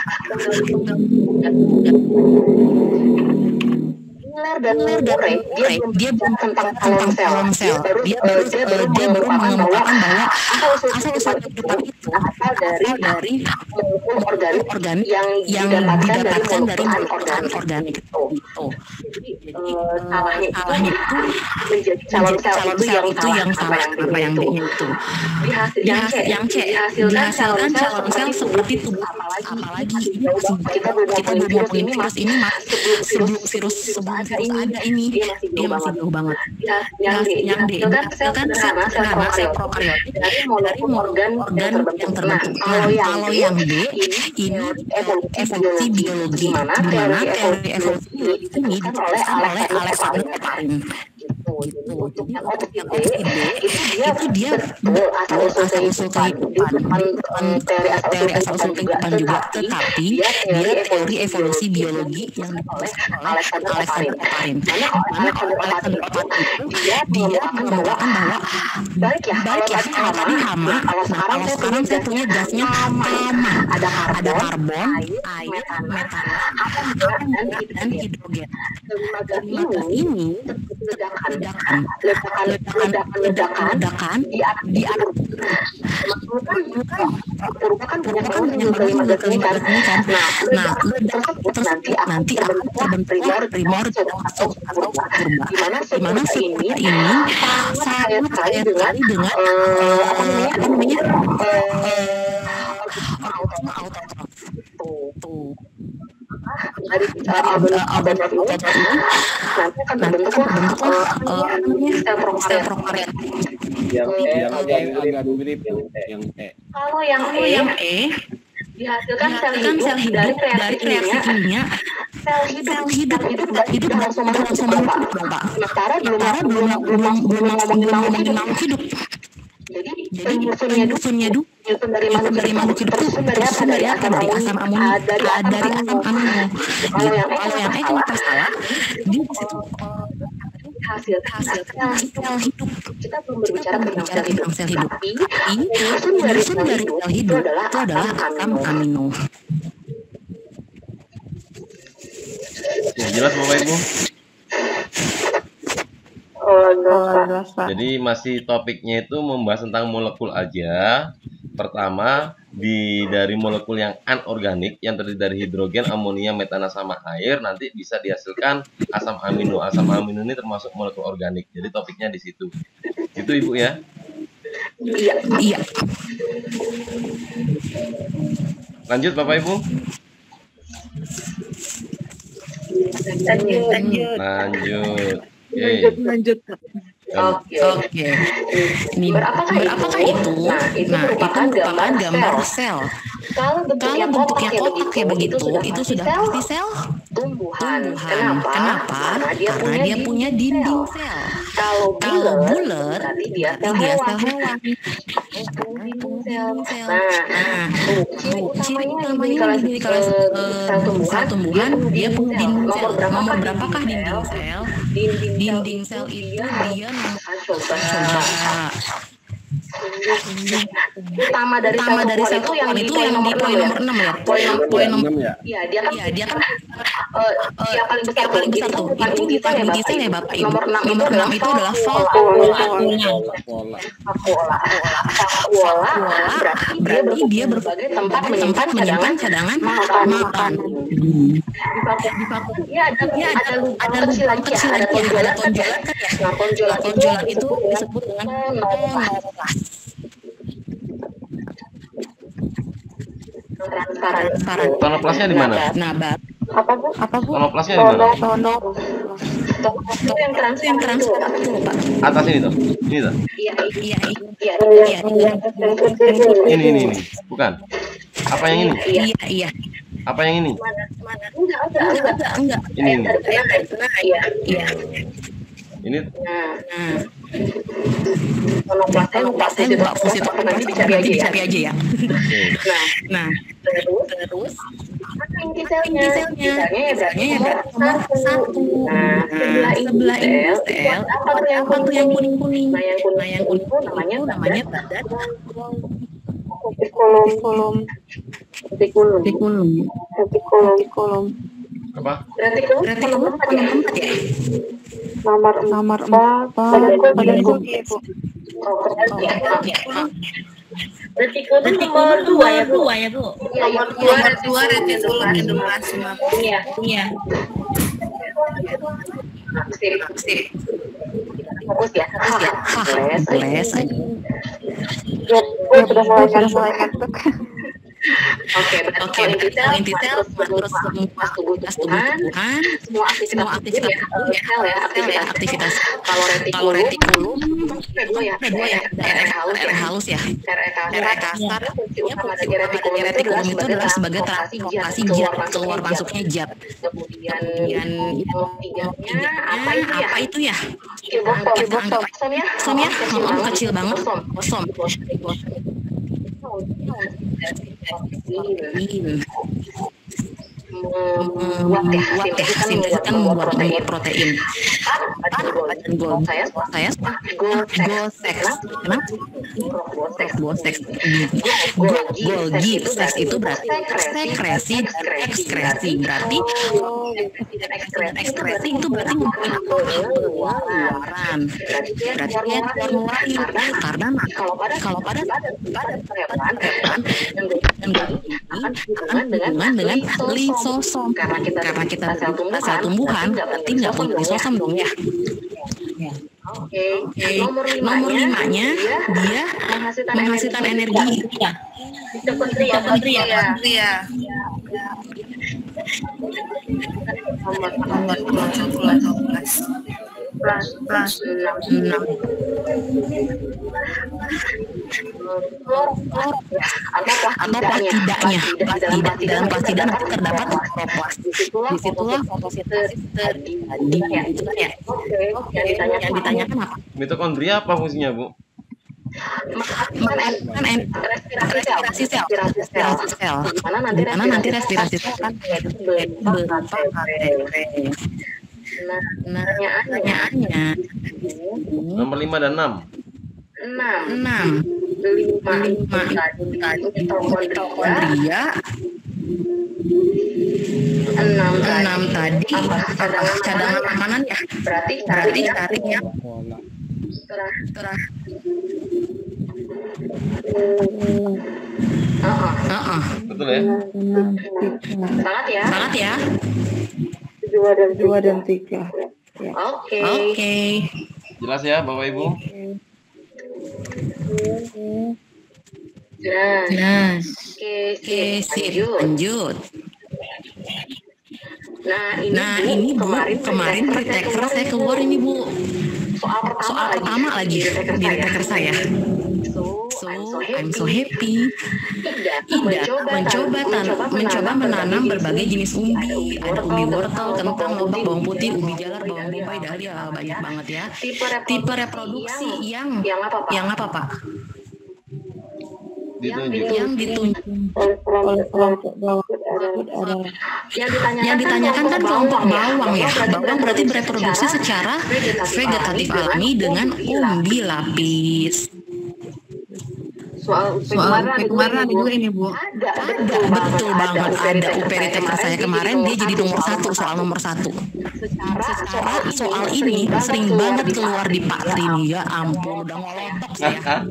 B: Miller dan Urey dia
G: dia
B: belum tentang
G: tentang kolom sel. Dia baru dia baru dia baru mengemukakan bahwa asal usul kehidupan itu
B: asal dari
G: dari
B: molekul organik
G: organik
B: yang
G: yang
B: didapatkan
G: didapatkan dari
B: dari
G: molekul
B: organik.
G: organik itu.
B: Jadi salahnya
G: salahnya
B: itu
G: itu
B: menjadi calon sel
G: calon
B: itu
G: sel
B: yang
G: itu yang salah apa yang B-nya itu.
B: Di hasil yang C,
G: Yang C
B: dihasilkan calon
G: calon
B: sel
G: sel seperti itu.
B: apalagi
G: Apalagi ini masih
B: kita belum
G: kita belum
B: virus
G: ngomongin
B: ini
G: virus ini masih sebelum virus sebelum virus ada ini dia masih jauh banget.
B: Yang D,
G: yang D
B: dihasilkan sel
G: kan
B: sederhana, sel
G: sel
B: prokaryotik
G: prokaryotik
B: dari molekul organ yang terbentuk. Nah,
G: Nah,
B: kalau yang
G: kalau
B: D,
G: yang D
B: ini
G: ini
B: evolusi biologi,
G: di mana
B: teori
G: teori
B: evolusi
G: evolusi
B: ini
G: ini
B: dituliskan oleh
G: oleh
B: Alexander
G: Alexander
B: Oparin.
G: Oparin.
B: Gitu. Untuk yang
G: Yang
B: opsi D, itu dia
G: itu dia
B: betul asal usul
G: asal usul
B: kehidupan,
G: kehidupan,
B: bukan teori asal
G: teori asal
B: usul
G: usul
B: kehidupan
G: kehidupan juga,
B: tetapi
G: tetapi
B: dia
G: dia
B: teori
G: teori
B: evolusi
G: evolusi
B: biologi
G: biologi yang
B: oleh
G: ditulis oleh
B: Alexander Oparin.
G: Alexander Oparin.
B: Karena
G: Mana
B: Alexander
G: Alexander
B: Oparin
G: Oparin
B: itu
G: itu
B: dia
G: dia
B: mengemukakan bahwa
G: mengemukakan bahwa
B: baik ya,
G: baik ya
B: kalau
G: kalau tadi hama,
B: kalau
G: nah
B: sekarang
G: kalau
B: saya
G: sekarang saya punya gasnya hama,
B: ada
G: ada
B: karbon,
G: karbon,
B: air,
G: air,
B: metana,
G: metana,
B: atom
G: dan
B: dan hidrogen.
G: hidrogen.
B: Kelima gas
G: Kelima gas
B: ini
G: ini
B: ledakan,
G: ledakan,
B: ledakan, ledakan, ledakan
G: ledakan
B: di atas
G: di atas
B: merupakan merupakan banyak banget
G: yang
B: yang kelima gas ini kan.
G: ini kan.
B: Nah,
G: Nah,
B: ledakan tersebut nanti akan
G: nanti akan
B: terbentuk primor,
G: primor
B: atau
G: atau
B: kurba.
G: kurba.
B: Di mana
G: Di mana
B: kurba ini
G: ini
B: sangat
G: sangat
B: kaya
G: kaya
B: dengan
G: sekali dengan
B: eh, apa namanya
G: apa namanya
B: organisme
G: autotrof.
B: tuh
G: Tuh.
B: dari autotrof ini nanti akan
G: Nanti
B: terbentuk
G: akan terbentuk
B: eh, apa namanya sel
G: sel
B: prokaryotik.
G: prokaryotik.
D: Yang E
H: Yang
D: agak
H: E
D: mirip,
H: agak mirip
D: yang
H: Bu,
D: E.
H: yang E.
B: Kalau yang
G: Kalau
B: E
G: yang E
B: dihasilkan sel
G: dihasilkan
B: hidup
G: sel hidup
B: dari
G: dari
B: reaksi
G: reaksi
B: kimia
G: kimia
B: sel hidup
G: sel hidup
B: hidup
G: sel hidup
B: tidak langsung masuk
G: langsung
B: ke
G: masuk
B: Pak.
G: ke Pak.
B: Sementara belum
G: Sementara
B: belum
G: belum
B: belum belum ngomongin makhluk
G: ngomongin
B: hidup.
G: makhluk hidup.
B: Jadi
G: Jadi
B: penyusunnya dulu
G: penyusunnya dulu
B: penyusun dari
G: penyusun
B: makhluk
G: dari makhluk hidup itu
B: tersusun dari apa?
G: tersusun dari apa? Dari asam amino,
B: Ah, dari
G: ah,
B: asam
G: dari asam
B: amino.
G: amino.
B: Kalau yang E
G: Kalau yang E
B: kenapa
G: kenapa salah? Dia di situ
B: hasil hasil sel hidup.
G: sel hidup.
B: Kita belum berbicara tentang sel hidup.
G: tentang sel hidup.
B: Tapi
G: Tapi
B: penyusun dari
G: penyusun
B: sel
G: dari
B: hidup
G: sel
B: itu
G: hidup
B: adalah
G: itu adalah
B: asam
G: asam
B: amino.
G: amino.
A: Ya, jelas Bapak Ibu?
C: Oh, jelas, Pak.
A: Jadi masih topiknya itu membahas tentang molekul aja. Pertama, di dari molekul yang anorganik yang terdiri dari hidrogen, amonia, metana sama air, nanti bisa dihasilkan asam amino. Asam amino ini termasuk molekul organik. Jadi topiknya di situ. Itu Ibu ya.
G: Iya. Iya.
A: Lanjut Bapak Ibu.
C: Lanjut. Lanjut.
A: Lanjut. Oke.
C: Lanjut. Lanjut.
B: Oke.
G: Oke. Ini
B: Berapakah
G: berapakah
B: itu?
G: itu?
B: Nah, itu
G: Nah, itu
B: merupakan
G: merupakan
B: gambar
G: gambar
B: sel.
G: sel.
B: Kalau bentuknya
G: Kalau bentuknya
B: kotak
G: kotak kayak begitu, itu sudah
B: sel
G: pasti sel
B: tumbuhan.
G: tumbuhan.
B: Kenapa?
G: Kenapa?
B: Karena dia
G: Karena
B: punya
G: dia punya dinding
B: sel.
G: sel.
B: Kalau
G: Kalau
B: bulat,
G: bulat,
B: berarti dia
G: berarti
B: sel
G: dia
B: hewan.
G: sel hewan.
B: Dinding sel.
G: Sel.
B: Nah,
G: Nah,
B: tuh, ciri
G: tuh, ciri
B: utamanya
G: utamanya
B: kalau
G: di kalau
B: eh, sel tumbuhan,
G: sel tumbuhan dia punya dinding
B: Nomor
G: sel.
B: berapakah
G: Nomor berapakah
B: dinding
G: dinding
B: sel?
G: sel?
B: Dinding,
G: Dinding sel itu dia nomor
B: Ah, coba.
G: coba.
B: Utama dari
G: Utama
B: sel
G: dari
B: tumbuhan
G: sel
B: itu yang
G: tumbuhan
B: di
G: itu
B: poin
G: yang di
B: nomor
G: poin
B: enam
G: nomor enam ya.
B: Poin nomor
G: Poin nomor
D: enam ya.
B: Iya, dia kan
G: Iya, dia kan
B: eh, yang paling besar
G: yang paling besar
B: itu
G: tuh.
B: bukan
G: Itu
B: inti sel
G: bukan
B: ya,
G: inti
B: Bapak
G: sel ya,
B: Ibu.
G: Bapak Ibu.
B: Nomor enam itu
G: Nomor
B: adalah
G: enam itu adalah
B: vakuola.
G: vakuola.
D: Pola.
B: Vakuola. Vakuola berarti dia
G: Berarti dia
B: berbagai tempat
G: berbagai
B: menyimpan
G: tempat menyimpan
B: cadangan
G: cadangan
B: makan.
G: makan.
B: Di vakuum dia ada
G: Ya,
B: ada lubang
G: ada
B: kecil
G: lubang
B: lagi ya,
G: kecil
B: ada
G: lagi ya, ada
B: tonjolan kan ya.
G: tonjolan kan ya.
B: Nah, tonjolan itu
G: Tonjolan itu
B: disebut
G: disebut dengan
B: dengan
G: noplas.
B: transparan.
G: Transparan.
A: Tonoplasnya di mana?
G: Nah, Bab,
C: Apa Bu? Apa Bu?
A: Tonoplasnya di mana?
C: Tono.
B: Itu yang
G: itu yang
B: transparan itu,
G: transparan
B: Pak.
G: itu, Pak.
A: Atas ini tuh. Ini tuh.
B: Iya,
G: Iya,
B: iya,
G: iya,
B: iya.
G: iya, iya.
A: Ini ini ini. Bukan. Apa yang ini?
G: Iya, iya.
A: Apa yang ini?
B: Enggak, enggak, enggak.
G: Enggak, enggak.
A: Ini ini.
B: Nah, iya.
G: Iya.
A: Ini
B: Nah,
G: Nah,
B: tonoplasnya lupa
G: saya
B: fungsi
G: lupa fungsi
B: tonoplas,
G: tonoplas,
B: nanti dicari aja ya.
G: dicari aja ya.
A: oke.
B: Nah,
G: Nah,
B: terus
G: terus
B: apa inti selnya?
G: inti selnya,
B: Misalnya ya berarti
G: misalnya ya
B: nomor
G: berarti nomor
B: satu.
G: satu.
B: Nah, sebelah inti
G: sebelah inti
B: sel,
G: sel,
B: itu apa tuh yang
G: apa tuh yang
B: kuning?
G: kuning-kuning?
B: Nah, yang kuning,
G: Nah, yang kuning
B: itu namanya
G: namanya
B: badan
G: badan
C: Kolom. Kolom.
B: retikulum.
G: retikulum.
C: Kolom. Kolom.
A: Apa?
B: Retikulum
G: Retikulum
B: nomor empat ya?
G: nomor empat ya?
C: Nomor nomor empat. Badan badan kunci Bu.
B: Oh, keren ya.
G: Ya.
F: Retikulum nomor dua ya Bu.
E: ya Bu.
B: Nomor dua retikulum
E: edukasi.
B: Iya.
F: Iya.
B: Sip, sip. Fokus ya.
G: Terus ya,
B: Les.
G: les aja.
C: Ya, Bu sudah mulai sudah mulai ngantuk.
B: Oke, berarti
G: Oke,
B: kalau inti sel,
G: inti sel
B: menurut
G: terus
B: mengupas tubuh
G: tugas tubuh
B: tubuhan,
G: tubuhan,
B: semua aktivitas
G: semua aktivitas
B: tubuh ya,
G: tubuh ya,
B: sel ya,
G: sel ya,
B: aktivitas.
G: aktivitas.
B: Kalau
G: Kalau
B: retikulum,
G: retikulum
B: P dua ya,
G: ada dua ya,
B: daerah halus
G: daerah
B: ya,
G: halus ya.
B: daerah
G: Daerah
B: kasar.
G: kasar,
B: Fungsi
G: ya,
B: utama
G: fungsi
B: dari
G: utama
B: retikulum
G: dari
B: itu
G: retikulum itu adalah sebagai
B: transportasi
G: transportasi
B: zat,
G: zat, keluar masuknya zat.
B: Kemudian
G: Kemudian
B: yang tiganya apa itu ya?
G: apa itu ya?
B: Kibosom,
G: Kita anggap
B: kibosom ya,
G: Som ya,
B: kecil
G: oh,
B: banget,
G: kecil banget.
B: kibosom.
G: Kosong.
B: Ini
G: Hmm,
B: membuat ya,
G: buat ya,
B: sintesis kan
G: sintesis kan
B: membuat
G: membuat
B: protein.
G: protein.
B: Badan gol,
G: Badan gol,
B: saya
G: saya
B: gol
G: gol seks, kenapa?
B: gol seks,
G: Gol seks,
B: Golgi,
G: Golgi,
B: seks
G: seks itu berarti sekresi, ekskresi, berarti ekskresi itu berarti pengeluaran, berarti dia keluar ngeluarin, karena kalau pada kalau pada
B: hewan akan
G: hubungan dengan dengan lisosom,
B: karena kita
G: karena kita
B: sel tumbuhan,
G: sel tumbuhan berarti nggak punya lisosom dong ya.
B: Oke,
G: Oke,
B: nomor
G: nomor
B: limanya,
G: limanya dia
B: menghasilkan,
G: menghasilkan energi.
B: Mitokondria,
E: Mitokondria,
B: mitokondria. Nomor nomor plus plus enam.
G: Atau plastidanya, plastida di dalam plastida nanti terdapat mikroplas. Disitulah fotosintesis terjadi. Itu kan ya.
B: Oke, yang ditanyakan
G: Yang ditanyakan apa?
A: Mitokondria apa fungsinya, Bu?
B: kan
G: Kan en- respirasi sel, respirasi sel.
B: mana nanti
G: Karena nanti respirasi sel kan berupa K T P.
B: Nah,
G: Nah,
B: pertanyaannya
G: pertanyaannya
A: Nomor lima dan enam.
B: enam
G: enam
B: lima
G: lima
B: itu tadi mitokondria
G: mitokondria
B: Enam
G: Enam tadi
B: apa? Cadangan
G: cadangan makanan ya.
B: Berarti
G: Berarti
B: cari
G: cari yang
B: setelah.
G: terah.
B: Heeh.
G: Heeh.
A: Betul ya?
B: Semangat ya.
G: Semangat ya.
C: Dua dan dua dan tiga.
B: Oke.
G: Oke.
A: Jelas ya Bapak Ibu?
B: Jelas.
G: Jelas.
B: Oke,
G: Oke,
B: sip.
G: sip.
B: Lanjut.
G: Lanjut.
B: Nah, ini
G: Nah,
B: Bu,
G: ini Bu,
B: kemarin
G: kemarin di Teker saya keluar ini Bu.
B: soal pertama
G: Soal
B: lagi
G: pertama lagi di Teker saya.
B: So,
G: So,
B: I'm so
G: I'm
B: happy.
G: so happy.
B: Ida,
G: Ida mencoba tan mencoba menanam berbagai jenis umbi. Ada umbi wortel, kentang, lobak, bawang putih, ubi jalar, bawang bombay, dahlia, banyak banget ya.
B: Tipe
G: Tipe reproduksi yang
B: yang apa Pak?
G: yang apa Pak?
A: Ditunjuk.
G: Yang ditunjuk.
B: Yang ditanyakan,
G: Yang ditanyakan kan kelompok bawang ya.
B: Bawang
G: Bawang berarti bereproduksi secara vegetatif alami dengan umbi lapis.
B: Soal
G: Soal kemarin juga ini Bu.
B: Ada,
G: Ada, betul banget. Ada U P R Teker saya kemarin dia jadi nomor satu, soal nomor satu. Secara soal ini sering banget keluar di Pak Trini. Ya ampun, udah ngolotok saya.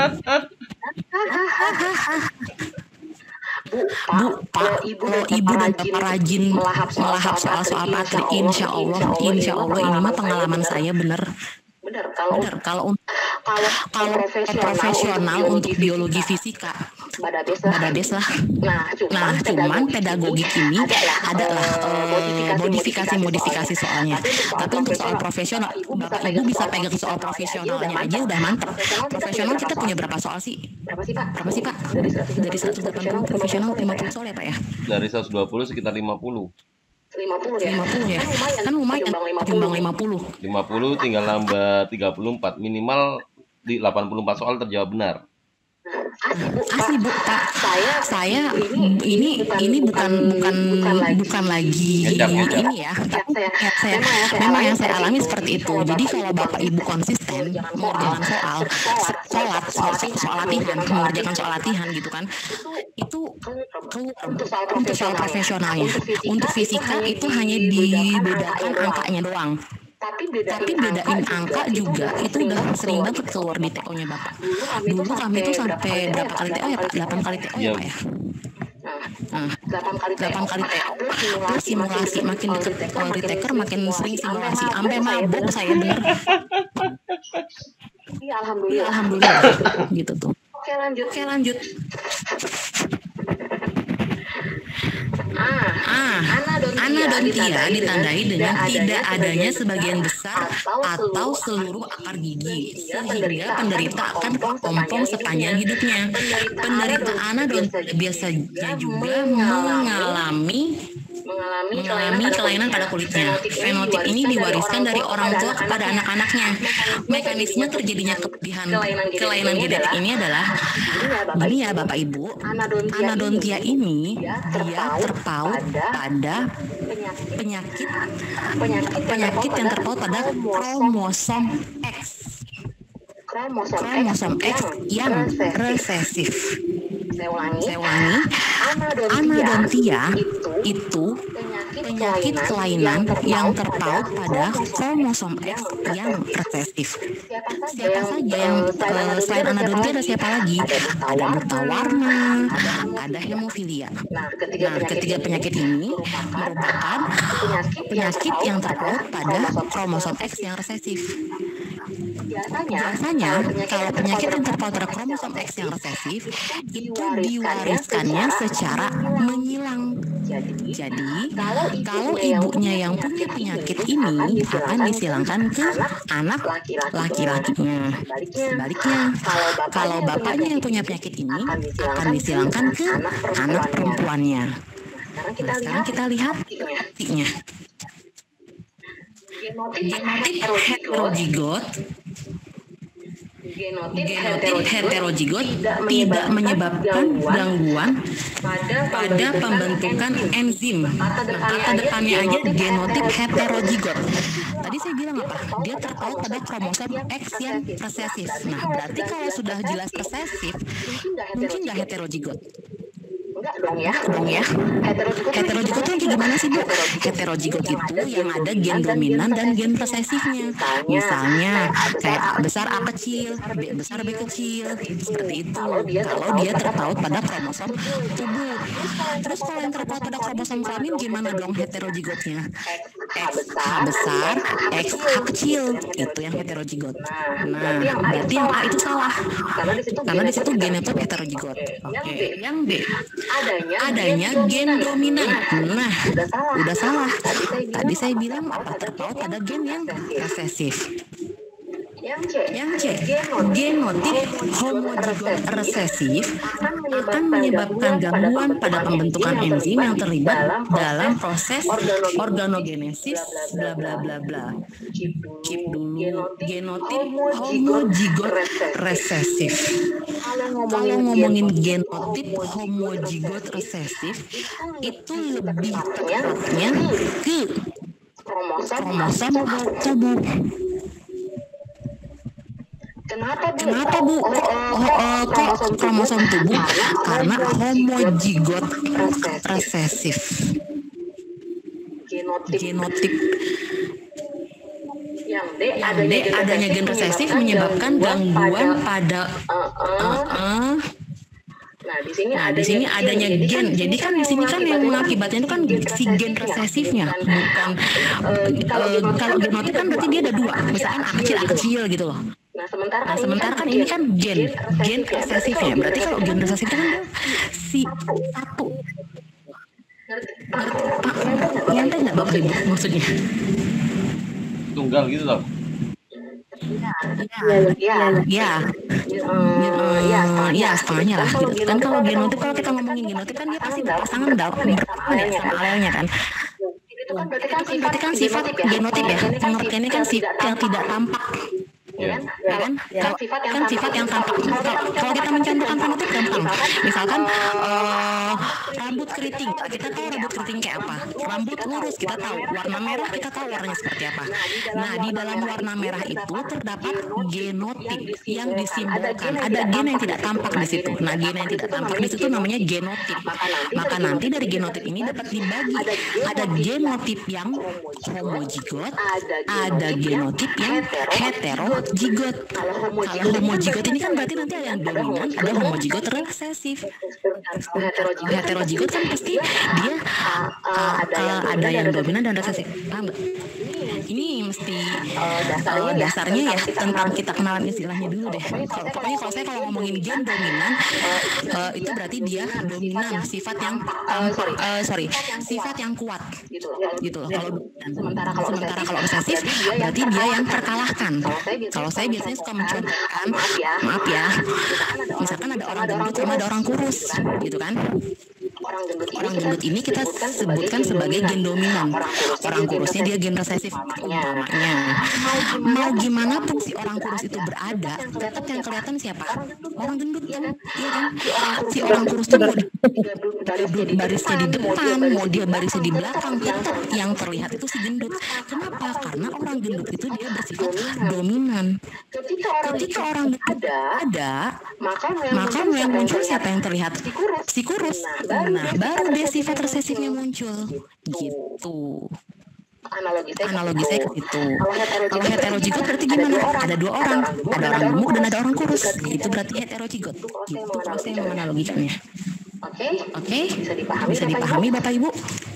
G: Bu, Pak, kalau Ibu dan Bapak rajin melahap soal-soal Patri, insya Allah, insya Allah ini mah pengalaman saya bener.
B: Benar, kalau
G: Bener, kalau untuk
B: kalau
G: kalau profesional untuk biologi fisika,
B: Badabes lah.
G: Badabes lah.
B: Nah, cuman,
G: Nah, cuman pedagogik ini adalah eh, modifikasi-modifikasi soalnya. Tapi untuk soal profesional, Bapak Ibu bisa pegang soal profesionalnya aja udah mantep. Profesional kita punya berapa soal sih?
B: Berapa sih Pak?
G: Berapa sih Pak? Dari seratus delapan puluh profesional lima puluh soal ya Pak ya?
A: Dari seratus dua puluh sekitar lima puluh.
B: lima puluh ya?
G: lima puluh ya? Kan lumayan, timbang lima puluh.
A: lima puluh tinggal nambah tiga puluh empat, minimal di delapan puluh empat soal terjawab benar.
B: Asli Bu,
G: Asli Bu, Pak.
B: Saya
G: Saya ini ini bukan bukan bukan lagi
A: Ngecap, ngecap.
G: ini ya. Tapi saya memang yang saya alami seperti itu. Jadi kalau Bapak Ibu konsisten mengerjakan soal sholat, soal, soal latihan, mengerjakan soal latihan gitu kan, itu keluar untuk soal profesionalnya. Untuk fisika itu hanya dibedakan angkanya doang.
B: tapi bedain,
G: Tapi bedain angka juga itu udah sering banget keluar di T O-nya Bapak. Dulu kami tuh sampai berapa kali T O ya Pak? delapan kali T O ya Pak ya? Nah,
B: delapan kali
G: delapan kali T O terus simulasi, makin deket di Teker makin sering simulasi, sampai mabuk saya bener.
B: Iya, alhamdulillah.
G: Alhamdulillah gitu tuh.
B: Oke lanjut.
G: Oke lanjut.
B: Ah,
G: Ah, anadontia ditandai dengan tidak adanya sebagian besar atau seluruh akar gigi, sehingga penderita akan kepompong sepanjang hidupnya. Penderita anadontia biasanya juga mengalami
B: mengalami,
G: mengalami kelainan pada kulitnya. Fenotip ini diwariskan dari orang tua kepada anak-anaknya. Mekanisme terjadinya kelebihan kelainan genetik ini adalah gini ya Bapak Ibu, anadontia ini dia terpaut pada penyakit penyakit yang terpaut pada kromosom X. Kromosom X yang resesif.
B: Saya ulangi.
G: Saya ulangi. Anadontia itu penyakit kelainan yang terpaut pada kromosom X yang resesif. Siapa saja yang uh, selain anadontia ada siapa lagi? Ada buta warna, ada hemofilia.
B: Nah,
G: Nah, ketiga penyakit ini merupakan penyakit yang terpaut pada kromosom X yang resesif. Biasanya, kalau penyakit yang terpaut pada kromosom X yang resesif itu diwariskannya secara menyilang. Jadi, kalau ibunya yang punya penyakit ini akan disilangkan ke anak laki-lakinya. Sebaliknya, kalau bapaknya yang punya penyakit ini akan disilangkan ke anak perempuannya. Nah, sekarang kita lihat titiknya. Genotip heterozigot Genotip heterozigot tidak menyebabkan gangguan pada pembentukan enzim. Nah, kata depannya aja genotip heterozigot. Tadi saya bilang apa? Dia terpaut pada kromosom X yang resesif. Nah, berarti kalau sudah jelas resesif, mungkin nggak heterozigot.
B: Enggak dong ya.
G: dong ya. Heterozigot itu gimana sih, Bu? Heterozigot itu yang ada gen dominan dan gen resesifnya. Misalnya kayak A besar A kecil, B besar B kecil, seperti itu. Kalau dia terpaut pada kromosom tubuh. Terus kalau yang terpaut pada kromosom kelamin gimana dong heterozigotnya? X A besar, X A kecil, itu yang heterozigot. Nah, berarti yang A itu salah. Karena di situ gennya tuh heterozigot. Oke, yang B adanya gen dominan. Nah, udah salah. Tadi saya bilang apa terpaut pada gen yang resesif.
B: Yang C,
G: Yang C, genotip homozigot resesif akan menyebabkan gangguan pada pembentukan enzim yang terlibat dalam proses organogenesis bla bla bla bla. Keep dulu, genotip homozigot resesif. Kalau ngomongin genotip homozigot resesif itu lebih tepatnya ke kromosom tubuh.
B: Kenapa Bu?
G: Kenapa Bu? Oh, oh, oh, kok kromosom tubuh? Karena homozigot resesif. Genotip.
B: Yang D,
G: Yang D adanya gen resesif menyebabkan gangguan pada uh, uh,
B: Nah, di sini
G: Nah,
B: adanya,
G: di sini adanya
B: gen.
G: gen. Jadi kan di sini kan yang mengakibatkan itu kan si gen resesifnya, bukan uh, uh, kalau genotip kan berarti dia ada dua, misalkan A kecil A kecil gitu loh.
B: Nah, sementara kan,
G: Nah, sementara kan ini kan gen, gen resesifnya. Berarti kalau gen resesif itu kan si satu. Ngerti nggak Bapak Ibu maksudnya?
A: Tunggal gitu loh.
B: ya,
G: Ya, ya setengahnya lah. Gitu. Kan kalau genotip, kalau kita ngomongin genotip kan dia pasti berpasangan dalam berpasangan ya sama alelnya kan.
B: itu kan berarti kan
G: Itu berarti kan sifat genotip ya. Pengertiannya kan sifat yang tidak tampak.
A: Ya.
G: Ya kan? Kalau kan sifat yang tampak. Kalau kita mencontohkan fenotip gampang. Misalkan uh, rambut keriting, kita tahu rambut keriting kayak apa. Rambut lurus kita tahu, warna merah kita tahu warnanya seperti apa. Nah, di dalam warna merah itu terdapat genotip yang disimbolkan. Ada gen yang tidak tampak di situ. Nah, gen yang tidak tampak di situ namanya genotip. Maka nanti dari genotip ini dapat dibagi. Ada genotip yang homozigot, ada genotip yang hetero zigot. Kalau homozigot ini kan berarti nanti ada yang dominan, ada homozigot resesif. Heterozigot kan pasti dia uh, uh, ada yang dominan dan resesif. Paham nggak? Ini mesti uh, dasarnya ya tentang kita kenalan istilahnya dulu deh. Kalau pokoknya kalau saya kalau ngomongin gen dominan uh, itu berarti dia dominan, sifat yang um, uh, sorry sifat yang kuat gitu loh. Kalau dominan. Sementara kalau sementara kalau resesif berarti dia yang terkalahkan. Kalau saya biasanya suka mencontohkan, maaf ya, misalkan ada orang gendut sama ada orang kurus, gitu kan? Orang gendut, orang gendut ini kita sebutkan sebagai gen dominan. Orang kurusnya dia gen resesif umpamanya. Mau gimana pun si orang kurus itu berada, tetap yang kelihatan siapa? Orang gendut kan? Iya kan? Si orang kurus itu mau barisnya di depan, mau dia barisnya di belakang, tetap yang terlihat itu si gendut. Kenapa? Karena orang gendut itu dia bersifat dominan. Ketika orang gendut ada, maka yang muncul siapa yang terlihat? Si kurus. Nah, baru dia sifat resesifnya muncul. Gitu. Analogi saya, Analogi saya ke situ. Kalau heterozigot berarti gimana? Ada dua orang, ada orang gemuk dan ada orang kurus. Itu berarti heterozigot. Gitu kalau saya menganalogikannya.
B: Oke,
G: Oke,
B: bisa dipahami,
G: bisa dipahami Bapak Ibu?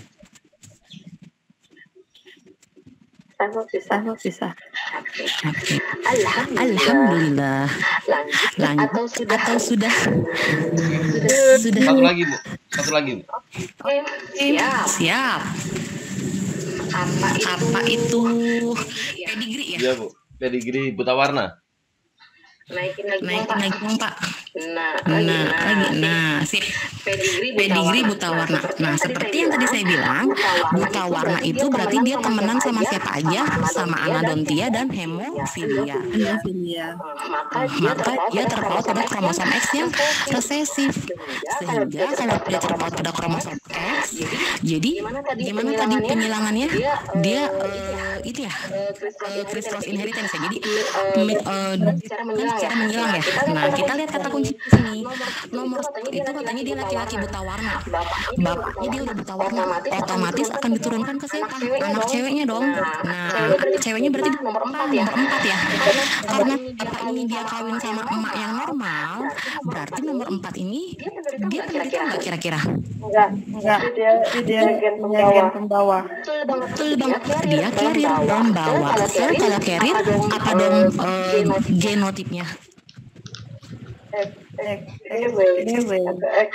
B: Bisa, bisa.
G: Oke. Alhamdulillah. Lanjut atau sudah? Atau sudah? Sudah.
A: Satu lagi Bu, satu lagi Bu.
B: Oke, siap.
G: Siap.
B: Apa itu?
G: Apa itu pedigree ya?
A: Iya Bu, pedigree buta warna.
B: Naikin lagi,
G: Naikin
B: Pak.
G: lagi dong Pak.
B: Nah,
G: Nah,
B: lagi,
G: lagi, nah, sip.
B: Pedigree buta
G: Pedigree
B: warna.
G: buta warna. Nah, seperti yang tadi saya bilang, buta warna itu berarti dia temenan sama siapa aja, sama anadontia dan hemofilia.
B: Maka
G: Maka dia terpaut pada kromosom X yang resesif. Sehingga kalau dia terpaut pada kromosom X, jadi gimana tadi penyilangannya? Dia uh, itu ya criss cross inheritance ya. Jadi
C: secara menyilang
G: secara menyilang ya. Nah kita lihat kata kunci di sini. Nomor satu itu katanya dia laki-laki buta warna. Bapaknya dia udah buta warna, otomatis akan diturunkan ke siapa? Anak ceweknya dong. Nah ceweknya berarti
C: nomor empat ya.
G: nomor empat ya. Karena bapak ini dia kawin sama emak yang normal, berarti nomor empat ini dia penderita nggak kira-kira?
C: Enggak, enggak. Dia dia gen pembawa. pembawa.
G: Betul banget, dia carrier pembawa. Sel kalau carrier apa dong eh, genotipnya?
C: X X W X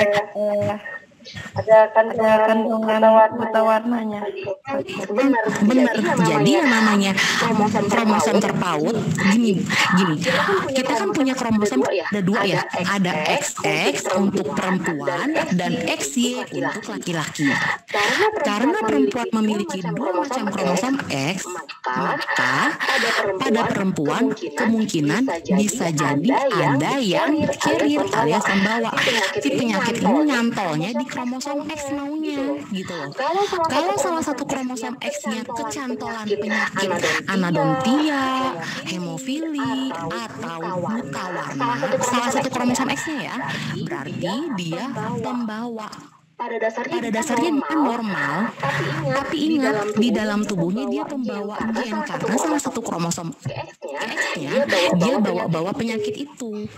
C: ada kandungan buta warnanya.
G: Benar, benar. Jadi yang namanya kromosom terpaut gini, gini. Kita kan punya kromosom ada dua ya, ada X X untuk perempuan dan X Y untuk laki-laki. Karena perempuan memiliki dua macam kromosom X, maka pada perempuan kemungkinan bisa jadi ada yang carrier alias pembawa. Si penyakit ini nyantolnya di kromosom X maunya gitu loh. Kalau salah satu kromosom X-nya kecantolan penyakit anadontia, hemofili atau buta warna, salah satu kromosom X-nya ya, berarti dia pembawa.
C: Pada dasarnya,
G: pada dasarnya dia normal, tapi ingat di dalam tubuhnya dia pembawa gen karena salah satu kromosom X-nya dia bawa-bawa penyakit itu.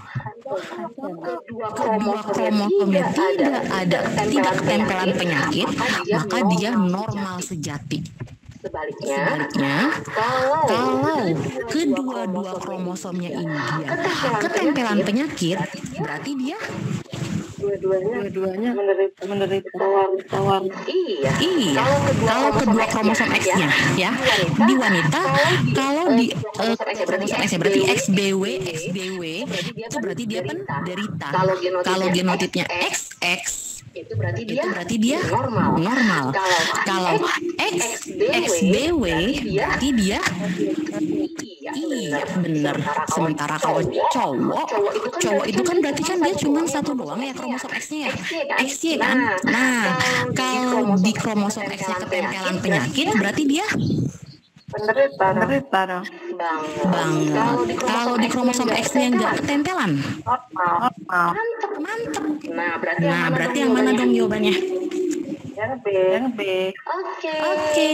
G: Kedua kromosomnya tidak ada, tidak ketempelan penyakit, maka dia normal sejati.
C: Sebaliknya,
G: Sebaliknya, kalau kedua-dua kromosomnya ini dia ketempelan penyakit, berarti dia
C: dua-duanya dua-duanya menderita menderita tawar iya
G: iya kalau kedua kromosom X-nya ya di wanita, kalau di uh, kromosom X-nya berarti X B W X B W itu berarti dia penderita. Kalau genotipnya X X
C: itu berarti dia,
G: itu berarti dia
C: normal.
G: normal. Kalau X X B W berarti dia iya benar. Sementara kalau cowok, cowok itu kan berarti kan dia cuma satu doang ya kromosom X-nya ya, X Y kan. Nah kalau di kromosom X-nya ketempelan penyakit berarti dia
C: penderita penderita dong.
G: Banget. Kalau di kromosom X-nya nggak ketempelan,
C: mantep
G: mantep.
C: Nah berarti
G: Nah berarti yang mana dong jawabannya?
C: yang B yang B oke
G: Oke.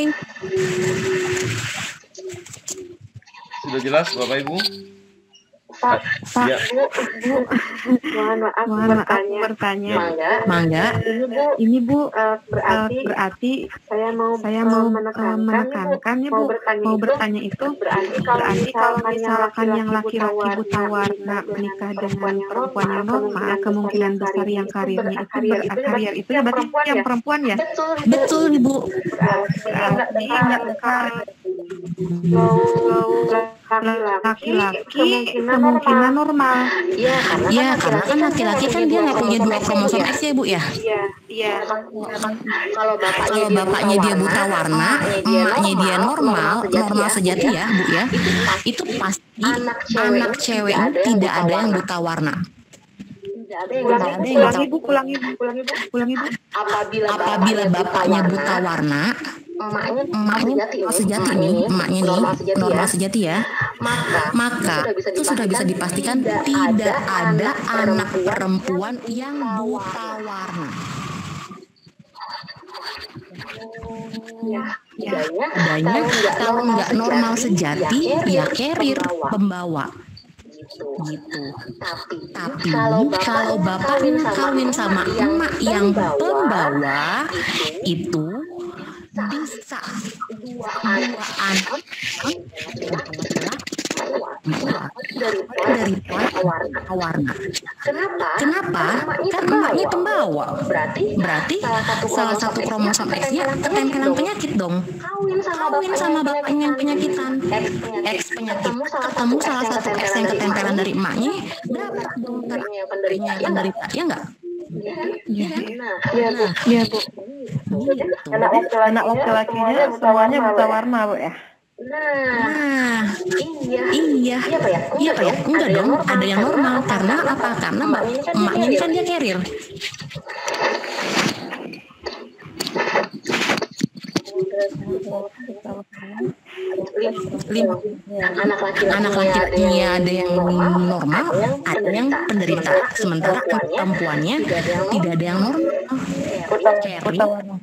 A: Sudah jelas Bapak Ibu?
C: Pak, Pak,
A: Ya.
C: Bu, Bu, mohon maaf
H: Mohon maaf
C: bertanya.
H: bertanya.
C: Mangga,
G: Mangga.
C: ini Bu,
H: Ini Bu,
C: eh, berarti
H: eh, berarti
C: saya mau
H: saya
C: eh,
H: mau eh,
C: menekankan,
H: menekankan
C: nih,
H: ya
C: Bu,
H: Bu,
C: mau bertanya
H: mau
C: itu,
H: bertanya itu
C: berarti kalau
H: berarti kalau
C: misalkan
H: misalkan
C: yang
H: yang laki-laki buta warna menikah dengan perempuan yang normal, kemungkinan besar yang karirnya itu berkarier itu ya berarti yang perempuan ya.
C: betul,
G: Betul Ibu.
C: berarti
H: Berarti laki-laki kemungkinan normal.
C: Iya, karena
G: Ya karena kan laki-laki kan dia nggak punya dua kromosom X ya Bu ya.
C: Iya, iya. Kalau bapaknya
G: Kalau bapaknya dia buta warna, emaknya dia normal, normal sejati ya Bu ya. Itu pasti anak cewek tidak ada yang buta warna.
C: tidak ada yang
H: Pulang,
C: buta
H: pulang
C: warna.
H: ibu, pulang ibu, pulang ibu, pulang ibu.
C: Apabila
G: Apabila bapaknya buta warna,
C: emaknya
G: emaknya normal sejati nih, emaknya nih normal sejati ya,
C: maka
G: maka itu sudah bisa dipastikan tidak ada anak perempuan yang buta warna.
C: ya,
H: Ya,
C: adanya
G: Adanya kalau nggak normal sejati, ya carrier
C: pembawa.
G: pembawa.
C: Gitu.
G: Gitu.
C: Tapi,
G: Tapi kalau bapaknya kawin sama emak yang pembawa, itu bisa
C: dua
G: dua anak
C: dari
G: dari
C: warna.
G: warna.
C: Kenapa?
G: Kenapa? Kan emaknya pembawa.
C: Berarti
G: Berarti salah satu kromosom X-nya ketempelan penyakit dong.
C: kawin sama
G: Kawin sama bapaknya yang penyakitan. X penyakit. Ketemu salah satu X yang ketempelan dari emaknya, dapat dong
C: yang penderita.
G: terinya yang penderita. Ya enggak?
H: Iya,
C: Nah,
H: iya Bu, iya Bu. Anak laki-lakinya, anak laki-lakinya semuanya buta warna Bu ya.
C: nah,
G: Nah,
C: iya.
G: iya.
C: Iya Pak ya?
G: Iya Pak ya? Enggak dong, ada yang normal. Karena apa? Karena mbak emaknya ini kan dia carrier. lima anak laki-lakinya ada yang normal, ada yang penderita, sementara perempuannya tidak ada yang normal. Carry.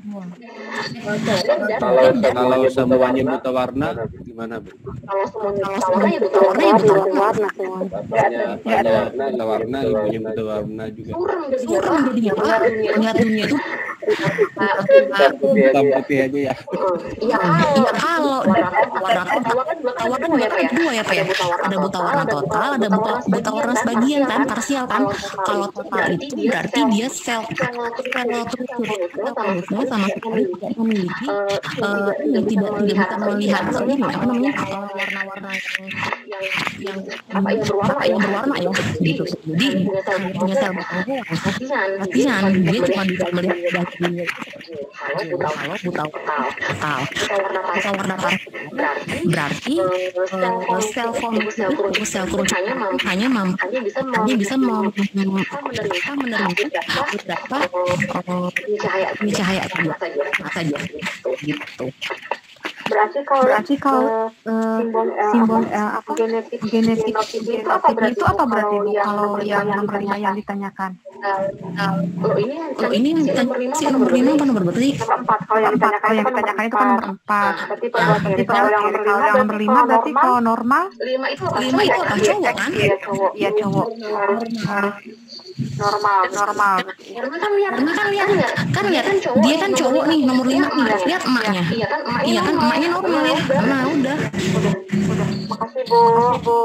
D: Kalau kalau semuanya buta warna gimana, Bu?
C: Kalau semuanya buta warna ya buta warna ya buta warna semua.
D: Bapaknya buta warna, buta warna, ibunya buta warna juga.
G: Suram jadinya Pak. Lihat dunia itu
D: Hitam putih aja ya.
G: iya kalau warna warna kan dua dua ya Pak ya. Ada buta warna total, ada buta buta warna sebagian kan, parsial kan. Kalau total itu berarti dia sel sel struktur sama sekali tidak memiliki uh, yang tidak tidak bisa melihat ini apa namanya warna-warna yang yang apa yang berwarna yang berwarna ya gitu. Jadi punya sel batang latihan dia cuma bisa melihat dari dunia kalau buta buta total buta warna parsial berarti uh, sel fungsi itu sel kerucutannya hanya mampu hanya bisa hanya bisa menerima menerima beberapa cahaya cahaya saja saja gitu.
C: Berarti kalau
H: Berarti kalau
C: uh, simbol uh,
H: simbol
C: apa,
H: uh, apa
C: genetik
H: genetik
C: genotipe itu apa berarti
H: itu apa berarti Bu?
C: yang
H: Kalau
C: nomor
H: yang
C: lima
H: nomor lima yang ditanyakan?
C: Lo ini
G: Kalau ini yang si nomor lima apa nomor berapa sih?
C: nomor empat. Kalau yang
H: Empat.
C: ditanyakan
H: Kalau yang
C: itu kan
H: ditanyakan itu
C: nomor
H: kan
C: empat.
H: nomor empat.
C: Berarti kalau
H: Berarti
C: kalau yang
H: kalau
C: nomor
H: kalau yang nomor lima berarti kalau normal
C: lima itu apa?
G: Lima itu apa cowok kan?
C: Iya cowok.
H: iya cowok.
C: Normal. Normal.
H: Normal.
C: Karena kan lihat
G: Karena kan lihat kan lihat dia kan cowok nih nomor lima nih, lihat emaknya.
C: Iya kan emaknya.
G: Iya kan emaknya normal ya. Nah udah.
C: Makasih Bu. Bu.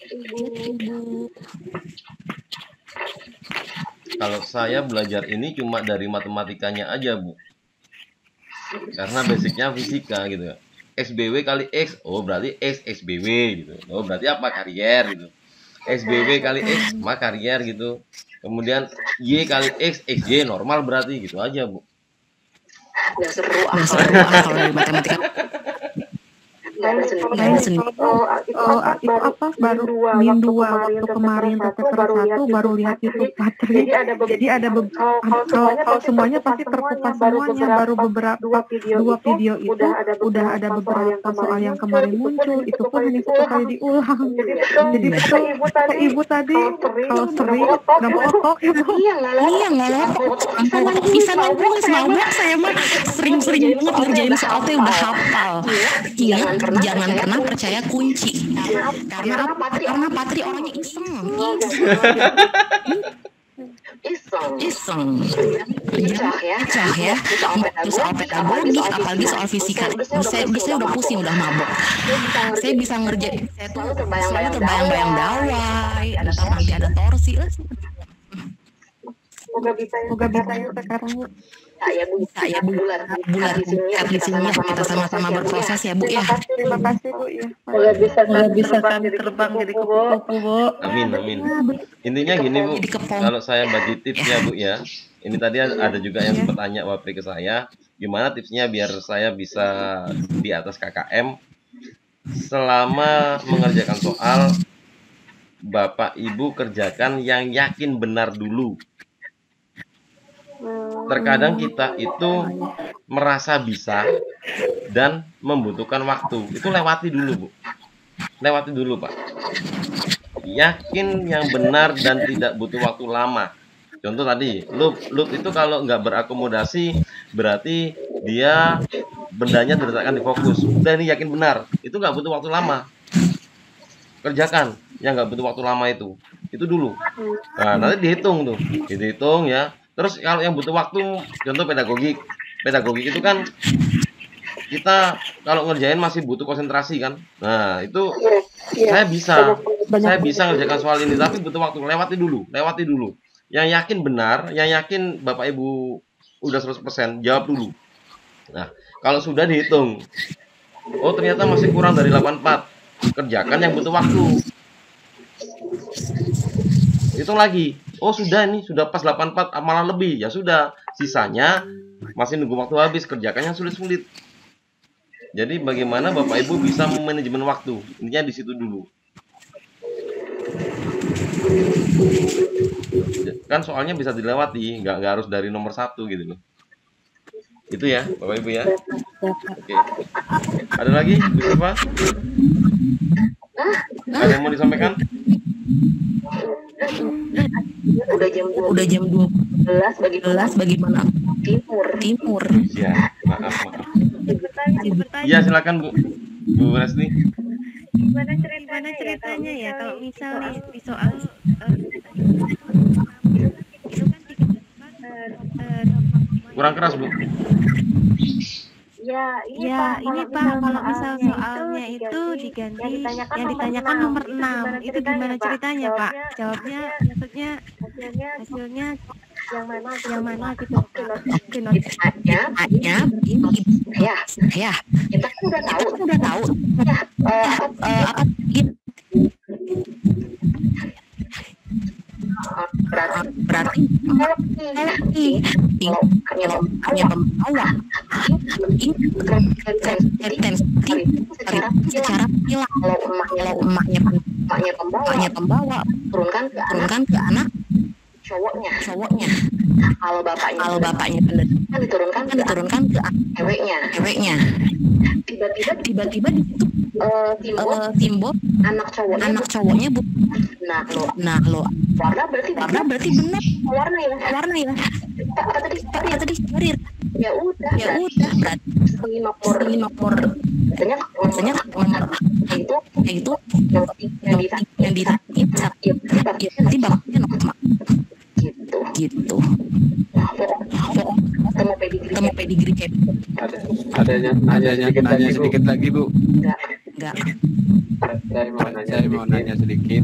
A: Kalau saya belajar ini cuma dari matematikanya aja, Bu. Karena basicnya fisika gitu. X B W kali X, oh berarti X X B W gitu. Oh berarti apa? Karier gitu. X B W kali X, maka karier gitu. Kemudian Y kali X, X Y normal berarti gitu aja, Bu.
C: Nggak seru ah.
G: Nggak seru ah kalau dari matematika.
C: Dan
G: Main sendiri.
C: Oh,
H: Oh, itu apa baru min dua waktu kemarin tertekan satu baru lihat YouTube Patri.
C: Jadi ada
H: Jadi ada be- kalau kalau semuanya pasti terkupas semuanya, baru beberapa
C: dua video
H: dua
C: itu
H: video itu
C: udah ada
H: udah ada beberapa soal yang kemarin muncul, itu pun hanya satu kali diulang.
C: Jadi betul,
H: Jadi betul kata ibu tadi kalau sering nggak botok itu.
C: iya nggak lewat.
G: Iya nggak lewat. Bisa nangis mabuk saya mah sering-sering banget ngerjain soal teh udah hafal. Ingat jangan pernah percaya kunci. Karena karena Patri orangnya iseng.
C: Iseng.
G: Iseng.
C: Pecah ya.
G: Pecah ya. Itu soal pedagogi, apalagi soal fisika. Saya saya udah pusing, udah mabok. Saya bisa ngerjain. Saya tuh selalu terbayang-bayang dawai. Atau nanti ada torsi.
C: Semoga bisa ya.
H: Semoga bisa ya sekarang Bu.
C: Ya Bu,
G: Saya bulat bulat kita kita sama-sama berproses ya Bu ya.
H: Terima kasih Bu ya.
C: Semoga bisa
H: Semoga bisa kami terbang jadi kupu-kupu Bu.
A: Amin, amin. Intinya gini, Bu. Kalau saya bagi tips ya, Bu ya. Ini tadi ada juga yang bertanya Wapri ke saya, gimana tipsnya biar saya bisa di atas K K M selama mengerjakan soal. Bapak Ibu kerjakan yang yakin benar dulu. Terkadang kita itu merasa bisa dan membutuhkan waktu. Itu lewati dulu, Bu. Lewati dulu, Pak. Yakin yang benar dan tidak butuh waktu lama. Contoh tadi, loop. Loop itu kalau nggak berakomodasi, berarti dia bendanya diletakkan di fokus. Udah ini yakin benar. Itu nggak butuh waktu lama. Kerjakan yang nggak butuh waktu lama itu. Itu dulu. Nah, nanti dihitung tuh. Dihitung ya. Terus kalau yang butuh waktu, contoh pedagogik. Pedagogik itu kan kita kalau ngerjain masih butuh konsentrasi kan. Nah, itu saya bisa. Saya bisa ngerjakan soal ini, tapi butuh waktu. Lewati dulu, lewati dulu. Yang yakin benar, yang yakin Bapak Ibu udah seratus persen, jawab dulu. Nah, kalau sudah dihitung, oh ternyata masih kurang dari delapan puluh empat. Kerjakan yang butuh waktu. Hitung lagi. Oh sudah ini sudah pas delapan puluh empat, malah lebih. Ya sudah, sisanya masih nunggu waktu habis, kerjakan yang sulit-sulit. Jadi bagaimana Bapak Ibu bisa memanajemen waktu? Intinya di situ dulu. Kan soalnya bisa dilewati, nggak nggak harus dari nomor satu gitu loh. Itu ya, Bapak Ibu ya. Oke. Ada lagi, Bu Siva? Ada yang mau disampaikan?
G: Udah jam udah jam dua belas bagaimana bagaimana timur timur
A: Ya, maaf maaf. Iya, silakan Bu. Bu Resti.
H: Gimana ceritanya, ceritanya ya kalau misal nih di soal uh, itu kan uh, uh,
A: Kurang keras, Bu.
H: Ya, ini ya, Pak, ini Pak, kalau misal soalnya itu diganti, yang ditanyakan, yang ditanyakan nomor enam, itu gimana ceritanya, Pak? Jawabnya, maksudnya hasilnya yang mana, yang mana gitu, Pak? Oke,
G: ya, ya, ya, ya, kita kan udah tahu, udah tahu, ya, apa, berarti berarti kalau hanya hanya pembawa secara hilang kalau emaknya emaknya emaknya pembawa emaknya pembawa turunkan ke turunkan ke anak cowoknya cowoknya kalau bapaknya kalau bapaknya penderita diturunkan kan diturunkan ke ceweknya ceweknya tiba-tiba tiba-tiba di situ uh, timbul uh, timbul anak cowoknya anak cowoknya bu nah lo nah lo warna berarti warna berarti benar warna ya warna ya apa tadi apa tadi karir ya udah ya udah berarti lima por lima por banyak banyak nomor itu itu yang yang di yang di nanti bapaknya nomor gitu gitu temu pedigree temu pedigree kayak
D: ada adanya adanya nanya sedikit lagi Bu.
G: Enggak enggak
D: saya mau nanya saya mau nanya sedikit.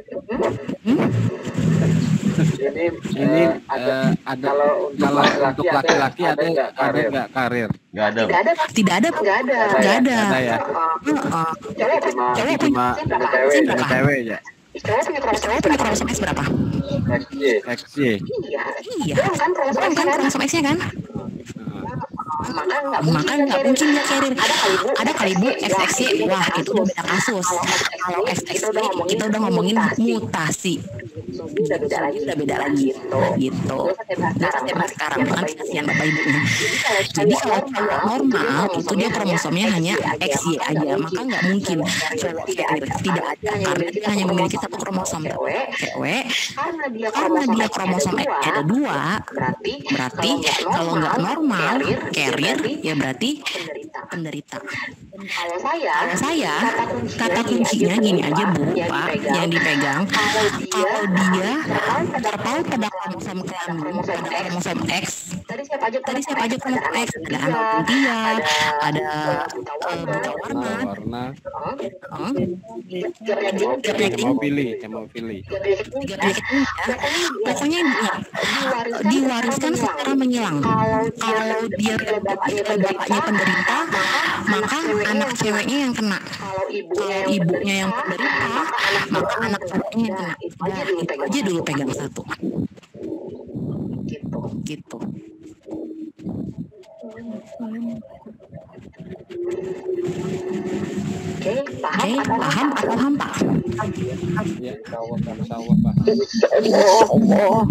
D: Ini ini ada ada kalau untuk laki-laki ada ada nggak karir?
A: Nggak ada.
G: Tidak ada tidak ada nggak ada nggak ada
D: Ada ya.
G: cewek cewek
D: Cuma cewek cewek ya.
G: cewek punya kromosom punya kromosom X berapa?
D: X Y. X Y.
G: Iya iya kan kromosom kan kromosom X-nya kan? maka nggak mungkin nggak mungkin dia carrier ada kali bu X X Y wah itu udah beda kasus kalau X X Y kita udah ngomongin mutasi udah beda lagi udah beda lagi gitu gitu nggak sampai sekarang kan kasihan bapak ibunya jadi kalau normal itu dia kromosomnya hanya X Y aja maka nggak mungkin cowok carrier tidak ada karena dia hanya memiliki satu kromosom cewek karena dia kromosom X ada dua berarti berarti kalau nggak normal carrier ya berarti penderita. Kalau saya, kalau saya kata kuncinya gini aja Bu, Pak, yang dipegang kalau dia terpaut pada kromosom kelamin, pada kromosom X. Tadi siapa aja? Tadi siapa aja kromosom X? Ada anak dia, ada buta warna.
D: Mau pilih, mau pilih.
G: Tiga penyakit ini ya, pokoknya diwariskan secara menyilang. Kalau dia bapaknya penderita, maka anak ceweknya yang kena. Kalau ibunya yang penderita, maka anak ceweknya yang kena. Itu aja dulu pegang satu. Gitu, gitu. Oke, paham, okay, paham atau paham Pak?
D: Ya, sawah, sawah, paham.
G: Allah.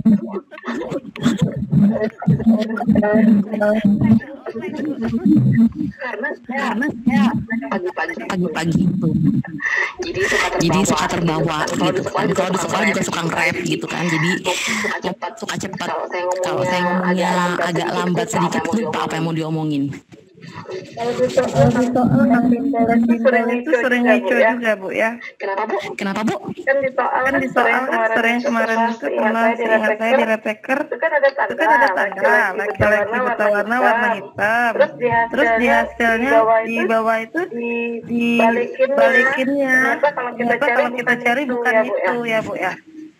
G: karena karena saya pagi-pagi pagi-pagi itu jadi suka terbawa, jadi suka terbawa gitu kan kalau di sekolah juga suka nge-rap gitu kan jadi suka cepat suka cepat kalau saya ngomongnya agak lambat sedikit lupa apa yang mau diomongin.
C: Kalau di soal sering itu sering lucu juga Bu ya.
G: Kenapa Bu? Kenapa Bu?
C: Kan di soal kan di soal kan sering kemarin itu pernah ingat saya di repeker itu kan ada tanda, itu kan ada tanda laki-laki buta warna warna hitam. Terus di terus di hasilnya di bawah itu di dibalikinnya. Kenapa kalau kita cari kalau kita cari bukan itu ya Bu ya?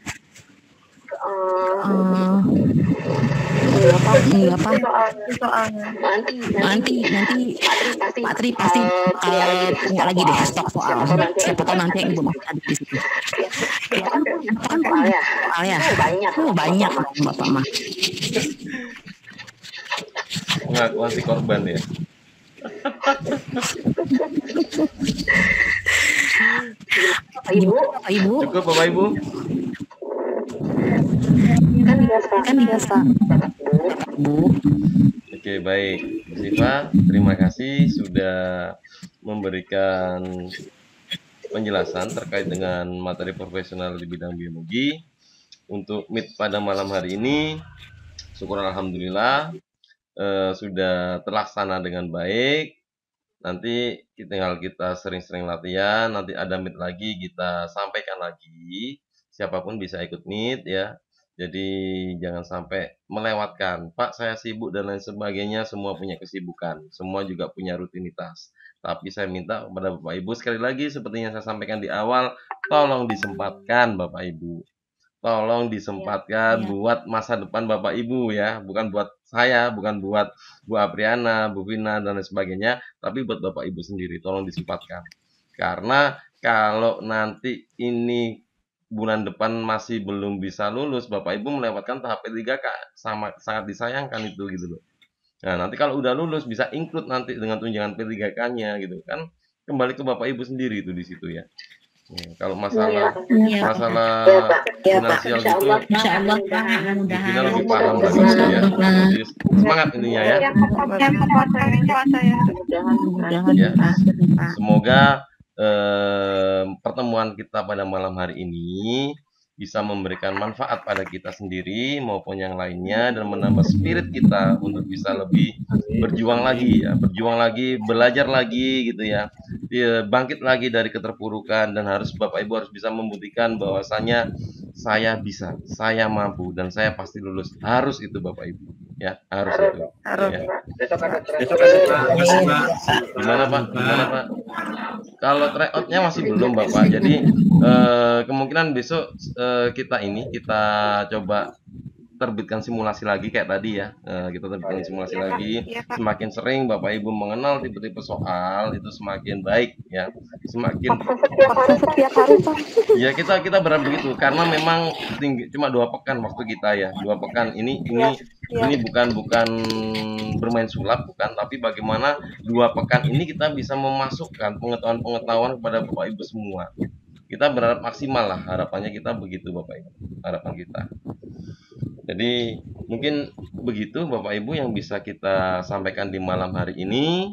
G: Enggak apa soalnya nanti nanti nanti Pak Tri pasti kalau punya lagi deh stok soal siapa tahu nanti yang ibu mau ada di situ kan kan soalnya soalnya banyak banyak bapak mah
A: pengakuan si korban ya.
G: Ibu ibu
A: cukup bapak ibu
G: kan biasa kan biasa Bu.
A: Oke, Oke, baik. Bu Siva, terima kasih sudah memberikan penjelasan terkait dengan materi profesional di bidang biologi. Untuk meet pada malam hari ini, syukur alhamdulillah eh, sudah terlaksana dengan baik. Nanti tinggal kita sering-sering latihan, nanti ada meet lagi kita sampaikan lagi. Siapapun bisa ikut meet ya. Jadi jangan sampai melewatkan, Pak saya sibuk dan lain sebagainya, semua punya kesibukan, semua juga punya rutinitas. Tapi saya minta kepada Bapak Ibu sekali lagi seperti yang saya sampaikan di awal, tolong disempatkan Bapak Ibu. Tolong disempatkan
G: Ya.
A: buat masa depan Bapak Ibu ya, bukan buat saya, bukan buat Bu Apriana, Bu Vina dan lain sebagainya, tapi buat Bapak Ibu sendiri, tolong disempatkan. Karena kalau nanti ini bulan depan masih belum bisa lulus, Bapak Ibu melewatkan tahap P tiga K, sama sangat disayangkan itu gitu loh. Nah, nanti kalau udah lulus bisa include nanti dengan tunjangan P tiga K-nya gitu kan. Kembali ke Bapak Ibu sendiri itu di situ ya. Ya, kalau masalah
G: Iya,
A: masalah
B: Ya, Pak. Ya, Pak.
A: finansial
B: Insya
A: gitu,
B: Allah.
G: Insya Allah
F: Mudah-mudahan,
A: Bu Vina
F: mudah-mudahan.
A: lebih paham lagi gitu ya. Jadi semangat intinya ya.
C: Yang yang menguasai puasa ya.
F: Mudah-mudahan
A: Ya.
F: berakhir nih, Pak.
A: Semoga eh, pertemuan kita pada malam hari ini bisa memberikan manfaat pada kita sendiri maupun yang lainnya dan menambah spirit kita untuk bisa lebih berjuang lagi ya, berjuang lagi, belajar lagi gitu ya. Ya, bangkit lagi dari keterpurukan dan harus Bapak Ibu harus bisa membuktikan bahwasanya saya bisa, saya mampu dan saya pasti lulus. Harus itu Bapak Ibu ya, harus
C: Harus.
A: itu.
C: Harus.
A: Ya.
C: Besok ada
D: Besok ada
I: Makasih, Pak.
A: Gimana Pak? Gimana Pak? Kalau tryoutnya masih belum Bapak. Jadi eh, kemungkinan besok eh, kita ini kita coba terbitkan simulasi lagi kayak tadi ya. Eh, kita terbitkan simulasi lagi.
C: Iya, Pak.
A: Semakin sering Bapak Ibu mengenal tipe-tipe soal itu semakin baik ya. Semakin
C: setiap hari setiap hari Pak.
A: ya kita kita berharap begitu karena memang tinggi cuma dua pekan waktu kita ya. Dua pekan ini ini ini bukan bukan bermain sulap bukan, tapi bagaimana dua pekan ini kita bisa memasukkan pengetahuan-pengetahuan kepada Bapak Ibu semua. Kita berharap maksimal lah, harapannya kita begitu Bapak Ibu, harapan kita. Jadi mungkin begitu Bapak Ibu yang bisa kita sampaikan di malam hari ini.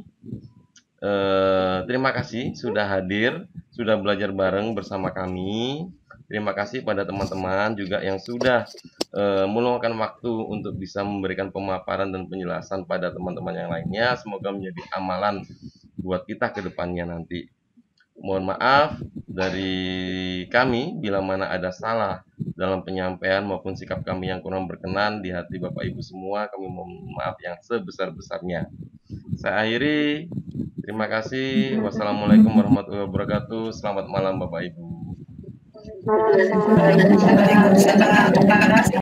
A: Eh, terima kasih sudah hadir, sudah belajar bareng bersama kami. Terima kasih pada teman-teman juga yang sudah eh, meluangkan waktu untuk bisa memberikan pemaparan dan penjelasan pada teman-teman yang lainnya. Semoga menjadi amalan buat kita ke depannya nanti. Mohon maaf dari kami bila mana ada salah dalam penyampaian maupun sikap kami yang kurang berkenan di hati Bapak Ibu semua. Kami mohon maaf yang sebesar-besarnya. Saya akhiri. Terima kasih. Wassalamualaikum warahmatullahi wabarakatuh. Selamat malam Bapak Ibu.
C: Waalaikumsalam.